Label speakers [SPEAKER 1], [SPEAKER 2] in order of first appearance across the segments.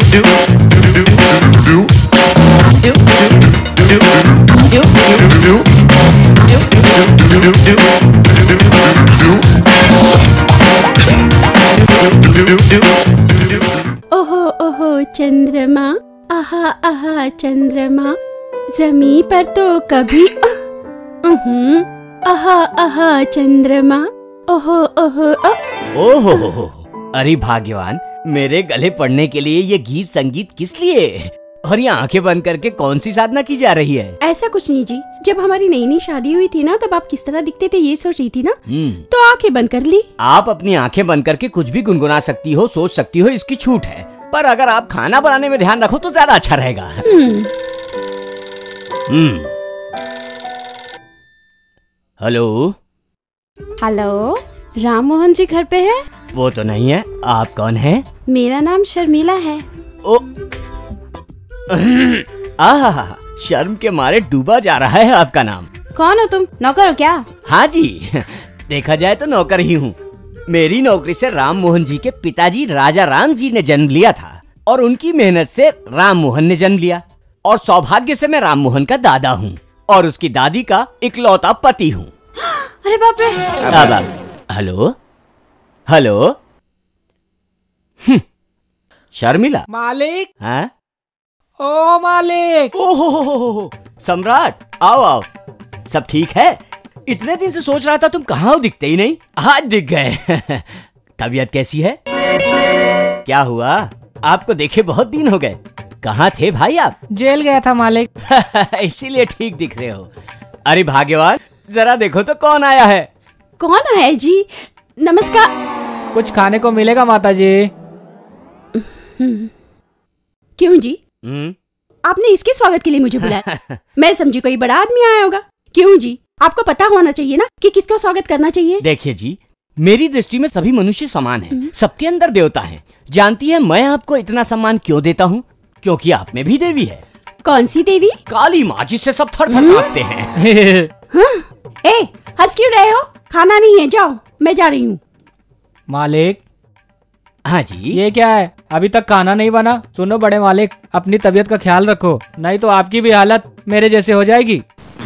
[SPEAKER 1] ओहो ओहो चंद्रमा, आहा आहा चंद्रमा, जमीन पर तो कभी आहा आहा चंद्रमा, ओहो ओहो
[SPEAKER 2] ओहो। अरे भाग्यवान, मेरे गले पड़ने के लिए ये गीत संगीत किस लिए? और ये आंखें बंद करके कौन सी साधना की जा रही है?
[SPEAKER 1] ऐसा कुछ नहीं जी, जब हमारी नई नई शादी हुई थी ना, तब आप किस तरह दिखते थे ये सोच रही थी ना, तो आंखें बंद कर ली।
[SPEAKER 2] आप अपनी आंखें बंद करके कुछ भी गुनगुना सकती हो, सोच सकती हो, इसकी छूट है। पर अगर आप खाना बनाने में ध्यान रखो तो ज्यादा अच्छा रहेगा। हेलो
[SPEAKER 1] हेलो, राम मोहन जी घर पे है?
[SPEAKER 2] वो तो नहीं है। आप कौन है?
[SPEAKER 1] मेरा नाम शर्मिला है।
[SPEAKER 2] ओ आहा, शर्म के मारे डूबा जा रहा है आपका नाम।
[SPEAKER 1] कौन हो तुम, नौकर हो क्या?
[SPEAKER 2] हाँ जी, देखा जाए तो नौकर ही हूँ। मेरी नौकरी से राम मोहन जी के पिताजी राजा राम जी ने जन्म लिया था, और उनकी मेहनत से राम मोहन ने जन्म लिया, और सौभाग्य से मैं राम मोहन का दादा हूँ, और उसकी दादी का इकलौता पति हूँ।
[SPEAKER 1] अरे बाप रे।
[SPEAKER 2] Hello hello, Sharmila.
[SPEAKER 3] मालिक।
[SPEAKER 2] हाँ?
[SPEAKER 3] ओ मालिक।
[SPEAKER 2] ओहो, सम्राट, आओ आओ। सब ठीक है? इतने दिन से सोच रहा था तुम कहाँ हो, दिखते ही नहीं। आज दिख गए। तबीयत कैसी है? क्या हुआ? आपको देखे बहुत दिन हो गए। कहाँ थे भाई आप?
[SPEAKER 3] जेल गया था मालिक।
[SPEAKER 2] इसीलिए ठीक दिख रहे हो। अरे भाग्यवान, जरा देखो तो कौन आया है।
[SPEAKER 1] कौन आया जी? नमस्कार।
[SPEAKER 3] कुछ खाने को मिलेगा माता जी?
[SPEAKER 1] क्यों जी? आपने इसके स्वागत के लिए मुझे बुलाया? मैं समझी कोई बड़ा आदमी आया होगा। क्यों जी, आपको पता होना चाहिए ना कि किसको स्वागत करना चाहिए।
[SPEAKER 2] देखिए जी, मेरी दृष्टि में सभी मनुष्य समान हैं, सबके अंदर देवता हैं। जानती है मैं आपको इतना सम्मान क्यों देता हूँ? क्योंकि आप में भी देवी है।
[SPEAKER 1] कौन सी देवी?
[SPEAKER 2] काली माँ, जिससे सब थर थर कांपते हैं।
[SPEAKER 1] ए, हंस क्यों रहे हो? खाना नहीं है, जाओ, मैं जा रही हूँ।
[SPEAKER 3] मालिक।
[SPEAKER 2] हाँ जी।
[SPEAKER 3] ये क्या है, अभी तक खाना नहीं बना? सुनो बड़े मालिक, अपनी तबीयत का ख्याल रखो, नहीं तो आपकी भी हालत मेरे जैसे हो जाएगी।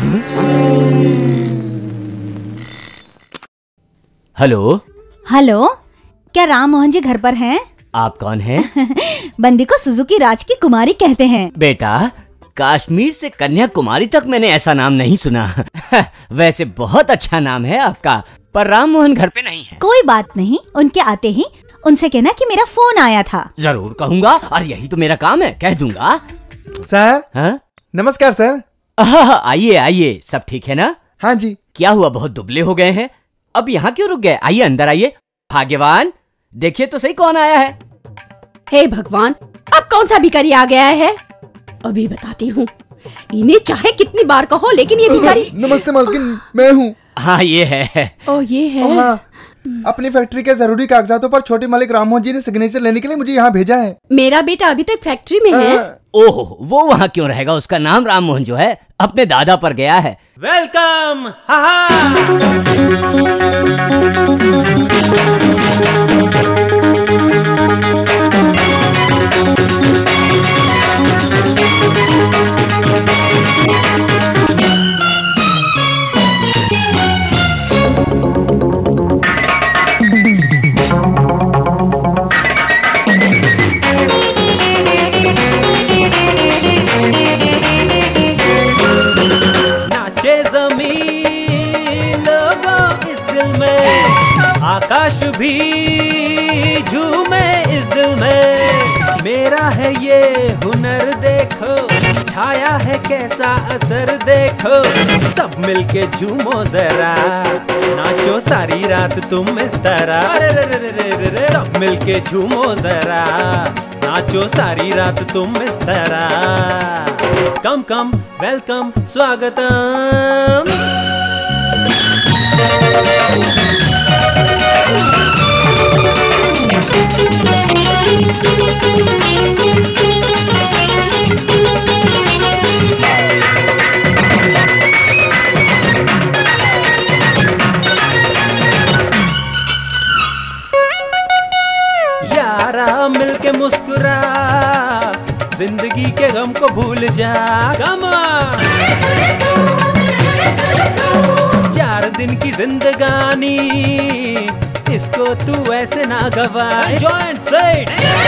[SPEAKER 2] हेलो
[SPEAKER 4] हेलो, क्या राम मोहन जी घर पर हैं?
[SPEAKER 2] आप कौन हैं?
[SPEAKER 4] बंदी को सुजुकी राज की कुमारी कहते हैं।
[SPEAKER 2] बेटा, कश्मीर से कन्याकुमारी तक मैंने ऐसा नाम नहीं सुना। वैसे बहुत अच्छा नाम है आपका, पर राम मोहन घर पे नहीं है।
[SPEAKER 4] कोई बात नहीं, उनके आते ही उनसे कहना कि मेरा फोन आया था।
[SPEAKER 2] जरूर कहूँगा, और यही तो मेरा काम है, कह दूंगा।
[SPEAKER 5] सर।
[SPEAKER 2] हाँ?
[SPEAKER 5] नमस्कार सर।
[SPEAKER 2] आइए आइए, सब ठीक है ना?
[SPEAKER 5] हाँ जी।
[SPEAKER 2] क्या हुआ, बहुत दुबले हो गए हैं? अब यहाँ क्यों रुक गए? आइए अंदर आइए। भाग्यवान, देखिए तो सही कौन आया है।
[SPEAKER 1] हे भगवान, अब कौन सा भिखारी आ गया है? अभी बताती हूँ। इन्हें चाहे कितनी बार कहो, लेकिन ये भिखारी।
[SPEAKER 5] नमस्ते मालकिन, मैं हूँ।
[SPEAKER 2] हाँ ये है।
[SPEAKER 1] ओ ये है।
[SPEAKER 5] हाँ, अपनी फैक्ट्री के जरूरी कागजातों पर छोटे मालिक राम मोहन जी ने सिग्नेचर लेने के लिए मुझे यहाँ भेजा है।
[SPEAKER 1] मेरा बेटा अभी तक फैक्ट्री में है।
[SPEAKER 2] ओहो, वो वहाँ क्यों रहेगा? उसका नाम राम मोहन जो है अपने दादा पर गया है।
[SPEAKER 6] वेलकम। आकाश भी झूमे इस दिल में, मेरा है ये हुनर देखो, छाया है कैसा असर देखो, सब मिलके झूमो जरा, नाचो सारी रात तुम इस तरह, सब मिलके झूमो जरा, नाचो सारी रात तुम इस तरह, कम कम वेलकम स्वागतम। यारा मिलके मुस्कुरा, कम ऑन। 4 दिन की जिंदगानी इसको तू ऐसे ना गवा। जॉइंट सेट,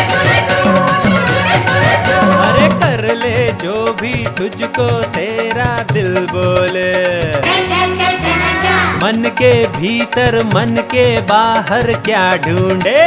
[SPEAKER 6] अरे कर ले जो भी तुझको तेरा दिल बोले। मन के भीतर मन के बाहर क्या ढूंढे,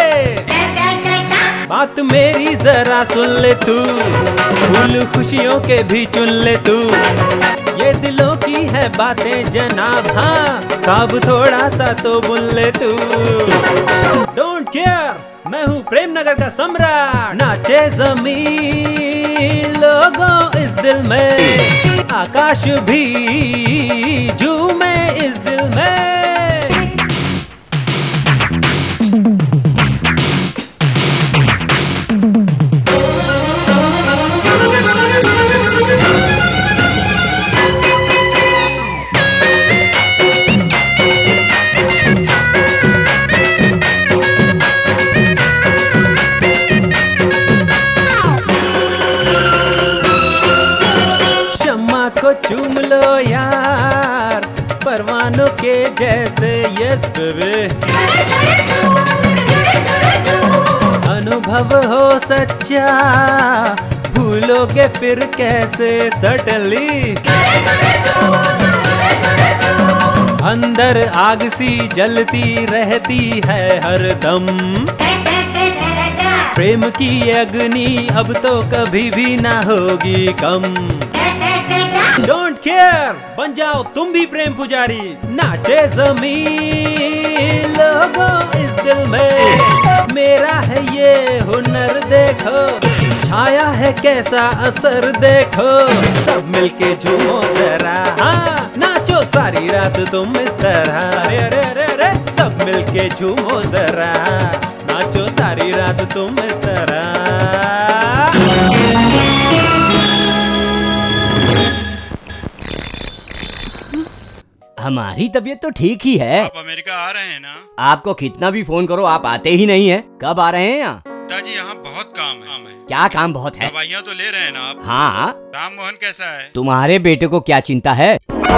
[SPEAKER 6] बात मेरी जरा सुन ले तू, फूल खुशियों के भी चुन ले तू। ये दिलों की है बातें जनाब, हाँ ख्वाब थोड़ा सा तो बुन ले तू। डोंट केयर, मैं हूँ प्रेम नगर का सम्राट। नाचे जमीन लोगों इस दिल में, आकाश भी झूमे इस दिल में। को चूम लो यार परवानों के जैसे। यस बेबी, अनुभव हो सच्चा, भूलोगे फिर कैसे सडनली। अंदर आग सी जलती रहती है हरदम, प्रेम की अग्नि अब तो कभी भी ना होगी कम। डोंट केयर, बन जाओ तुम भी प्रेम पुजारी। नाचे जमीन लोगों इस दिल में, मेरा है ये हुनर देखो, छाया है कैसा असर देखो। सब मिलके झूमो जरा, हाँ नाचो सारी रात तुम इस तरह। अरे अरे अरे अरे, सब मिलके झूमो जरा, नाचो सारी रात तुम इस तरह।
[SPEAKER 2] हमारी तबीयत तो ठीक ही है।
[SPEAKER 7] आप अमेरिका आ रहे हैं ना?
[SPEAKER 2] आपको कितना भी फोन करो आप आते ही नहीं है। कब आ रहे हैं यहाँ?
[SPEAKER 7] पिताजी यहाँ बहुत काम है।
[SPEAKER 2] क्या काम बहुत है?
[SPEAKER 7] दवाइयाँ तो ले रहे हैं ना आप?
[SPEAKER 2] हाँ।
[SPEAKER 7] राम मोहन कैसा है?
[SPEAKER 2] तुम्हारे बेटे को क्या चिंता है?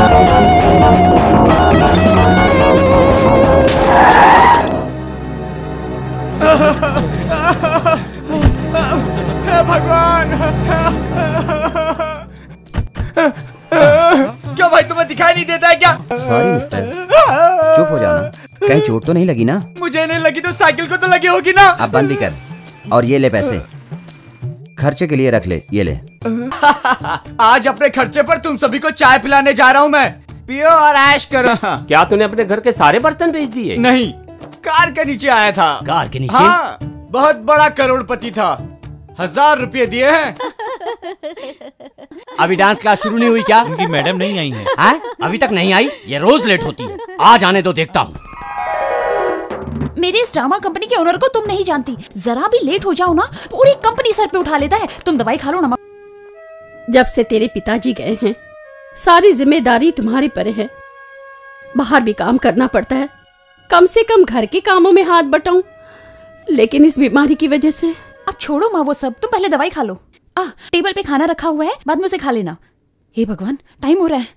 [SPEAKER 8] भगवान, क्यों भाई तुम्हें दिखाई नहीं देता है क्या?
[SPEAKER 9] सॉरी मिस्टर, चुप हो जाना। कहीं चोट तो नहीं लगी ना?
[SPEAKER 8] मुझे नहीं लगी तो साइकिल को तो लगी होगी ना।
[SPEAKER 9] अब बंद भी कर, और ये ले पैसे, खर्चे के लिए रख ले, ये ले।
[SPEAKER 8] आज अपने खर्चे पर तुम सभी को चाय पिलाने जा रहा हूँ मैं। पियो और ऐश करो।
[SPEAKER 10] क्या तूने अपने घर के सारे बर्तन बेच दिए?
[SPEAKER 8] नहीं, कार के नीचे आया था।
[SPEAKER 2] कार के नीचे?
[SPEAKER 8] हाँ, बहुत बड़ा करोड़पति था, 1000 रुपये दिए हैं।
[SPEAKER 2] अभी डांस क्लास शुरू नहीं हुई क्या?
[SPEAKER 10] उनकी मैडम नहीं आई है।
[SPEAKER 2] अभी तक नहीं आई? ये रोज लेट होती है। आज आने दो, देखता हूँ।
[SPEAKER 11] मेरे इस ड्रामा कंपनी के ओनर को तुम नहीं जानती, जरा भी लेट हो जाओ ना पूरी कंपनी सर पे उठा लेता है। तुम दवाई खा लो ना।
[SPEAKER 1] जब से तेरे पिताजी गए हैं सारी जिम्मेदारी तुम्हारे पर है। बाहर भी काम करना पड़ता है, कम से कम घर के कामों में हाथ बटाऊं, लेकिन इस बीमारी की वजह से।
[SPEAKER 11] अब छोड़ो माँ वो सब, तुम पहले दवाई खा लो। टेबल पे खाना रखा हुआ है, बाद में उसे खा लेना। हे भगवान, टाइम हो रहा है।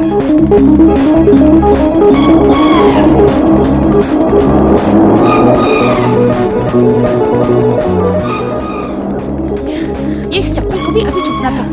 [SPEAKER 11] इस चप्पल को भी अभी चुपना था।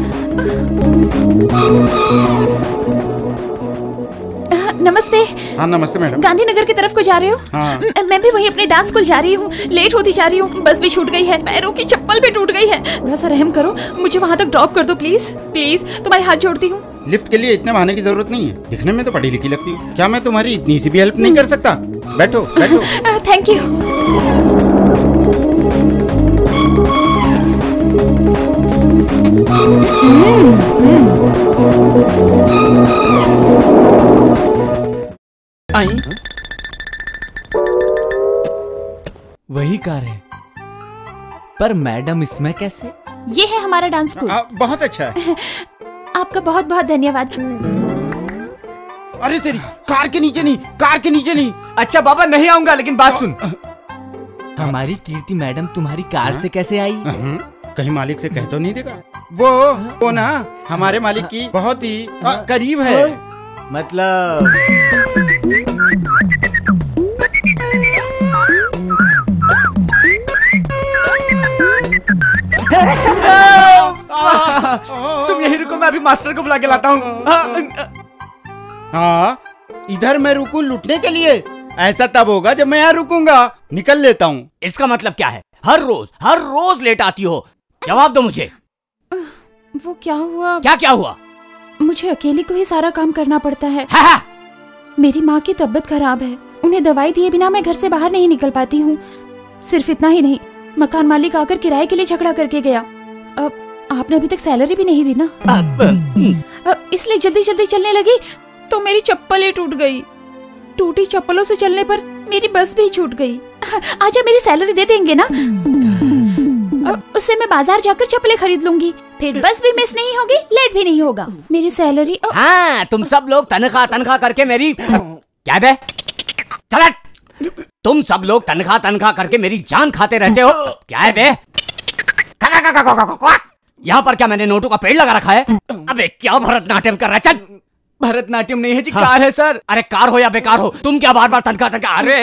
[SPEAKER 11] नमस्ते।
[SPEAKER 7] हाँ नमस्ते मैडम।
[SPEAKER 11] गांधीनगर की तरफ को जा रहे हो?
[SPEAKER 7] हाँ।
[SPEAKER 11] मैं भी वहीं अपने डांस स्कूल जा रही हूँ। लेट होती जा रही हूँ, बस भी छूट गई है, पैरों की चप्पल भी टूट गई है। थोड़ा सा रहम करो, मुझे वहाँ तक ड्रॉप कर दो प्लीज प्लीज, तुम्हारे हाथ जोड़ती हूँ।
[SPEAKER 7] लिफ्ट के लिए इतने बहाने की जरूरत नहीं है, दिखने में तो पढ़ी लिखी लगती हूँ। क्या मैं तुम्हारी इतनी सी भी हेल्प नहीं कर सकता? बैठो बैठो।
[SPEAKER 11] Thank you.
[SPEAKER 8] वही कार है, पर मैडम इसमें कैसे?
[SPEAKER 11] ये है हमारा डांस स्कूल।
[SPEAKER 7] बहुत अच्छा है।
[SPEAKER 11] आपका बहुत बहुत धन्यवाद।
[SPEAKER 7] अरे तेरी, कार के नीचे नहीं, कार के नीचे नहीं।
[SPEAKER 8] अच्छा बाबा नहीं आऊंगा, लेकिन बात सुन। हमारी कीर्ति मैडम तुम्हारी कार से कैसे आई?
[SPEAKER 7] कहीं मालिक से कह तो नहीं देगा? वो ना हमारे मालिक की बहुत ही करीब है।
[SPEAKER 8] मतलब तुम यही रुको, मैं अभी मास्टर को बुला के लाता हूँ।
[SPEAKER 7] हाँ, इधर मैं रुकूं लूटने के लिए? ऐसा तब होगा जब मैं यहाँ रुकूंगा। निकल लेता हूँ।
[SPEAKER 2] इसका मतलब क्या है? हर रोज लेट आती हो। जवाब दो मुझे।
[SPEAKER 11] वो क्या हुआ?
[SPEAKER 2] क्या हुआ?
[SPEAKER 11] मुझे अकेले को ही सारा काम करना पड़ता है।
[SPEAKER 2] हा!
[SPEAKER 11] मेरी माँ की तबीयत खराब है, उन्हें दवाई दिए बिना मैं घर से बाहर नहीं निकल पाती हूँ। सिर्फ इतना ही नहीं, मकान मालिक आकर किराए के लिए झगड़ा करके गया। अब आपने अभी तक सैलरी भी नहीं दी ना, इसलिए जल्दी जल्दी चलने लगी तो मेरी चप्पलें टूट गई। टूटी चप्पलों से चलने पर मेरी बस भी छूट गई। आजा, मेरी सैलरी दे देंगे ना? उससे मैं बाजार जाकर चप्पलें खरीद लूंगी, फिर बस भी मिस नहीं होगी, लेट भी नहीं होगा। मेरी सैलरी
[SPEAKER 2] हाँ, तुम सब लोग तनख्वाह करके मेरी क्या बे? चल, तुम सब लोग तनख्वाह करके मेरी जान खाते रहते हो। क्या है बे? यहाँ पर क्या मैंने नोटों का पेड़ लगा रखा है? अबे क्या भरतनाट्यम कर रहा है? चल।
[SPEAKER 8] भरतनाट्यम नहीं है जी, कार है सर।
[SPEAKER 2] अरे कार हो या बेकार हो, तुम क्या बार बार तनख्वाह? अरे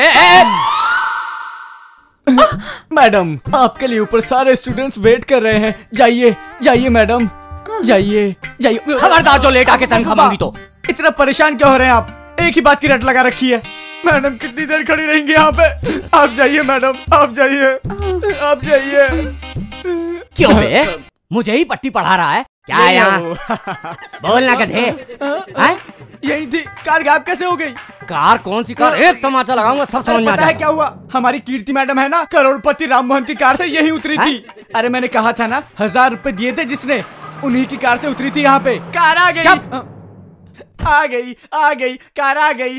[SPEAKER 8] मैडम, आपके लिए ऊपर सारे स्टूडेंट्स वेट कर रहे हैं। जाइए मैडम, जाइए।
[SPEAKER 2] खबरदार जो लेट आके तनख्वाह मांगी तो।
[SPEAKER 8] इतना परेशान क्यों हो रहे हैं आप? एक ही बात की रट लगा रखी है। मैडम कितनी देर खड़ी रहेंगी यहाँ पे? आप जाइए मैडम, आप जाइए।
[SPEAKER 2] क्यों बे? मुझे ही पट्टी पढ़ा रहा है क्या? यहाँ बोलना गधे।
[SPEAKER 8] यही थी, कार गायब कैसे हो गई?
[SPEAKER 2] कार? कौन सी कार? एक तमाचा लगाऊंगा, सब समझ में आ
[SPEAKER 8] जाएगा। क्या हुआ? हमारी कीर्ति मैडम है ना, करोड़पति राम मोहन की कार से यही उतरी थी। अरे मैंने कहा था ना, 1000 रुपए दिए थे जिसने, उन्हीं की कार से उतरी थी यहाँ पे। कार आ गई, कार आ गई।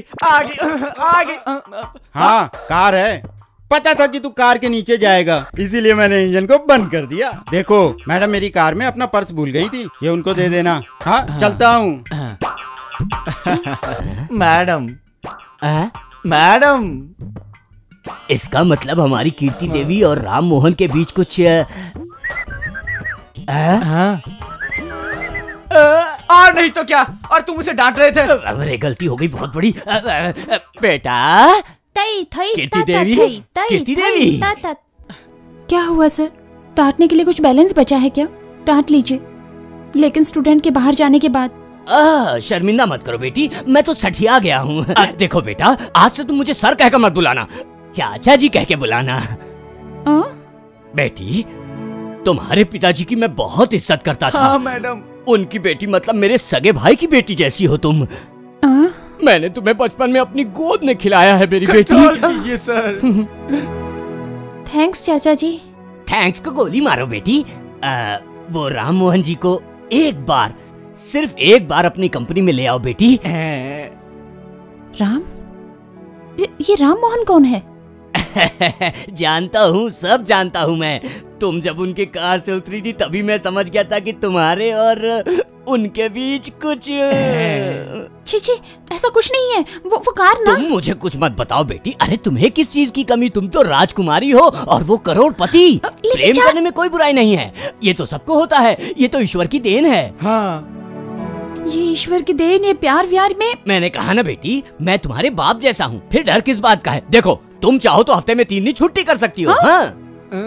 [SPEAKER 7] हाँ, कार है। पता था कि तू कार के नीचे जाएगा, इसीलिए मैंने इंजन को बंद कर दिया। देखो मैडम, मेरी कार में अपना पर्स भूल गई थी, ये उनको दे देना। हाँ, चलता हूँ।
[SPEAKER 8] मैडम,
[SPEAKER 2] इसका मतलब हमारी कीर्ति देवी और राम मोहन के बीच कुछ
[SPEAKER 8] और नहीं तो क्या? और तुम उसे डांट रहे थे।
[SPEAKER 2] अरे गलती हो गई बहुत बड़ी। बेटा कीर्ति देवी।
[SPEAKER 11] क्या हुआ सर? डांटने के लिए कुछ बैलेंस बचा है क्या? डांट लीजिए, लेकिन स्टूडेंट के बाहर जाने के बाद।
[SPEAKER 2] शर्मिंदा मत करो बेटी, मैं तो सठिया गया हूँ। देखो बेटा, आज से तुम मुझे सर कहकर मत बुलाना, चाचा जी कह के बुलाना। बेटी, तुम्हारे पिताजी की मैं बहुत इज्जत करता था।
[SPEAKER 8] हाँ मैडम।
[SPEAKER 2] उनकी बेटी मतलब मेरे सगे भाई की बेटी जैसी हो तुम। मैंने तुम्हें बचपन में अपनी गोद में खिलाया है मेरी बेटी।
[SPEAKER 8] कीजिए सर।
[SPEAKER 11] थैंक्स चाचा जी।
[SPEAKER 2] थैंक्स को गोली मारो बेटी। वो राम मोहन जी को एक बार, सिर्फ एक बार अपनी कंपनी में ले आओ बेटी।
[SPEAKER 11] राम? ये राम मोहन कौन है?
[SPEAKER 2] जानता हूँ, सब जानता हूँ मैं। तुम जब उनकी कार से उतरी थी तभी मैं समझ गया था कि तुम्हारे और उनके बीच कुछ।
[SPEAKER 11] छी, ऐसा कुछ नहीं है। वो कार ना।
[SPEAKER 2] तुम मुझे कुछ मत बताओ बेटी। अरे तुम्हें किस चीज की कमी? तुम तो राजकुमारी हो और वो करोड़पति। प्रेम करने में कोई बुराई नहीं है, ये तो सबको होता है, ये तो ईश्वर की देन है।
[SPEAKER 8] हाँ,
[SPEAKER 11] ये ईश्वर की देन है। प्यार व्यार में
[SPEAKER 2] मैंने कहा ना बेटी, मैं तुम्हारे बाप जैसा हूँ, फिर डर किस बात का है? देखो, तुम चाहो तो हफ्ते में 3 दिन छुट्टी कर सकती हो। हाँ?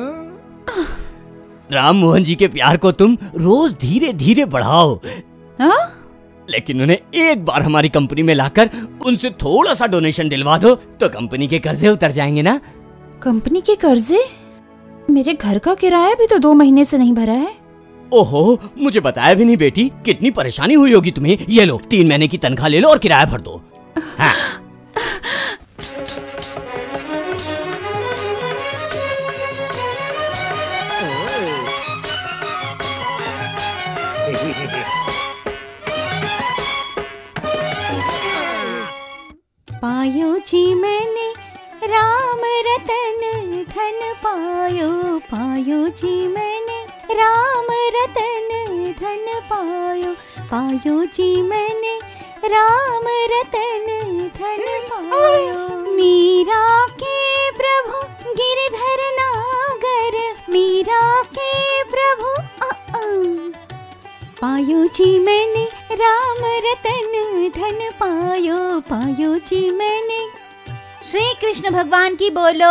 [SPEAKER 2] राम मोहन जी के प्यार को तुम रोज धीरे धीरे बढ़ाओ। लेकिन उन्हें एक बार हमारी कंपनी में लाकर उनसे थोड़ा सा डोनेशन दिलवा दो तो कंपनी के कर्जे उतर जाएंगे ना।
[SPEAKER 11] कंपनी के कर्जे? मेरे घर का किराया भी तो 2 महीने से नहीं भरा है।
[SPEAKER 2] ओहो, मुझे बताया भी नहीं बेटी। कितनी परेशानी हुई होगी तुम्हें। ये लो, 3 महीने की तनख्वाह ले लो और किराया भर दो। हाँ।
[SPEAKER 4] पायो जी मैंने राम रतन धन पायो, पायो जी मैंने राम रतन धन पायो, पायो जी मैंने राम रतन धन पायो। मीरा के प्रभु गिरधर नागर, मीरा के प्रभु पायो जी मैंने राम रतन धन पायो, पायो जी मैंने। श्री कृष्ण भगवान की बोलो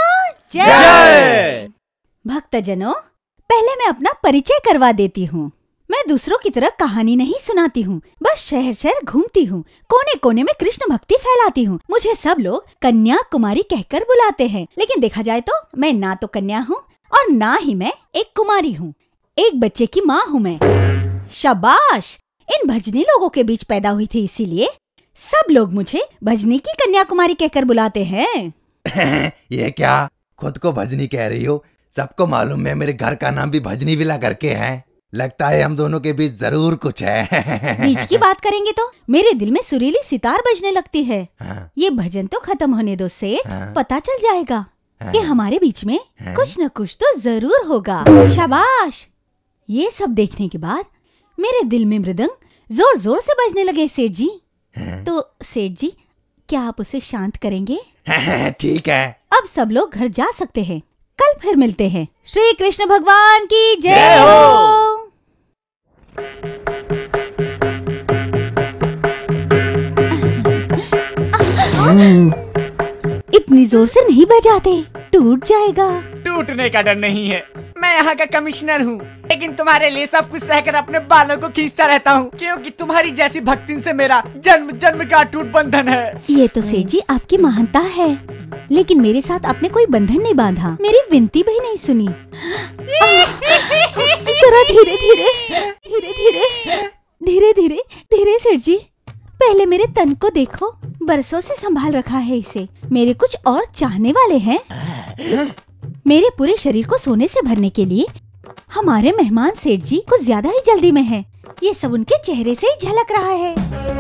[SPEAKER 4] जय। भक्तजनों, पहले मैं अपना परिचय करवा देती हूँ। मैं दूसरों की तरह कहानी नहीं सुनाती हूँ, बस शहर शहर घूमती हूँ, कोने कोने में कृष्ण भक्ति फैलाती हूँ। मुझे सब लोग कन्या कुमारी कहकर बुलाते हैं, लेकिन देखा जाए तो मैं ना तो कन्या हूँ और ना ही मैं एक कुमारी हूँ। एक बच्चे की माँ हूँ मैं। शाबाश, इन भजनी लोगों के बीच पैदा हुई थी, इसीलिए सब लोग मुझे भजनी की कन्याकुमारी कहकर बुलाते हैं।
[SPEAKER 12] ये क्या खुद को भजनी कह रही हो? सबको मालूम है मेरे घर का नाम भी भजनी विला करके है। लगता है हम दोनों के बीच जरूर कुछ है।
[SPEAKER 4] बीच की बात करेंगे तो मेरे दिल में सुरीली सितार बजने लगती है।
[SPEAKER 12] हाँ।
[SPEAKER 4] ये भजन तो खत्म होने दो सेठ,
[SPEAKER 12] हाँ।
[SPEAKER 4] पता चल जाएगा कि हमारे बीच में कुछ न कुछ तो जरूर होगा। शाबाश। ये सब देखने के बाद मेरे दिल में मृदंग जोर जोर से बजने लगे सेठ जी। तो सेठ जी, क्या आप उसे शांत करेंगे?
[SPEAKER 12] ठीक है।
[SPEAKER 4] अब सब लोग घर जा सकते हैं। कल फिर मिलते हैं। श्री कृष्ण भगवान की जय हो। इतनी जोर से नहीं बजाते, टूट जाएगा।
[SPEAKER 8] टूटने का डर नहीं है, मैं यहाँ का कमिश्नर हूँ, लेकिन तुम्हारे लिए सब कुछ सहकर अपने बालों को खींचता रहता हूँ, क्योंकि तुम्हारी जैसी भक्तिन से मेरा जन्म जन्म का अटूट बंधन है।
[SPEAKER 4] ये तो सेठ जी आपकी महानता है, लेकिन मेरे साथ आपने कोई बंधन नहीं बांधा, मेरी विनती भी नहीं सुनी। जरा धीरे धीरे धीरे धीरे धीरे धीरे धीरे सेठ जी, पहले मेरे तन को देखो, बरसों से संभाल रखा है इसे। मेरे कुछ और चाहने वाले हैं। मेरे पूरे शरीर को सोने से भरने के लिए हमारे मेहमान सेठ जी कुछ ज्यादा ही जल्दी में हैं। ये सब उनके चेहरे से ही झलक रहा है।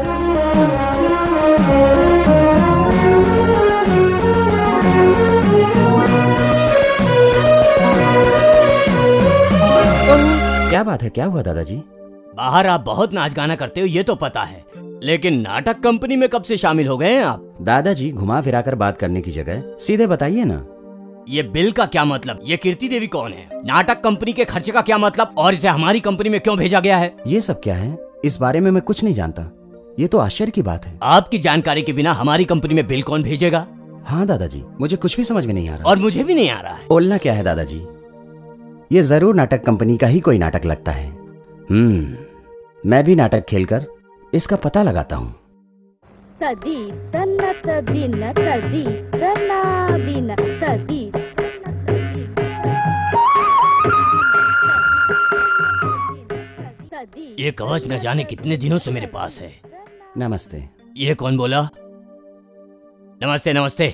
[SPEAKER 9] क्या बात है, क्या हुआ दादाजी?
[SPEAKER 2] बाहर आप बहुत नाच गाना करते हो, ये तो पता है, लेकिन नाटक कंपनी में कब से शामिल हो गए हैं आप?
[SPEAKER 9] दादाजी, घुमा फिरा कर बात करने की जगह सीधे बताइए ना।
[SPEAKER 2] ये बिल का क्या मतलब? ये कीर्ति देवी कौन है? नाटक कंपनी के खर्चे का क्या मतलब? और इसे हमारी कंपनी में क्यों भेजा गया है?
[SPEAKER 9] ये सब क्या है? इस बारे में मैं कुछ नहीं जानता। ये तो आश्चर्य की बात है।
[SPEAKER 2] आपकी जानकारी के बिना हमारी कंपनी में बिल कौन भेजेगा?
[SPEAKER 9] हाँ दादाजी, मुझे कुछ भी समझ में नहीं आ रहा।
[SPEAKER 2] और मुझे भी नहीं आ रहा है।
[SPEAKER 9] बोलना क्या है दादाजी? ये जरूर नाटक कंपनी का ही कोई नाटक लगता है। मैं भी नाटक खेलकर इसका पता लगाता हूँ।
[SPEAKER 13] सदी तन्नत दिन सदी तन्ना दिन सदी।
[SPEAKER 2] ये कवच न जाने कितने दिनों से मेरे पास है।
[SPEAKER 9] नमस्ते।
[SPEAKER 2] ये कौन बोला? नमस्ते नमस्ते।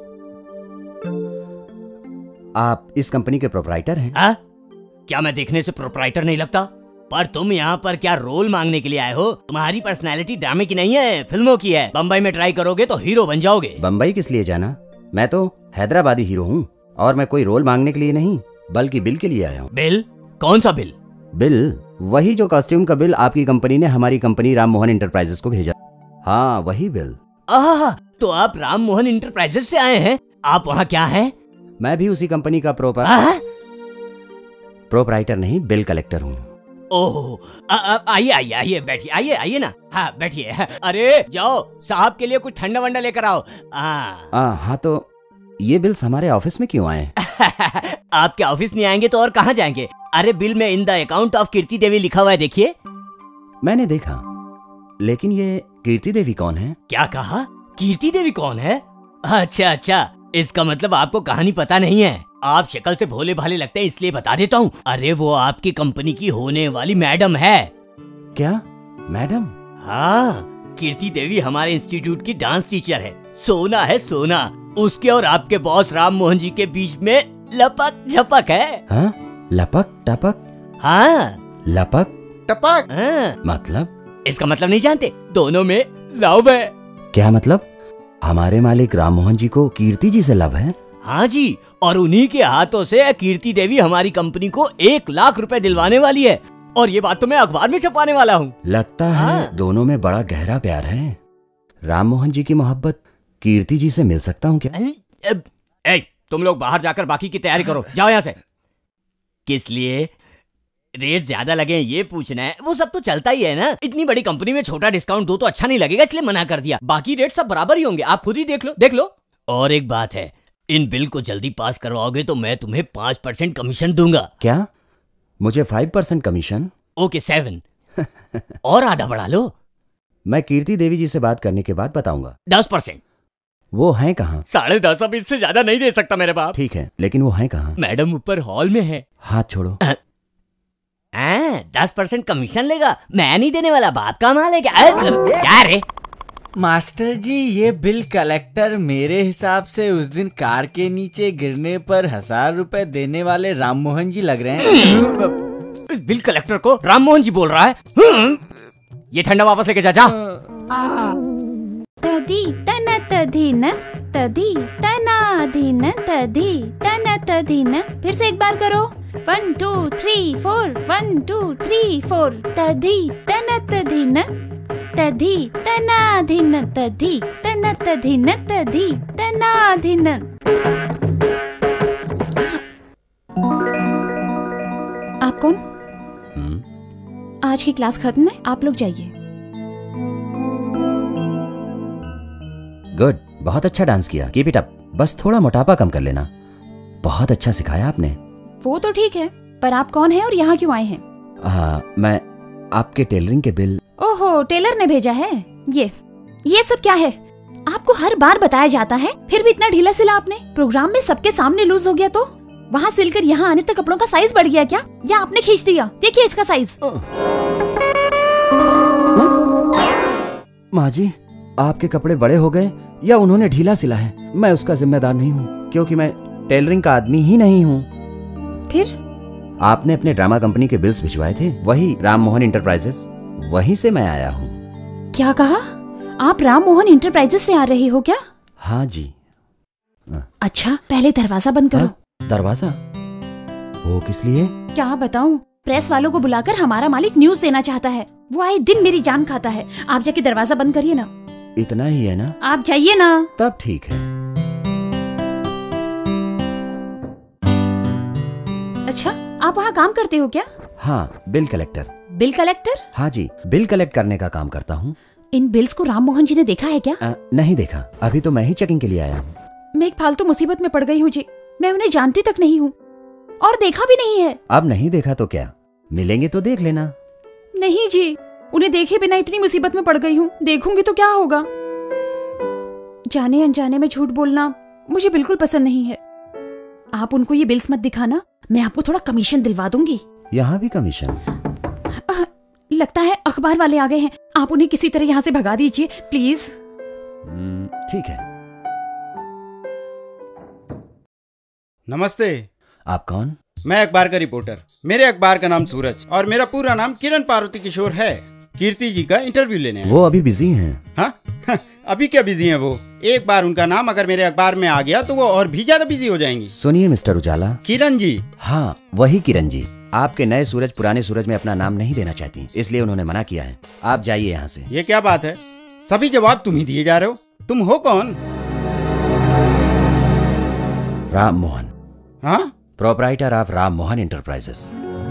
[SPEAKER 9] आप इस कंपनी के प्रोप्राइटर हैं?
[SPEAKER 2] हाँ? क्या मैं देखने से प्रोप्राइटर नहीं लगता? पर तुम यहाँ पर क्या रोल मांगने के लिए आए हो? तुम्हारी पर्सनैलिटी ड्रामे की नहीं है, फिल्मों की है। बम्बई में ट्राई करोगे तो हीरो बन जाओगे।
[SPEAKER 9] बम्बई किस लिए जाना? मैं तो हैदराबादी हीरो हूँ, और मैं कोई रोल मांगने के लिए नहीं बल्कि बिल के लिए आया हूँ।
[SPEAKER 2] बिल? कौन सा बिल?
[SPEAKER 9] बिल वही जो कॉस्ट्यूम का बिल आपकी कंपनी ने हमारी कंपनी राम मोहन इंटरप्राइजेस को भेजा। हाँ, वही बिल।
[SPEAKER 2] तो आप राम मोहन इंटरप्राइजेस से आए हैं? आप वहाँ क्या हैं?
[SPEAKER 9] मैं भी उसी कंपनी का प्रोप्राइटर नहीं, बिल कलेक्टर हूँ।
[SPEAKER 2] ओह, आइए आइए आइए, बैठिए, आइए आइए ना। हाँ बैठिए। अरे जाओ, साहब के लिए कुछ ठंडा वंडा लेकर आओ।
[SPEAKER 9] हाँ, तो ये बिल्स हमारे ऑफिस में क्यों आए?
[SPEAKER 2] आपके ऑफिस नहीं आएंगे तो और कहाँ जाएंगे? अरे बिल में in the account of Kirti Devi लिखा हुआ है, देखिए।
[SPEAKER 9] मैंने देखा, लेकिन ये कीर्ति देवी कौन है?
[SPEAKER 2] क्या कहा? कीर्ति देवी कौन है? अच्छा अच्छा, इसका मतलब आपको कहानी पता नहीं है। आप शक्ल से भोले भाले लगते हैं, इसलिए बता देता हूँ। अरे वो आपकी कंपनी की होने वाली मैडम है।
[SPEAKER 9] क्या मैडम?
[SPEAKER 2] हाँ, कीर्ति देवी हमारे इंस्टीट्यूट की डांस टीचर है। सोना है सोना। उसके और आपके बॉस राम मोहन जी के बीच में लपक झपक है।
[SPEAKER 9] हाँ? लपक टपक?
[SPEAKER 2] हाँ,
[SPEAKER 9] लपक
[SPEAKER 5] टपक।
[SPEAKER 2] हाँ।
[SPEAKER 9] मतलब?
[SPEAKER 2] इसका मतलब नहीं जानते? दोनों में लव है।
[SPEAKER 9] क्या मतलब? हमारे मालिक राम मोहन जी को कीर्ति जी से लव है?
[SPEAKER 2] हाँ जी, और उन्हीं के हाथों से कीर्ति देवी हमारी कंपनी को 1 लाख रुपए दिलवाने वाली है। और ये बात तो मैं अखबार में छपवाने वाला हूँ।
[SPEAKER 9] लगता है दोनों में बड़ा गहरा प्यार है। राम मोहन जी की मोहब्बत कीर्ति जी से मिल सकता हूँ क्या?
[SPEAKER 2] तुम लोग बाहर जाकर बाकी की तैयारी करो, जाओ यहाँ से। किस लिए? रेट ज्यादा लगे ये पूछना है, वो सब तो चलता ही है ना। इतनी बड़ी कंपनी में छोटा डिस्काउंट दो तो अच्छा नहीं लगेगा, इसलिए मना कर दिया। बाकी रेट सब बराबर ही होंगे, आप खुद ही देख लो। और एक बात है, इन बिल को जल्दी पास करवाओगे तो मैं तुम्हें 5% कमीशन दूंगा।
[SPEAKER 9] क्या? मुझे 5% कमीशन?
[SPEAKER 2] ओके 7 और आधा बढ़ा लो।
[SPEAKER 9] मैं कीर्ति देवी जी से बात करने के बाद बताऊंगा।
[SPEAKER 2] 10%।
[SPEAKER 9] वो हैं कहाँ?
[SPEAKER 2] 10.5, अब इससे ज्यादा नहीं दे सकता मेरे बाप।
[SPEAKER 9] ठीक है, लेकिन वो हैं कहाँ?
[SPEAKER 2] मैडम ऊपर हॉल में है।
[SPEAKER 9] हाथ छोड़ो।
[SPEAKER 2] 10% कमीशन लेगा, मैं नहीं देने वाला, बाप का माल है क्या रे?
[SPEAKER 8] मास्टर जी, ये बिल कलेक्टर मेरे हिसाब से उस दिन कार के नीचे गिरने पर 1000 रुपए देने वाले राम मोहन जी लग रहे हैं।
[SPEAKER 2] इस बिल कलेक्टर को राम मोहन जी बोल रहा है? ये ठंडा वापस लेके जा।
[SPEAKER 11] तदी तना तधीन तदी तना धीन तदी तना तधीन। फिर से एक बार करो। 1 2 3 4 1 2 3 4 तदी तना तधीन तदी तनाधीन तदी तना तधीन तदी तनाधीन। आप कौन? आज की क्लास खत्म है, आप लोग जाइए।
[SPEAKER 9] गुड, बहुत अच्छा डांस किया, कीप इट अप। बस थोड़ा मोटापा कम कर लेना। बहुत अच्छा सिखाया आपने।
[SPEAKER 11] वो तो ठीक है, पर आप कौन हैं और यहाँ क्यों आए हैं?
[SPEAKER 9] मैं आपके टेलरिंग के बिल।
[SPEAKER 11] ओहो, टेलर ने भेजा है। ये सब क्या है? आपको हर बार बताया जाता है, फिर भी इतना ढीला सिला आपने। प्रोग्राम में सबके सामने लूज हो गया तो वहाँ सिलकर यहाँ आने तक कपड़ों का साइज बढ़ गया क्या, या आपने खींच दिया? देखिए इसका साइज।
[SPEAKER 9] माँ जी, आपके कपड़े बड़े हो गए या उन्होंने ढीला सिला है? मैं उसका जिम्मेदार नहीं हूँ, क्योंकि मैं टेलरिंग का आदमी ही नहीं हूँ।
[SPEAKER 11] फिर
[SPEAKER 9] आपने अपने ड्रामा कंपनी के बिल्स भिजवाए थे, वही राम मोहन इंटरप्राइजेस, वहीं से मैं आया हूँ।
[SPEAKER 11] क्या कहा? आप राम मोहन इंटरप्राइजेस से आ रहे हो क्या?
[SPEAKER 9] हाँ जी।
[SPEAKER 11] अच्छा, पहले दरवाजा बंद करो।
[SPEAKER 9] दरवाजा? वो किस लिए?
[SPEAKER 11] क्या बताऊं, प्रेस वालों को बुलाकर हमारा मालिक न्यूज देना चाहता है। वो आए दिन मेरी जान खाता है। आप जाके दरवाजा बंद करिए ना।
[SPEAKER 9] इतना ही है ना?
[SPEAKER 11] आप जाइए ना।
[SPEAKER 9] तब ठीक है।
[SPEAKER 11] अच्छा, आप वहाँ काम करते हो क्या?
[SPEAKER 9] हाँ, बिल कलेक्टर।
[SPEAKER 11] Bill collector?
[SPEAKER 9] हाँ जी, बिल कलेक्ट करने का काम करता हूँ।
[SPEAKER 11] इन बिल्स को राम मोहन जी ने देखा है क्या?
[SPEAKER 9] नहीं देखा, अभी तो मैं ही चेकिंग के लिए आया हूँ।
[SPEAKER 11] मैं एक फालतू मुसीबत में पड़ गई हूँ जी। मैं उन्हें जानती तक नहीं हूँ और देखा भी नहीं है।
[SPEAKER 9] अब नहीं देखा तो क्या, मिलेंगे तो देख लेना।
[SPEAKER 11] नहीं जी, उन्हें देखे बिना इतनी मुसीबत में पड़ गई हूँ, देखूंगी तो क्या होगा। जाने अनजाने में झूठ बोलना मुझे बिल्कुल पसंद नहीं है। आप उनको ये बिल्स मत दिखाना, मैं आपको थोड़ा कमीशन दिलवा दूंगी।
[SPEAKER 9] यहाँ भी कमीशन?
[SPEAKER 11] लगता है अखबार वाले आ गए हैं। आप उन्हें किसी तरह यहाँ से भगा दीजिए प्लीज।
[SPEAKER 9] ठीक है।
[SPEAKER 7] नमस्ते।
[SPEAKER 9] आप कौन?
[SPEAKER 7] मैं अखबार का रिपोर्टर। मेरे अखबार का नाम सूरज और मेरा पूरा नाम किरण पार्वती किशोर है। कीर्ति जी का इंटरव्यू लेने हैं।
[SPEAKER 9] वो अभी बिजी हैं।
[SPEAKER 7] हाँ? अभी क्या बिजी हैं वो? एक बार उनका नाम अगर मेरे अखबार में आ गया तो वो और भी ज्यादा बिजी हो जाएंगी।
[SPEAKER 9] सुनिए मिस्टर उजाला।
[SPEAKER 7] किरण जी?
[SPEAKER 9] हाँ, वही किरण जी। आपके नए सूरज पुराने सूरज में अपना नाम नहीं देना चाहती, इसलिए उन्होंने मना किया है। आप जाइए यहाँ से।
[SPEAKER 7] ये क्या बात है? सभी जवाब तुम ही दिए जा रहे हो। तुम हो कौन?
[SPEAKER 9] राम मोहन।
[SPEAKER 7] हाँ?
[SPEAKER 9] Proprietor of Ram Mohan enterprises.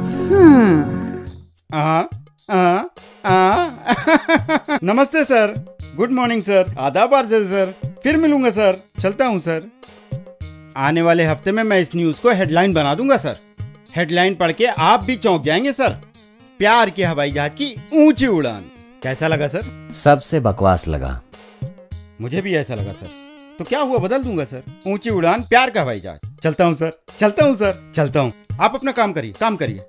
[SPEAKER 7] नमस्ते सर। Good morning sir. आदाब अर्ज़ सर। फिर मिलूंगा सर। चलता हूँ सर। आने वाले हफ्ते में मैं इस न्यूज को हेडलाइन बना दूंगा सर। हेडलाइन पढ़ के आप भी चौंक जाएंगे सर। प्यार के हवाई जहाज की ऊंची उड़ान। कैसा लगा सर?
[SPEAKER 9] सबसे बकवास लगा।
[SPEAKER 7] मुझे भी ऐसा लगा सर। तो क्या हुआ, बदल दूंगा सर। ऊंची उड़ान, प्यार का हवाई जहाज। चलता हूँ सर। चलता हूँ सर। चलता हूँ। आप अपना काम करिए, काम करिए।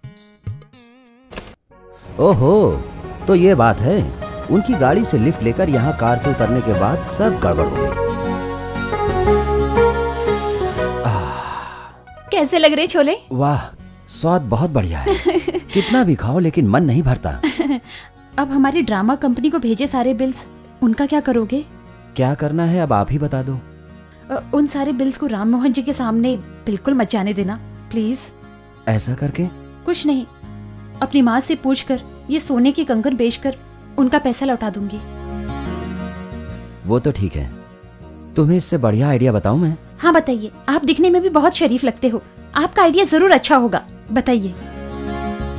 [SPEAKER 9] ओहो, तो ये बात है। उनकी गाड़ी से लिफ्ट लेकर यहाँ कार से उतरने के बाद सब गड़बड़ हो गई।
[SPEAKER 11] कैसे लग रहे छोले?
[SPEAKER 9] वाह, स्वाद बहुत बढ़िया है। कितना भी खाओ लेकिन मन नहीं भरता।
[SPEAKER 11] अब हमारी ड्रामा कंपनी को भेजे सारे बिल्स, उनका क्या करोगे?
[SPEAKER 9] क्या करना है अब आप ही बता दो।
[SPEAKER 11] उन सारे बिल्स को राम मोहन जी के सामने बिल्कुल मत जाने देना प्लीज।
[SPEAKER 9] ऐसा करके?
[SPEAKER 11] कुछ नहीं, अपनी माँ से पूछकर ये सोने के कंगन बेचकर उनका पैसा लौटा दूंगी।
[SPEAKER 9] वो तो ठीक है, तुम्हें इससे बढ़िया आइडिया बताऊं मैं?
[SPEAKER 11] हाँ बताइए, आप दिखने में भी बहुत शरीफ लगते हो। आपका आइडिया जरूर अच्छा होगा, बताइए।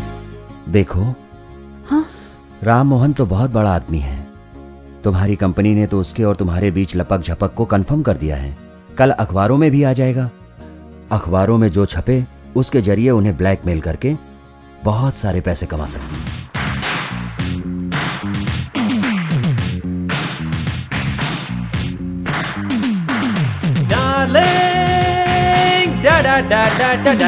[SPEAKER 9] देखो,
[SPEAKER 11] हाँ?
[SPEAKER 9] राम मोहन तो बहुत बड़ा आदमी है। तुम्हारी कंपनी ने तो उसके और तुम्हारे बीच लपक झपक को कंफर्म कर दिया है। कल अखबारों में भी आ जाएगा। अखबारों में जो छपे उसके जरिए उन्हें ब्लैकमेल करके बहुत सारे पैसे कमा सकती है।
[SPEAKER 6] Darling, da da da da da da.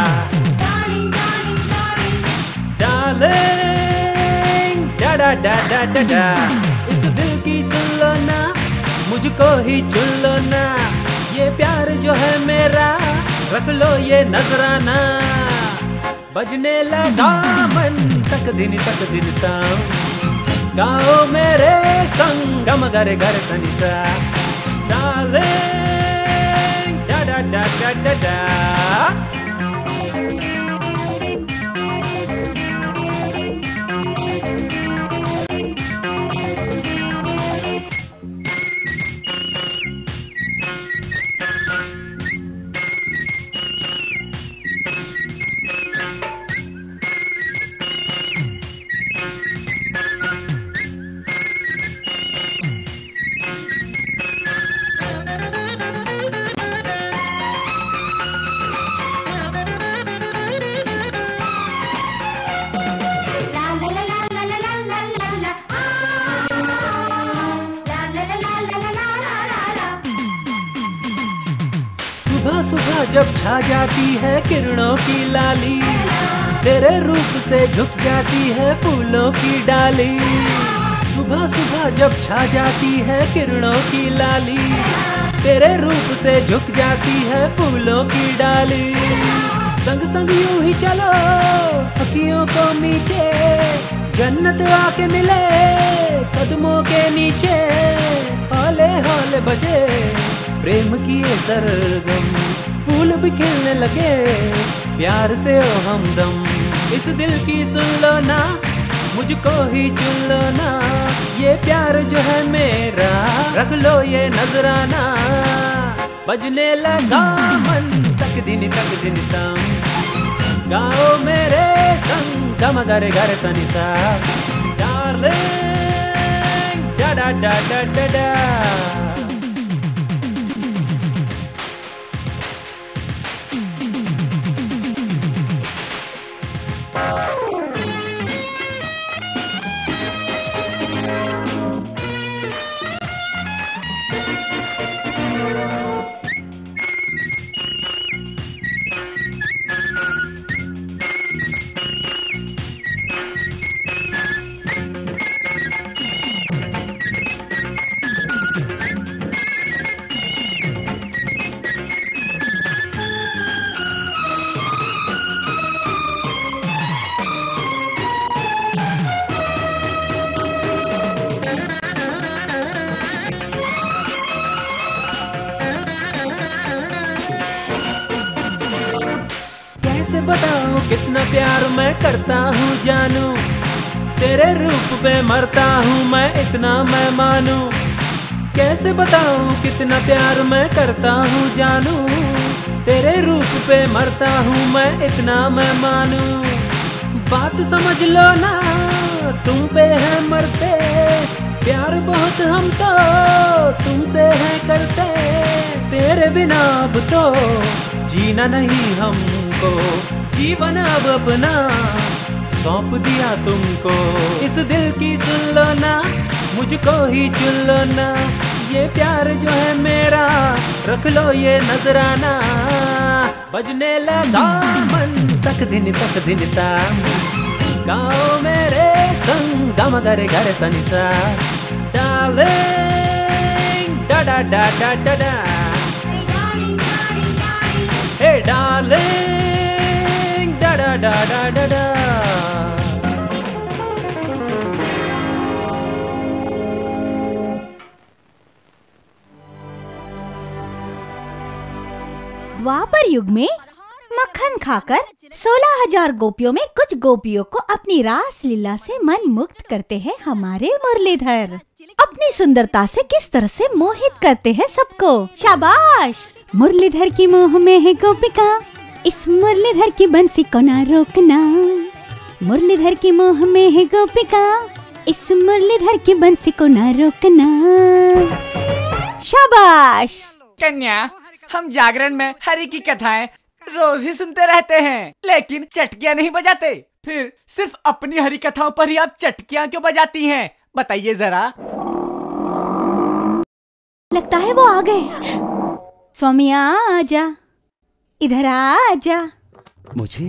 [SPEAKER 6] Darling, da da da da da da. इस दिल की सुन लो ना, मुझको ही चुन लो ना। ये प्यार जो है मेरा, रख लो ये नजराना। बजने लगा मन तक दिन ताम, गाओ मेरे संग गम गरे घर Sanisha. Darling, da da da da da da. सुबह सुबह जब छा जाती है किरणों की लाली, तेरे रूप से झुक जाती है फूलों की डाली। सुबह सुबह जब छा जाती है किरणों की लाली, तेरे रूप से झुक जाती है फूलों की डाली। संग संग यूं ही चलो अखियों को नीचे, जन्नत आके मिले कदमों के नीचे। हौले हौले बजे प्रेम की ये सरगम, फूल भी खिलने लगे प्यार से ओ हमदम। इस दिल की सुन लो ना, मुझको ही चुन लो ना। ये प्यार जो है मेरा, रख लो ये नजराना। बजने लगा मन तक दिन तम, गाओ मेरे संग गम गरे गरे सनिसा। Darling, da da da da da da. कैसे बताऊं कितना प्यार मैं करता हूँ जानू, तेरे रूप पे मरता हूँ मैं इतना मैं मानू। कैसे बताऊं कितना प्यार मैं करता हूँ जानू, तेरे रूप पे मरता हूँ मैं इतना मैं मानू। बात समझ लो ना, तुम पे है मरते, प्यार बहुत हम तो तुमसे है करते। तेरे बिना अब तो जीना नहीं हमको, जीवन अब अपना सौंप दिया तुमको। इस दिल की सुन लो ना, मुझको ही चुन लो ना। ये प्यार जो है मेरा, रख लो ये नजराना। बजने लगा मन तक दिन ताम, गाओ मेरे संग गम गरे गरे सनिसा। Darling, da da da da da da. Hey darling, da da da da da da.
[SPEAKER 4] द्वापर युग में मक्खन खाकर 16,000 गोपियों में कुछ गोपियों को अपनी रास लीला से मन मुक्त करते हैं हमारे मुरलीधर। अपनी सुंदरता से किस तरह से मोहित करते हैं सबको। शाबाश! मुरलीधर की मोह में है गोपिका, इस मुरलीधर की बंसी को ना रोकना। मुरलीधर की मोह में है गोपिका, इस मुरलीधर की बंसी को ना रोकना। शाबाश।
[SPEAKER 8] कन्या, हम जागरण में हरि की कथाएं रोज ही सुनते रहते हैं, लेकिन चटकियाँ नहीं बजाते। फिर सिर्फ अपनी हरि कथाओं पर ही आप चटकियाँ क्यों बजाती हैं? बताइए जरा।
[SPEAKER 4] लगता है वो आ गए। स्वामी आजा, इधर आजा।
[SPEAKER 9] मुझे?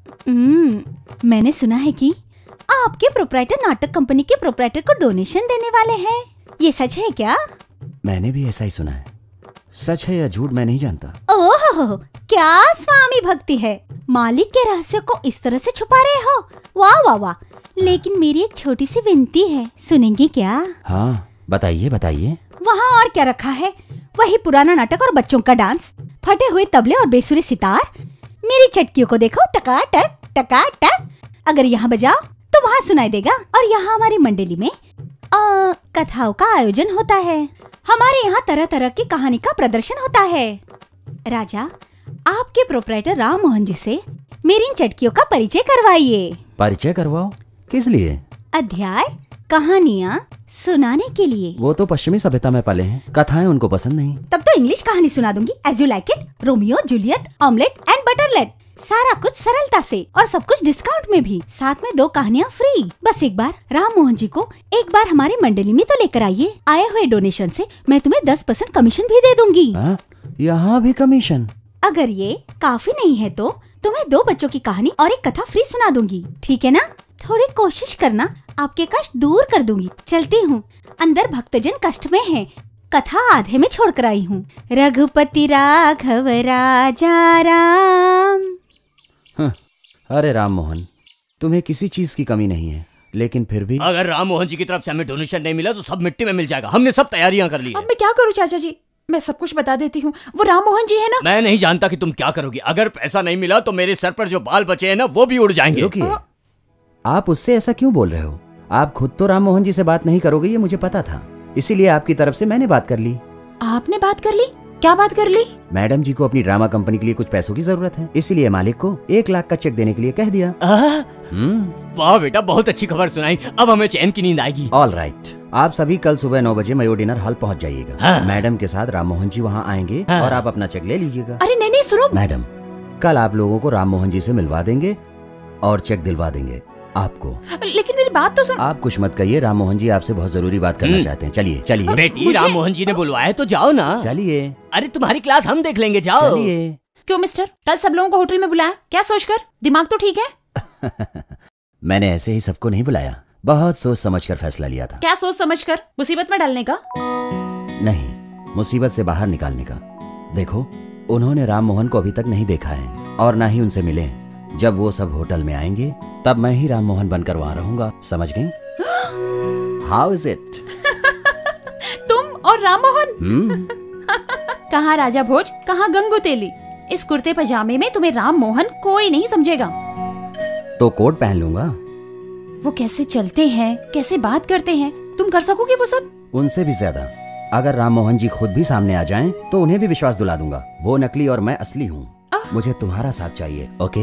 [SPEAKER 4] मैंने सुना है कि आपके प्रोप्राइटर नाटक कंपनी के प्रोप्राइटर को डोनेशन देने वाले हैं। ये सच है क्या?
[SPEAKER 9] मैंने भी ऐसा ही सुना है। सच है या झूठ मैं नहीं जानता।
[SPEAKER 4] ओह, क्या स्वामी भक्ति है। मालिक के रहस्य को इस तरह से छुपा रहे हो। वाह वाह वाह। लेकिन मेरी एक छोटी सी विनती है, सुनेंगे क्या?
[SPEAKER 9] हाँ बताइए बताइए।
[SPEAKER 4] वहाँ और क्या रखा है? वही पुराना नाटक और बच्चों का डांस, फटे हुए तबले और बेसुरे सितार। मेरी चटकियों को देखो, टकाटक टकाटक। अगर यहाँ बजाओ तो वहाँ सुनाई देगा। और यहाँ हमारी मंडली में कथाओं का आयोजन होता है। हमारे यहाँ तरह तरह की कहानी का प्रदर्शन होता है। राजा, आपके प्रोप्राइटर राम मोहन जी से मेरी इन चटकियों का परिचय करवाइए।
[SPEAKER 9] परिचय करवाओ? किस लिए?
[SPEAKER 4] अध्याय, कहानियाँ सुनाने के लिए।
[SPEAKER 9] वो तो पश्चिमी सभ्यता में पले हैं, कथाएं उनको पसंद नहीं।
[SPEAKER 4] तब तो इंग्लिश कहानी सुना दूंगी। As you like it, Romeo Juliet, omelette and butterlet. सारा कुछ सरलता से और सब कुछ डिस्काउंट में भी। साथ में 2 कहानियाँ फ्री। बस एक बार राम मोहन जी को एक बार हमारी मंडली में तो लेकर आइए। आए हुए डोनेशन से मैं तुम्हें 10% कमीशन भी दे दूंगी।
[SPEAKER 9] यहाँ भी कमीशन?
[SPEAKER 4] अगर ये काफी नहीं है तो तुम्हें 2 बच्चों की कहानी और एक कथा फ्री सुना दूंगी। ठीक है ना? थोड़ी कोशिश करना, आपके कष्ट दूर कर दूंगी। चलती हूँ, अंदर भक्तजन कष्ट में हैं। कथा आधे में छोड़ कर आई हूँ। रघुपति राघव राजा राम।
[SPEAKER 9] अरे राम मोहन, तुम्हें किसी चीज की कमी नहीं है, लेकिन फिर भी।
[SPEAKER 2] अगर राम मोहन जी की तरफ से हमें डोनेशन नहीं मिला तो सब मिट्टी में मिल जाएगा। हमने सब तैयारियां कर ली है।
[SPEAKER 11] अब मैं क्या करूं चाचा जी? मैं सब कुछ बता देती हूँ। वो राम मोहन जी है ना?
[SPEAKER 2] मैं नहीं जानता कि तुम क्या करोगी। अगर पैसा नहीं मिला तो मेरे सर पर जो बाल बचे हैं ना, वो भी उड़ जाएंगे।
[SPEAKER 9] रुकिए, आप उससे ऐसा क्यों बोल रहे हो? आप खुद तो राम मोहन जी से बात नहीं करोगे, ये मुझे पता था। इसीलिए आपकी तरफ से मैंने बात कर ली।
[SPEAKER 11] आपने बात कर ली? क्या बात कर ली?
[SPEAKER 9] मैडम जी को अपनी ड्रामा कंपनी के लिए कुछ पैसों की जरूरत है, इसीलिए मालिक को 1 लाख का चेक देने के लिए कह दिया।
[SPEAKER 2] वाह बेटा, बहुत अच्छी खबर सुनाई। अब हमें चैन की नींद आएगी।
[SPEAKER 9] ऑल राइट, आप सभी कल सुबह 9 बजे मयो डिनर हॉल पहुंच जाइएगा। मैडम के साथ राम मोहन जी वहां आएंगे और आप अपना चेक ले लीजिएगा।
[SPEAKER 11] अरे नहीं, सुनो
[SPEAKER 9] मैडम, कल आप लोगों को राम मोहन जी से मिलवा देंगे और चेक दिलवा देंगे आपको।
[SPEAKER 11] लेकिन मेरी बात तो सुन।
[SPEAKER 9] आप कुछ मत कहिए, राम मोहन जी आपसे बहुत जरूरी बात करना चाहते हैं। चलिए चलिए।
[SPEAKER 2] बेटी, राम मोहन जी ने बुलवाया तो जाओ ना।
[SPEAKER 9] चलिए।
[SPEAKER 2] अरे तुम्हारी क्लास हम देख लेंगे, जाओ।
[SPEAKER 9] चलिए।
[SPEAKER 11] क्यों मिस्टर, कल सब लोगों को होटल में बुलाया? क्या सोचकर? दिमाग तो ठीक है?
[SPEAKER 9] मैंने ऐसे ही सबको नहीं बुलाया, बहुत सोच समझकर फैसला लिया था।
[SPEAKER 11] क्या सोच समझकर? मुसीबत में डालने का?
[SPEAKER 9] नहीं, मुसीबत से बाहर निकालने का। देखो, उन्होंने राम मोहन को अभी तक नहीं देखा है और ना ही उनसे मिले। जब वो सब होटल में आएंगे तब मैं ही राम मोहन बनकर वहाँ रहूंगा, समझ गई? How is it?
[SPEAKER 11] तुम और राम मोहन? कहाँ राजा भोज, कहाँ गंगू तेली। इस कुर्ते पजामे में तुम्हें राम मोहन कोई नहीं समझेगा।
[SPEAKER 9] तो कोट पहन लूंगा।
[SPEAKER 11] वो कैसे चलते हैं, कैसे बात करते हैं, तुम कर सकोगे वो सब?
[SPEAKER 9] उनसे भी ज्यादा। अगर राम मोहन जी खुद भी सामने आ जाएं, तो उन्हें भी विश्वास दिला दूंगा। वो नकली और मैं असली हूँ। मुझे तुम्हारा साथ चाहिए, ओके?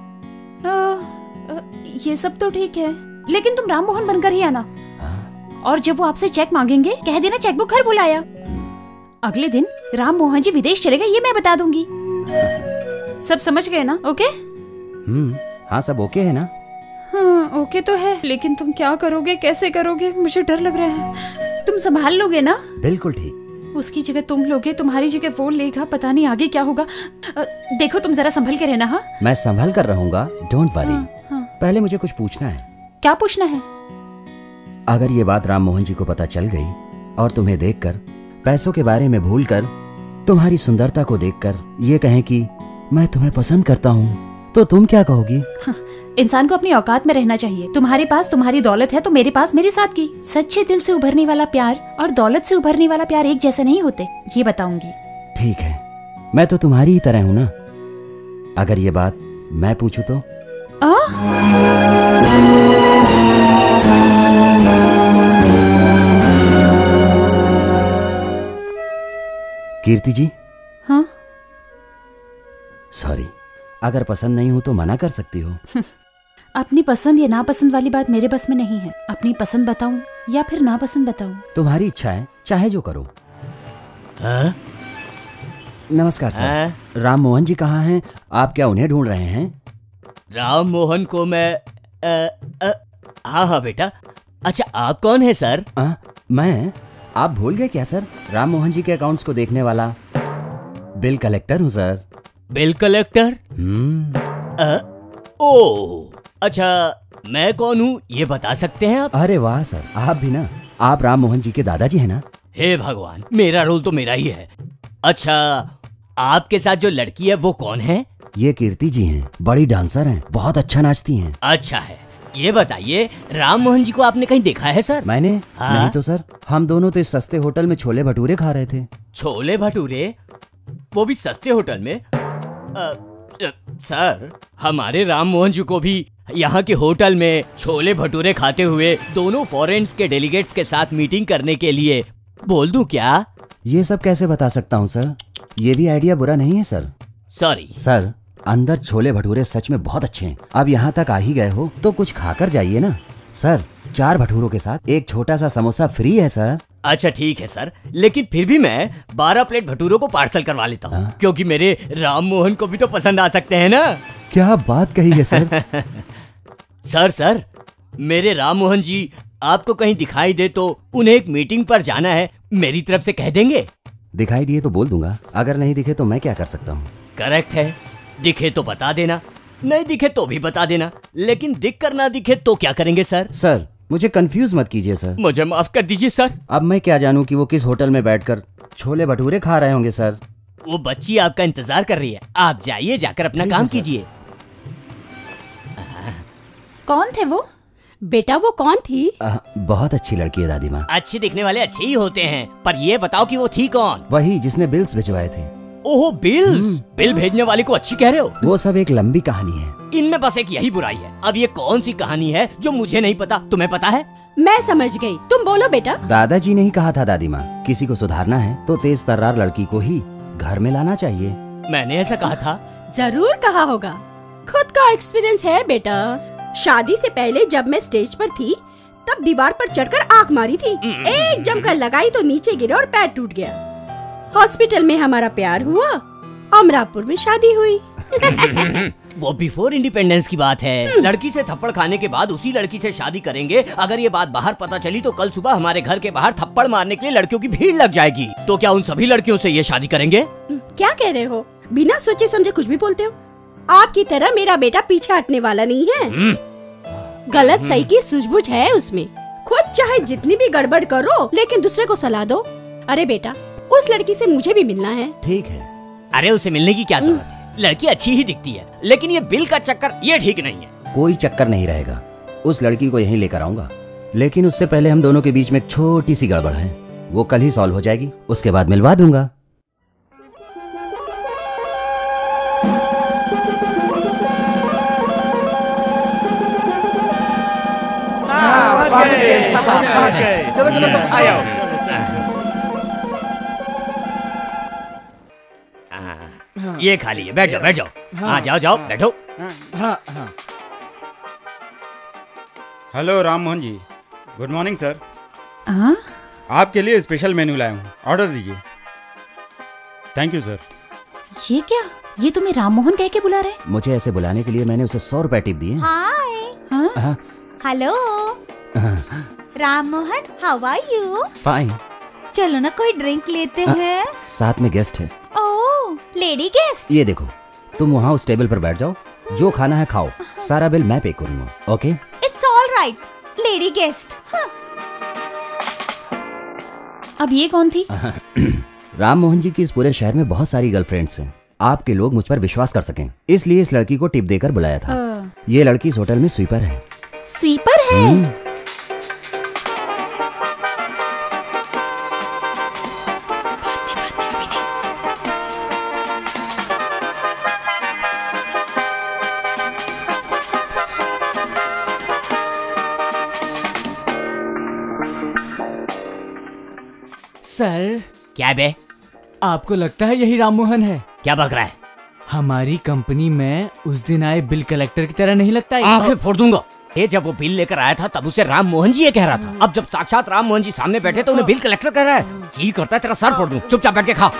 [SPEAKER 11] ये सब तो ठीक है, लेकिन तुम राम मोहन बनकर ही आना। और जब वो आपसे चेक मांगेंगे, कह देना चेकबुक घर भुलाया। अगले दिन राम मोहन जी विदेश चले गए, ये मैं बता दूंगी। सब समझ गए ना? ओके?
[SPEAKER 9] हाँ, सब ओके है ना?
[SPEAKER 11] हाँ ओके तो है, लेकिन तुम क्या करोगे, कैसे करोगे? मुझे डर लग रहा है। तुम संभाल लोगे ना?
[SPEAKER 9] बिल्कुल ठीक।
[SPEAKER 11] उसकी जगह तुम लोगे, तुम्हारी जगह वो लेगा, पता नहीं आगे क्या होगा। देखो तुम जरा संभल के रहना। हाँ,
[SPEAKER 9] मैं संभल कर रहूंगा, डोंट वरी। पहले मुझे कुछ पूछना है।
[SPEAKER 11] क्या पूछना है?
[SPEAKER 9] अगर ये बात राम मोहन जी को पता चल गई और तुम्हें देखकर, पैसों के बारे में भूलकर, तुम्हारी सुंदरता को देखकर ये कहें कि मैं तुम्हें पसंद करता हूँ, तो तुम क्या कहोगी?
[SPEAKER 11] इंसान को अपनी औकात में रहना चाहिए। तुम्हारे पास तुम्हारी दौलत है तो मेरे पास मेरी सादगी। सच्चे दिल से उभरने वाला प्यार और दौलत से उभरने वाला प्यार एक जैसे नहीं होते, ये बताऊंगी।
[SPEAKER 9] ठीक है, मैं तो तुम्हारी ही तरह हूँ ना। अगर ये बात मैं पूछूं तो? कीर्ति जी।
[SPEAKER 11] हाँ?
[SPEAKER 9] सॉरी, अगर पसंद नहीं हूं तो मना कर सकती हो।
[SPEAKER 11] अपनी पसंद या नापसंद वाली बात मेरे बस में नहीं है। अपनी पसंद बताऊं या फिर नापसंद बताऊं?
[SPEAKER 9] तुम्हारी इच्छा है, चाहे जो करो। नमस्कार सर। राम मोहन जी कहाँ हैं? आप क्या उन्हें ढूंढ रहे हैं?
[SPEAKER 2] राम मोहन को मैं हाँ हाँ बेटा। अच्छा आप कौन है सर?
[SPEAKER 9] मैं? आप भूल गए क्या सर? राम मोहन जी के अकाउंट्स को देखने वाला बिल कलेक्टर हूँ सर।
[SPEAKER 2] Bill collector? ओह अच्छा, मैं कौन हूँ ये बता सकते हैं आप?
[SPEAKER 9] अरे वाह सर, आप भी ना। आप राम मोहन जी के दादाजी हैं ना?
[SPEAKER 2] हे भगवान, मेरा रोल तो मेरा ही है। अच्छा, आपके साथ जो लड़की है वो कौन है?
[SPEAKER 9] ये कीर्ति जी हैं, बड़ी डांसर हैं, बहुत अच्छा नाचती हैं।
[SPEAKER 2] अच्छा है, ये बताइए राम मोहन जी को आपने कहीं देखा है सर?
[SPEAKER 9] मैंने? नहीं तो सर, हम दोनों तो इस सस्ते होटल में छोले भटूरे खा रहे थे।
[SPEAKER 2] छोले भटूरे? वो भी सस्ते होटल में? सर, हमारे राम मोहन जी को भी यहाँ के होटल में छोले भटूरे खाते हुए दोनों फॉरेन्स के डेलीगेट्स के साथ मीटिंग करने के लिए बोल दूं क्या?
[SPEAKER 9] ये सब कैसे बता सकता हूँ सर, ये भी आइडिया बुरा नहीं है सर।
[SPEAKER 2] सॉरी
[SPEAKER 9] सर, अंदर छोले भटूरे सच में बहुत अच्छे हैं। अब यहाँ तक आ ही गए हो तो कुछ खाकर जाइए ना। सर, 4 भटूरों के साथ एक छोटा सा समोसा फ्री है सर।
[SPEAKER 2] अच्छा ठीक है सर, लेकिन फिर भी मैं 12 प्लेट भटूरों को पार्सल करवा लेता हूँ, क्योंकि मेरे राम मोहन को भी तो पसंद आ सकते हैं ना।
[SPEAKER 9] क्या बात कही है सर।
[SPEAKER 2] सर, मेरे राम मोहन जी आपको कहीं दिखाई दे तो उन्हें एक मीटिंग पर जाना है, मेरी तरफ से कह देंगे?
[SPEAKER 9] दिखाई दिए तो बोल दूंगा, अगर नहीं दिखे तो मैं क्या कर सकता हूँ?
[SPEAKER 2] करेक्ट है, दिखे तो बता देना, नहीं दिखे तो भी बता देना, लेकिन दिख कर ना दिखे तो क्या करेंगे सर?
[SPEAKER 9] सर, मुझे कंफ्यूज मत कीजिए सर।
[SPEAKER 2] मुझे माफ कर दीजिए सर।
[SPEAKER 9] अब मैं क्या जानूं कि वो किस होटल में बैठकर छोले भटूरे खा रहे होंगे सर।
[SPEAKER 2] वो बच्ची आपका इंतजार कर रही है, आप जाइए, जाकर अपना काम कीजिए।
[SPEAKER 11] कौन थे वो?
[SPEAKER 1] बेटा वो कौन थी?
[SPEAKER 9] बहुत अच्छी लड़की है दादी माँ।
[SPEAKER 2] अच्छे दिखने वाले अच्छे ही होते हैं, पर ये बताओ कि वो थी कौन?
[SPEAKER 9] वही जिसने बिल्स भिजवाए थे।
[SPEAKER 2] ओहो बिल्स, बिल भेजने वाले को अच्छी कह रहे हो?
[SPEAKER 9] वो सब एक लंबी कहानी है,
[SPEAKER 2] इनमें बस एक यही बुराई है। अब ये कौन सी कहानी है जो मुझे नहीं पता, तुम्हें पता है?
[SPEAKER 1] मैं समझ गई, तुम बोलो बेटा।
[SPEAKER 9] दादाजी ने ही कहा था दादी माँ, किसी को सुधारना है तो तेज तर्रार लड़की को ही घर में लाना चाहिए।
[SPEAKER 2] मैंने ऐसा कहा था?
[SPEAKER 1] जरूर कहा होगा, खुद का एक्सपीरियंस है बेटा। शादी से पहले जब मैं स्टेज पर थी तब दीवार पर चढ़कर आंख मारी थी, एक जमकर लगाई तो नीचे गिरा और पैर टूट गया। हॉस्पिटल में हमारा प्यार हुआ, अमरापुर में शादी हुई।
[SPEAKER 2] वो बिफोर इंडिपेंडेंस की बात है। लड़की से थप्पड़ खाने के बाद उसी लड़की से शादी करेंगे। अगर ये बात बाहर पता चली तो कल सुबह हमारे घर के बाहर थप्पड़ मारने के लिए लड़कियों की भीड़ लग जाएगी। तो क्या उन सभी लड़कियों से ये शादी करेंगे?
[SPEAKER 1] क्या कह रहे हो? बिना सोचे समझे कुछ भी बोलते हो। आपकी तरह मेरा बेटा पीछे हटने वाला नहीं है। गलत सही की सूझबूझ है उसमें। खुद चाहे जितनी भी गड़बड़ करो, लेकिन दूसरे को सलाह दो। अरे बेटा, उस लड़की से मुझे भी मिलना है।
[SPEAKER 9] ठीक है।
[SPEAKER 2] अरे उसे मिलने की क्या जरूरत है, लड़की अच्छी ही दिखती है, लेकिन ये बिल का चक्कर ये ठीक नहीं है।
[SPEAKER 9] कोई चक्कर नहीं रहेगा, उस लड़की को यहीं लेकर आऊंगा, लेकिन उससे पहले हम दोनों के बीच में एक छोटी सी गड़बड़ है, वो कल ही सॉल्व हो जाएगी, उसके बाद मिलवा दूंगा।
[SPEAKER 5] चलो चलो सब
[SPEAKER 2] आ जाओ। ये खा लीजिए, बैठ जाओ बैठ जाओ। हाँ जाओ जाओ बैठो।
[SPEAKER 7] Hello Ram Mohan ji, good morning sir.
[SPEAKER 11] हाँ?
[SPEAKER 7] आपके लिए स्पेशल मेन्यू लाया हूँ, ऑर्डर दीजिए। Thank you sir.
[SPEAKER 11] ये क्या, ये तुम्हें राम मोहन कह के बुला रहे?
[SPEAKER 9] मुझे ऐसे बुलाने के लिए मैंने उसे 100 रुपए टिप दिए।
[SPEAKER 4] Hi, hello Ram Mohan, how are you?
[SPEAKER 9] Fine.
[SPEAKER 4] चलो ना कोई ड्रिंक लेते हैं।
[SPEAKER 9] साथ में गेस्ट है।
[SPEAKER 4] ओह, लेडी गेस्ट।
[SPEAKER 9] ये देखो, तुम वहाँ उस टेबल पर बैठ जाओ, जो खाना है खाओ, सारा बिल मैं पे करूँगा। Okay?
[SPEAKER 4] It's all right, lady guest.
[SPEAKER 11] अब ये कौन थी?
[SPEAKER 9] राम मोहन जी की इस पूरे शहर में बहुत सारी गर्लफ्रेंड्स हैं। आपके लोग मुझ पर विश्वास कर सकें, इसलिए इस लड़की को टिप देकर बुलाया था। ये लड़की इस होटल में स्वीपर है।
[SPEAKER 11] स्वीपर है?
[SPEAKER 8] सर,
[SPEAKER 2] क्या बे?
[SPEAKER 8] आपको लगता है यही राम मोहन है?
[SPEAKER 2] क्या बक रहा है?
[SPEAKER 8] हमारी कंपनी में उस दिन आए बिल कलेक्टर की तरह नहीं लगता है?
[SPEAKER 2] आंखें फोड़ दूंगा। ये जब वो बिल लेकर आया था तब उसे राम मोहन जी ये कह रहा था। अब जब साक्षात राम मोहन जी सामने बैठे तो उन्हें बिल कलेक्टर कह रहा है। जी करता है तेरा सर फोड़ दूं। चुपचाप बैठ के खा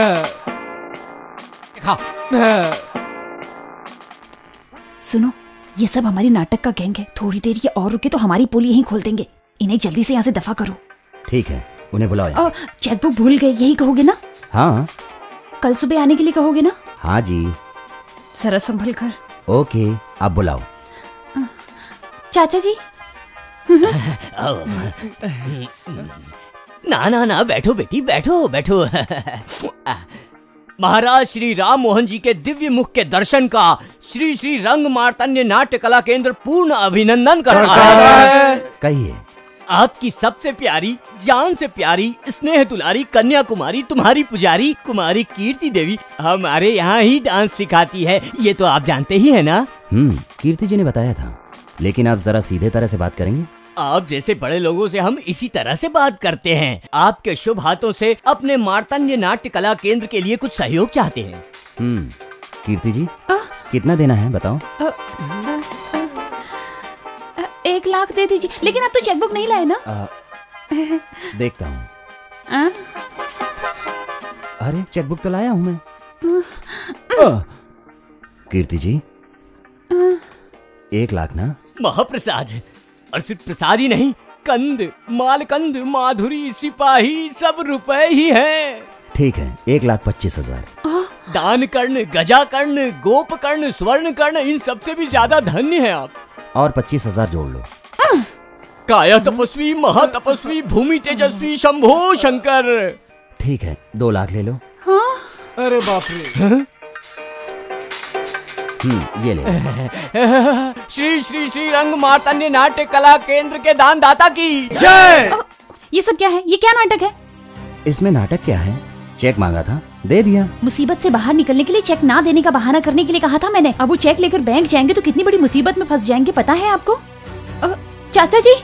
[SPEAKER 2] खा।
[SPEAKER 11] सुनो, ये सब हमारी नाटक का गैंग है। थोड़ी देर ये और रुके तो हमारी पोल यहीं खोल देंगे। इन्हें जल्दी से यहाँ से दफा करो।
[SPEAKER 9] ठीक है, उन्हें बुलाओ।
[SPEAKER 11] चेकबुक भूल गए, यही कहोगे ना?
[SPEAKER 9] हाँ।
[SPEAKER 11] कल सुबह आने के लिए कहोगे ना?
[SPEAKER 9] हाँ जी।
[SPEAKER 11] जरा संभल कर।
[SPEAKER 9] ओके, अब बुलाओ।
[SPEAKER 11] चाचा जी।
[SPEAKER 2] ना ना ना, बैठो बेटी, बैठो बैठो। महाराज श्री राम मोहन जी के दिव्य मुख के दर्शन का श्री श्री रंग मार्तंड नाट्य कला केंद्र पूर्ण अभिनंदन करता है।
[SPEAKER 9] कहिए।
[SPEAKER 2] आपकी सबसे प्यारी, जान से प्यारी, स्नेह दुलारी कन्या कुमारी, तुम्हारी पुजारी कुमारी कीर्ति देवी हमारे यहाँ ही डांस सिखाती है। ये तो आप जानते ही है ना?
[SPEAKER 9] कीर्ति जी ने बताया था, लेकिन आप जरा सीधे तरह से बात करेंगे।
[SPEAKER 2] आप जैसे बड़े लोगों से हम इसी तरह से बात करते हैं। आपके शुभ हाथों से अपने मार्तंड नाट्य कला केंद्र के लिए कुछ सहयोग चाहते हैं।
[SPEAKER 9] कीर्ति जी, कितना देना है बताओ?
[SPEAKER 11] 1 लाख दे दीजिए। लेकिन आप तो चेकबुक नहीं लाए ना?
[SPEAKER 9] देखता हूँ। अरे चेकबुक तो लाया हूँ मैं। कीर्ति जी, 1 लाख ना?
[SPEAKER 2] महाप्रसाद, और सिर्फ प्रसाद ही नहीं, कंद, मालकंद, माधुरी, सिपाही सब रुपए ही हैं।
[SPEAKER 9] ठीक है, 1,25,000।
[SPEAKER 2] दान कर्ण, गजा कर्ण, गोप कर्ण, स्वर्ण कर्ण, इन सबसे भी ज्यादा धन्य हैं आप।
[SPEAKER 9] और 25,000 जोड़ लो।
[SPEAKER 2] काया तपस्वी, महातपस्वी, भूमि तेजस्वी शंभो शंकर।
[SPEAKER 9] ठीक है, 2 लाख ले लो।
[SPEAKER 8] अरे बाप रे।
[SPEAKER 9] ये ले।
[SPEAKER 2] श्री श्री श्री रंग मार्तंड नाट्य कला केंद्र के दानदाता की
[SPEAKER 8] जय।
[SPEAKER 11] ये सब क्या है? ये क्या नाटक है?
[SPEAKER 9] इसमें नाटक क्या है? चेक मांगा था, दे दिया।
[SPEAKER 11] मुसीबत से बाहर निकलने के लिए चेक ना देने का बहाना करने के लिए कहा था मैंने। अब वो चेक लेकर बैंक जाएंगे तो कितनी बड़ी मुसीबत में फंस जाएंगे, पता है आपको? चाचा जी,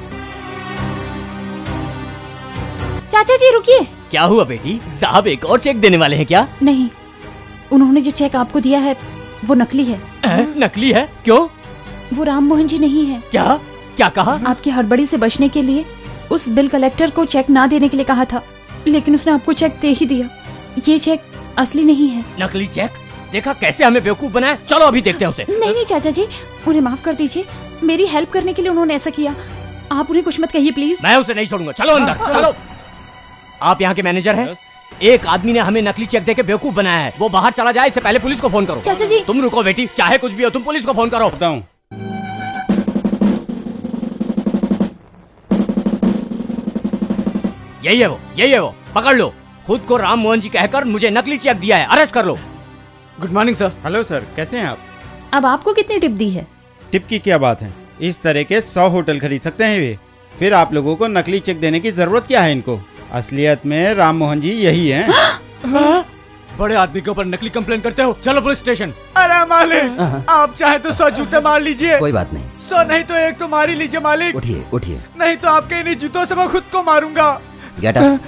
[SPEAKER 11] चाचा जी रुकिए।
[SPEAKER 2] क्या हुआ बेटी? साहब एक और चेक देने वाले हैं क्या?
[SPEAKER 11] नहीं, उन्होंने जो चेक आपको दिया है वो नकली है।
[SPEAKER 2] नकली है? क्यों?
[SPEAKER 11] वो राम मोहन जी नहीं है।
[SPEAKER 2] क्या क्या कहा?
[SPEAKER 11] आपकी हड़बड़ी से बचने के लिए उस बिल कलेक्टर को चेक ना देने के लिए कहा था, लेकिन उसने आपको चेक दे ही दिया। ये चेक असली नहीं है।
[SPEAKER 2] नकली चेक? देखा कैसे हमें बेवकूफ बनाया। चलो अभी देखते हैं उसे।
[SPEAKER 11] नहीं नहीं चाचा जी, उन्हें माफ कर दीजिए। मेरी हेल्प करने के लिए उन्होंने ऐसा किया। आप उन्हें कुछ मत कहिए प्लीज।
[SPEAKER 2] मैं उसे नहीं छोड़ूंगा। चलो अंदर चलो। आप यहाँ के मैनेजर हैं? एक आदमी ने हमें नकली चेक देके बेवकूफ बनाया है। वो बाहर चला जाए इससे पहले पुलिस को फोन करो।
[SPEAKER 11] चाचा जी।
[SPEAKER 2] तुम रुको बेटी, चाहे कुछ भी हो तुम पुलिस को फोन करो।
[SPEAKER 7] बताऊं।
[SPEAKER 2] यही है वो, पकड़ लो। खुद को राम मोहन जी कहकर मुझे नकली चेक दिया है, अरेस्ट कर लो।
[SPEAKER 8] Good morning sir.
[SPEAKER 7] Hello sir, कैसे हैं आप?
[SPEAKER 11] अब आपको कितनी टिप दी है?
[SPEAKER 7] टिप की क्या बात है? इस तरह के 100 होटल खरीद सकते हैं वे। फिर आप लोगों को नकली चेक देने की जरूरत क्या है इनको? असलियत में राम मोहन जी यही हैं।
[SPEAKER 8] बड़े आदमी के ऊपर नकली कंप्लेन करते हो? चलो पुलिस स्टेशन। अरे मालिक, आप चाहे तो 100 जूते मार लीजिए।
[SPEAKER 9] कोई बात नहीं।
[SPEAKER 8] 100 नहीं तो 1 तो मार ही लीजिए मालिक।
[SPEAKER 9] उठिए उठिए।
[SPEAKER 8] नहीं तो आपके इन्हीं जूतों से मैं खुद को मारूंगा।
[SPEAKER 9] Get up.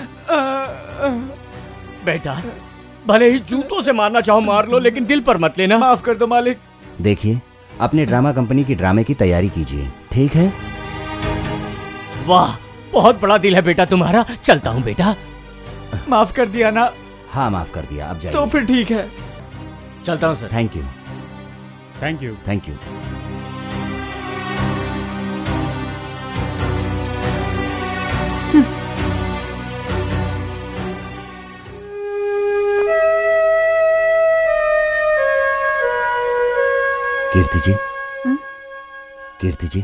[SPEAKER 2] बेटा, भले ही जूतों से मारना चाहो मार लो, लेकिन दिल पर मत लेना।
[SPEAKER 8] माफ कर दो मालिक।
[SPEAKER 9] देखिए, अपने ड्रामा कंपनी की ड्रामे की तैयारी कीजिए, ठीक है?
[SPEAKER 2] वाह, बहुत बड़ा दिल है बेटा तुम्हारा। चलता हूँ बेटा।
[SPEAKER 8] माफ कर दिया ना?
[SPEAKER 9] हाँ माफ कर दिया, अब जाइए।
[SPEAKER 8] तो फिर ठीक है, चलता हूँ sir.
[SPEAKER 9] Thank you.
[SPEAKER 7] Thank you.
[SPEAKER 9] Thank you. Kirti ji, Kirti ji,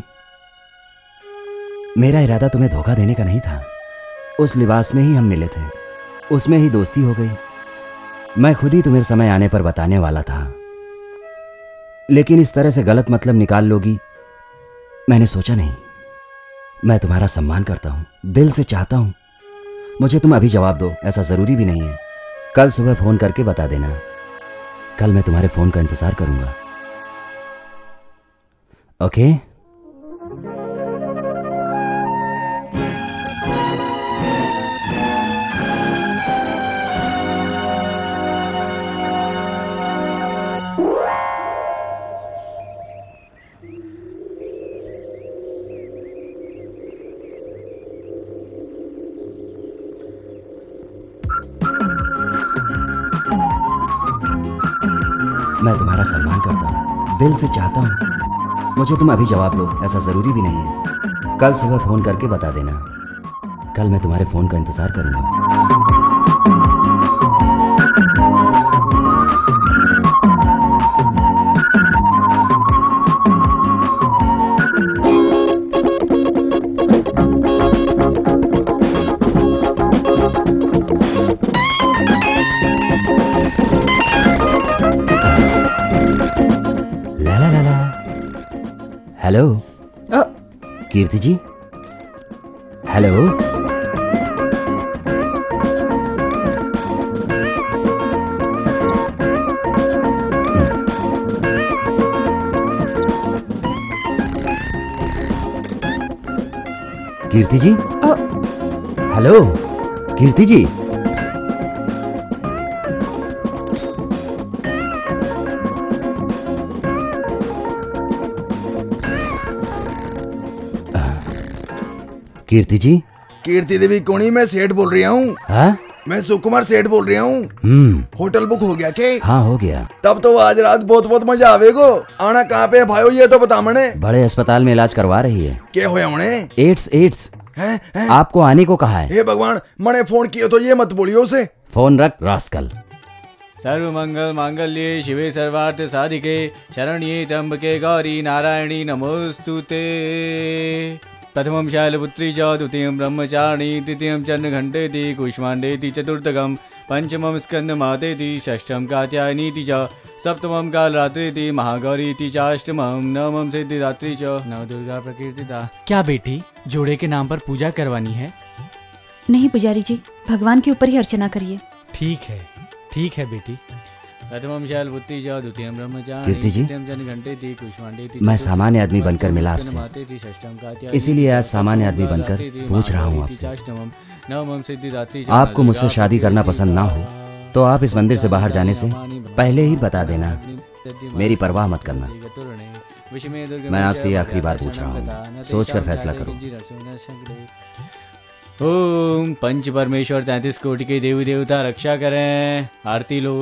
[SPEAKER 9] मेरा इरादा तुम्हें धोखा देने का नहीं था। उस लिबास में ही हम मिले थे, उसमें ही दोस्ती हो गई। मैं खुद ही तुम्हें समय आने पर बताने वाला था, लेकिन इस तरह से गलत मतलब निकाल लोगी मैंने सोचा नहीं। मैं तुम्हारा सम्मान करता हूं, दिल से चाहता हूं। मुझे तुम अभी जवाब दो, ऐसा जरूरी भी नहीं है। कल सुबह फोन करके बता देना। कल मैं तुम्हारे फोन का इंतजार करूंगा। ओके? मैं तुम्हारा सम्मान करता हूँ, दिल से चाहता हूँ। मुझे तुम अभी जवाब दो, ऐसा जरूरी भी नहीं है। कल सुबह फोन करके बता देना। कल मैं तुम्हारे फोन का इंतजार करूंगा। Hello Kirti ji, hello. Kirti ji, hello Kirti ji. Kirti ji.
[SPEAKER 12] Kirti Devi कोणी, मैं सेठ बोल रहा हूँ।
[SPEAKER 9] हाँ?
[SPEAKER 12] मैं सुकुमार सेठ बोल रहा हूँ। होटल बुक हो गया के?
[SPEAKER 9] हाँ हो गया।
[SPEAKER 12] तब तो आज रात बहुत बहुत मजा आवेगो। आना कहाँ पे है भाइयों, ये तो बता मने।
[SPEAKER 9] बड़े अस्पताल में इलाज करवा रही है।
[SPEAKER 12] क्या होया उन्हें?
[SPEAKER 9] एड्स। आपको आने को कहा है।
[SPEAKER 12] हे भगवान, मने फोन किया तो ये मत बोलियो उसे।
[SPEAKER 9] फोन रख रास्कल।
[SPEAKER 8] सर्वमंगल मांगल्ये शिवे सर्वार्थ साधिके शरण्ये त्र्यंबके गौरी नारायणी नमोस्तुते। प्रथमं शैलपुत्री च द्वितीयं ब्रह्मचारिणी तृतीयं चन्द्रघण्टेति कुष्माण्डेति चतुर्थकं पंचमं स्कन्दमातेति षष्ठं कात्यायनीति च सप्तमं कालरात्रिति महागौरीति च अष्टमं नवमं सिद्धिदात्री च नवदुर्गा प्रकीर्तिता। क्या बेटी, जोड़े के नाम पर पूजा करवानी है?
[SPEAKER 11] नहीं पुजारी जी, भगवान के ऊपर ही अर्चना करिए।
[SPEAKER 8] ठीक है बेटी। प्रथमं शैलपुत्री च द्वितीयं ब्रह्मचारिणी
[SPEAKER 9] कीर्ति जी,
[SPEAKER 8] तृतीयं चन्द्रघण्टेति कुष्माण्डेति।
[SPEAKER 9] मैं सामान्य आदमी बनकर मिला आपसे, इसीलिए आज सामान्य आदमी बनकर पूछ रहा हूँ आपसे। आपको मुझसे शादी करना पसंद ना हो तो आप इस मंदिर से बाहर जाने से पहले ही बता देना। मेरी परवाह मत करना। मैं आपसे ये आखिरी बार पूछ रहा हूँ, सोचकर फैसला करो।
[SPEAKER 8] ओम पंच परमेश्वर 33 कोटि के देवी देवता रक्षा करें। आरती लो।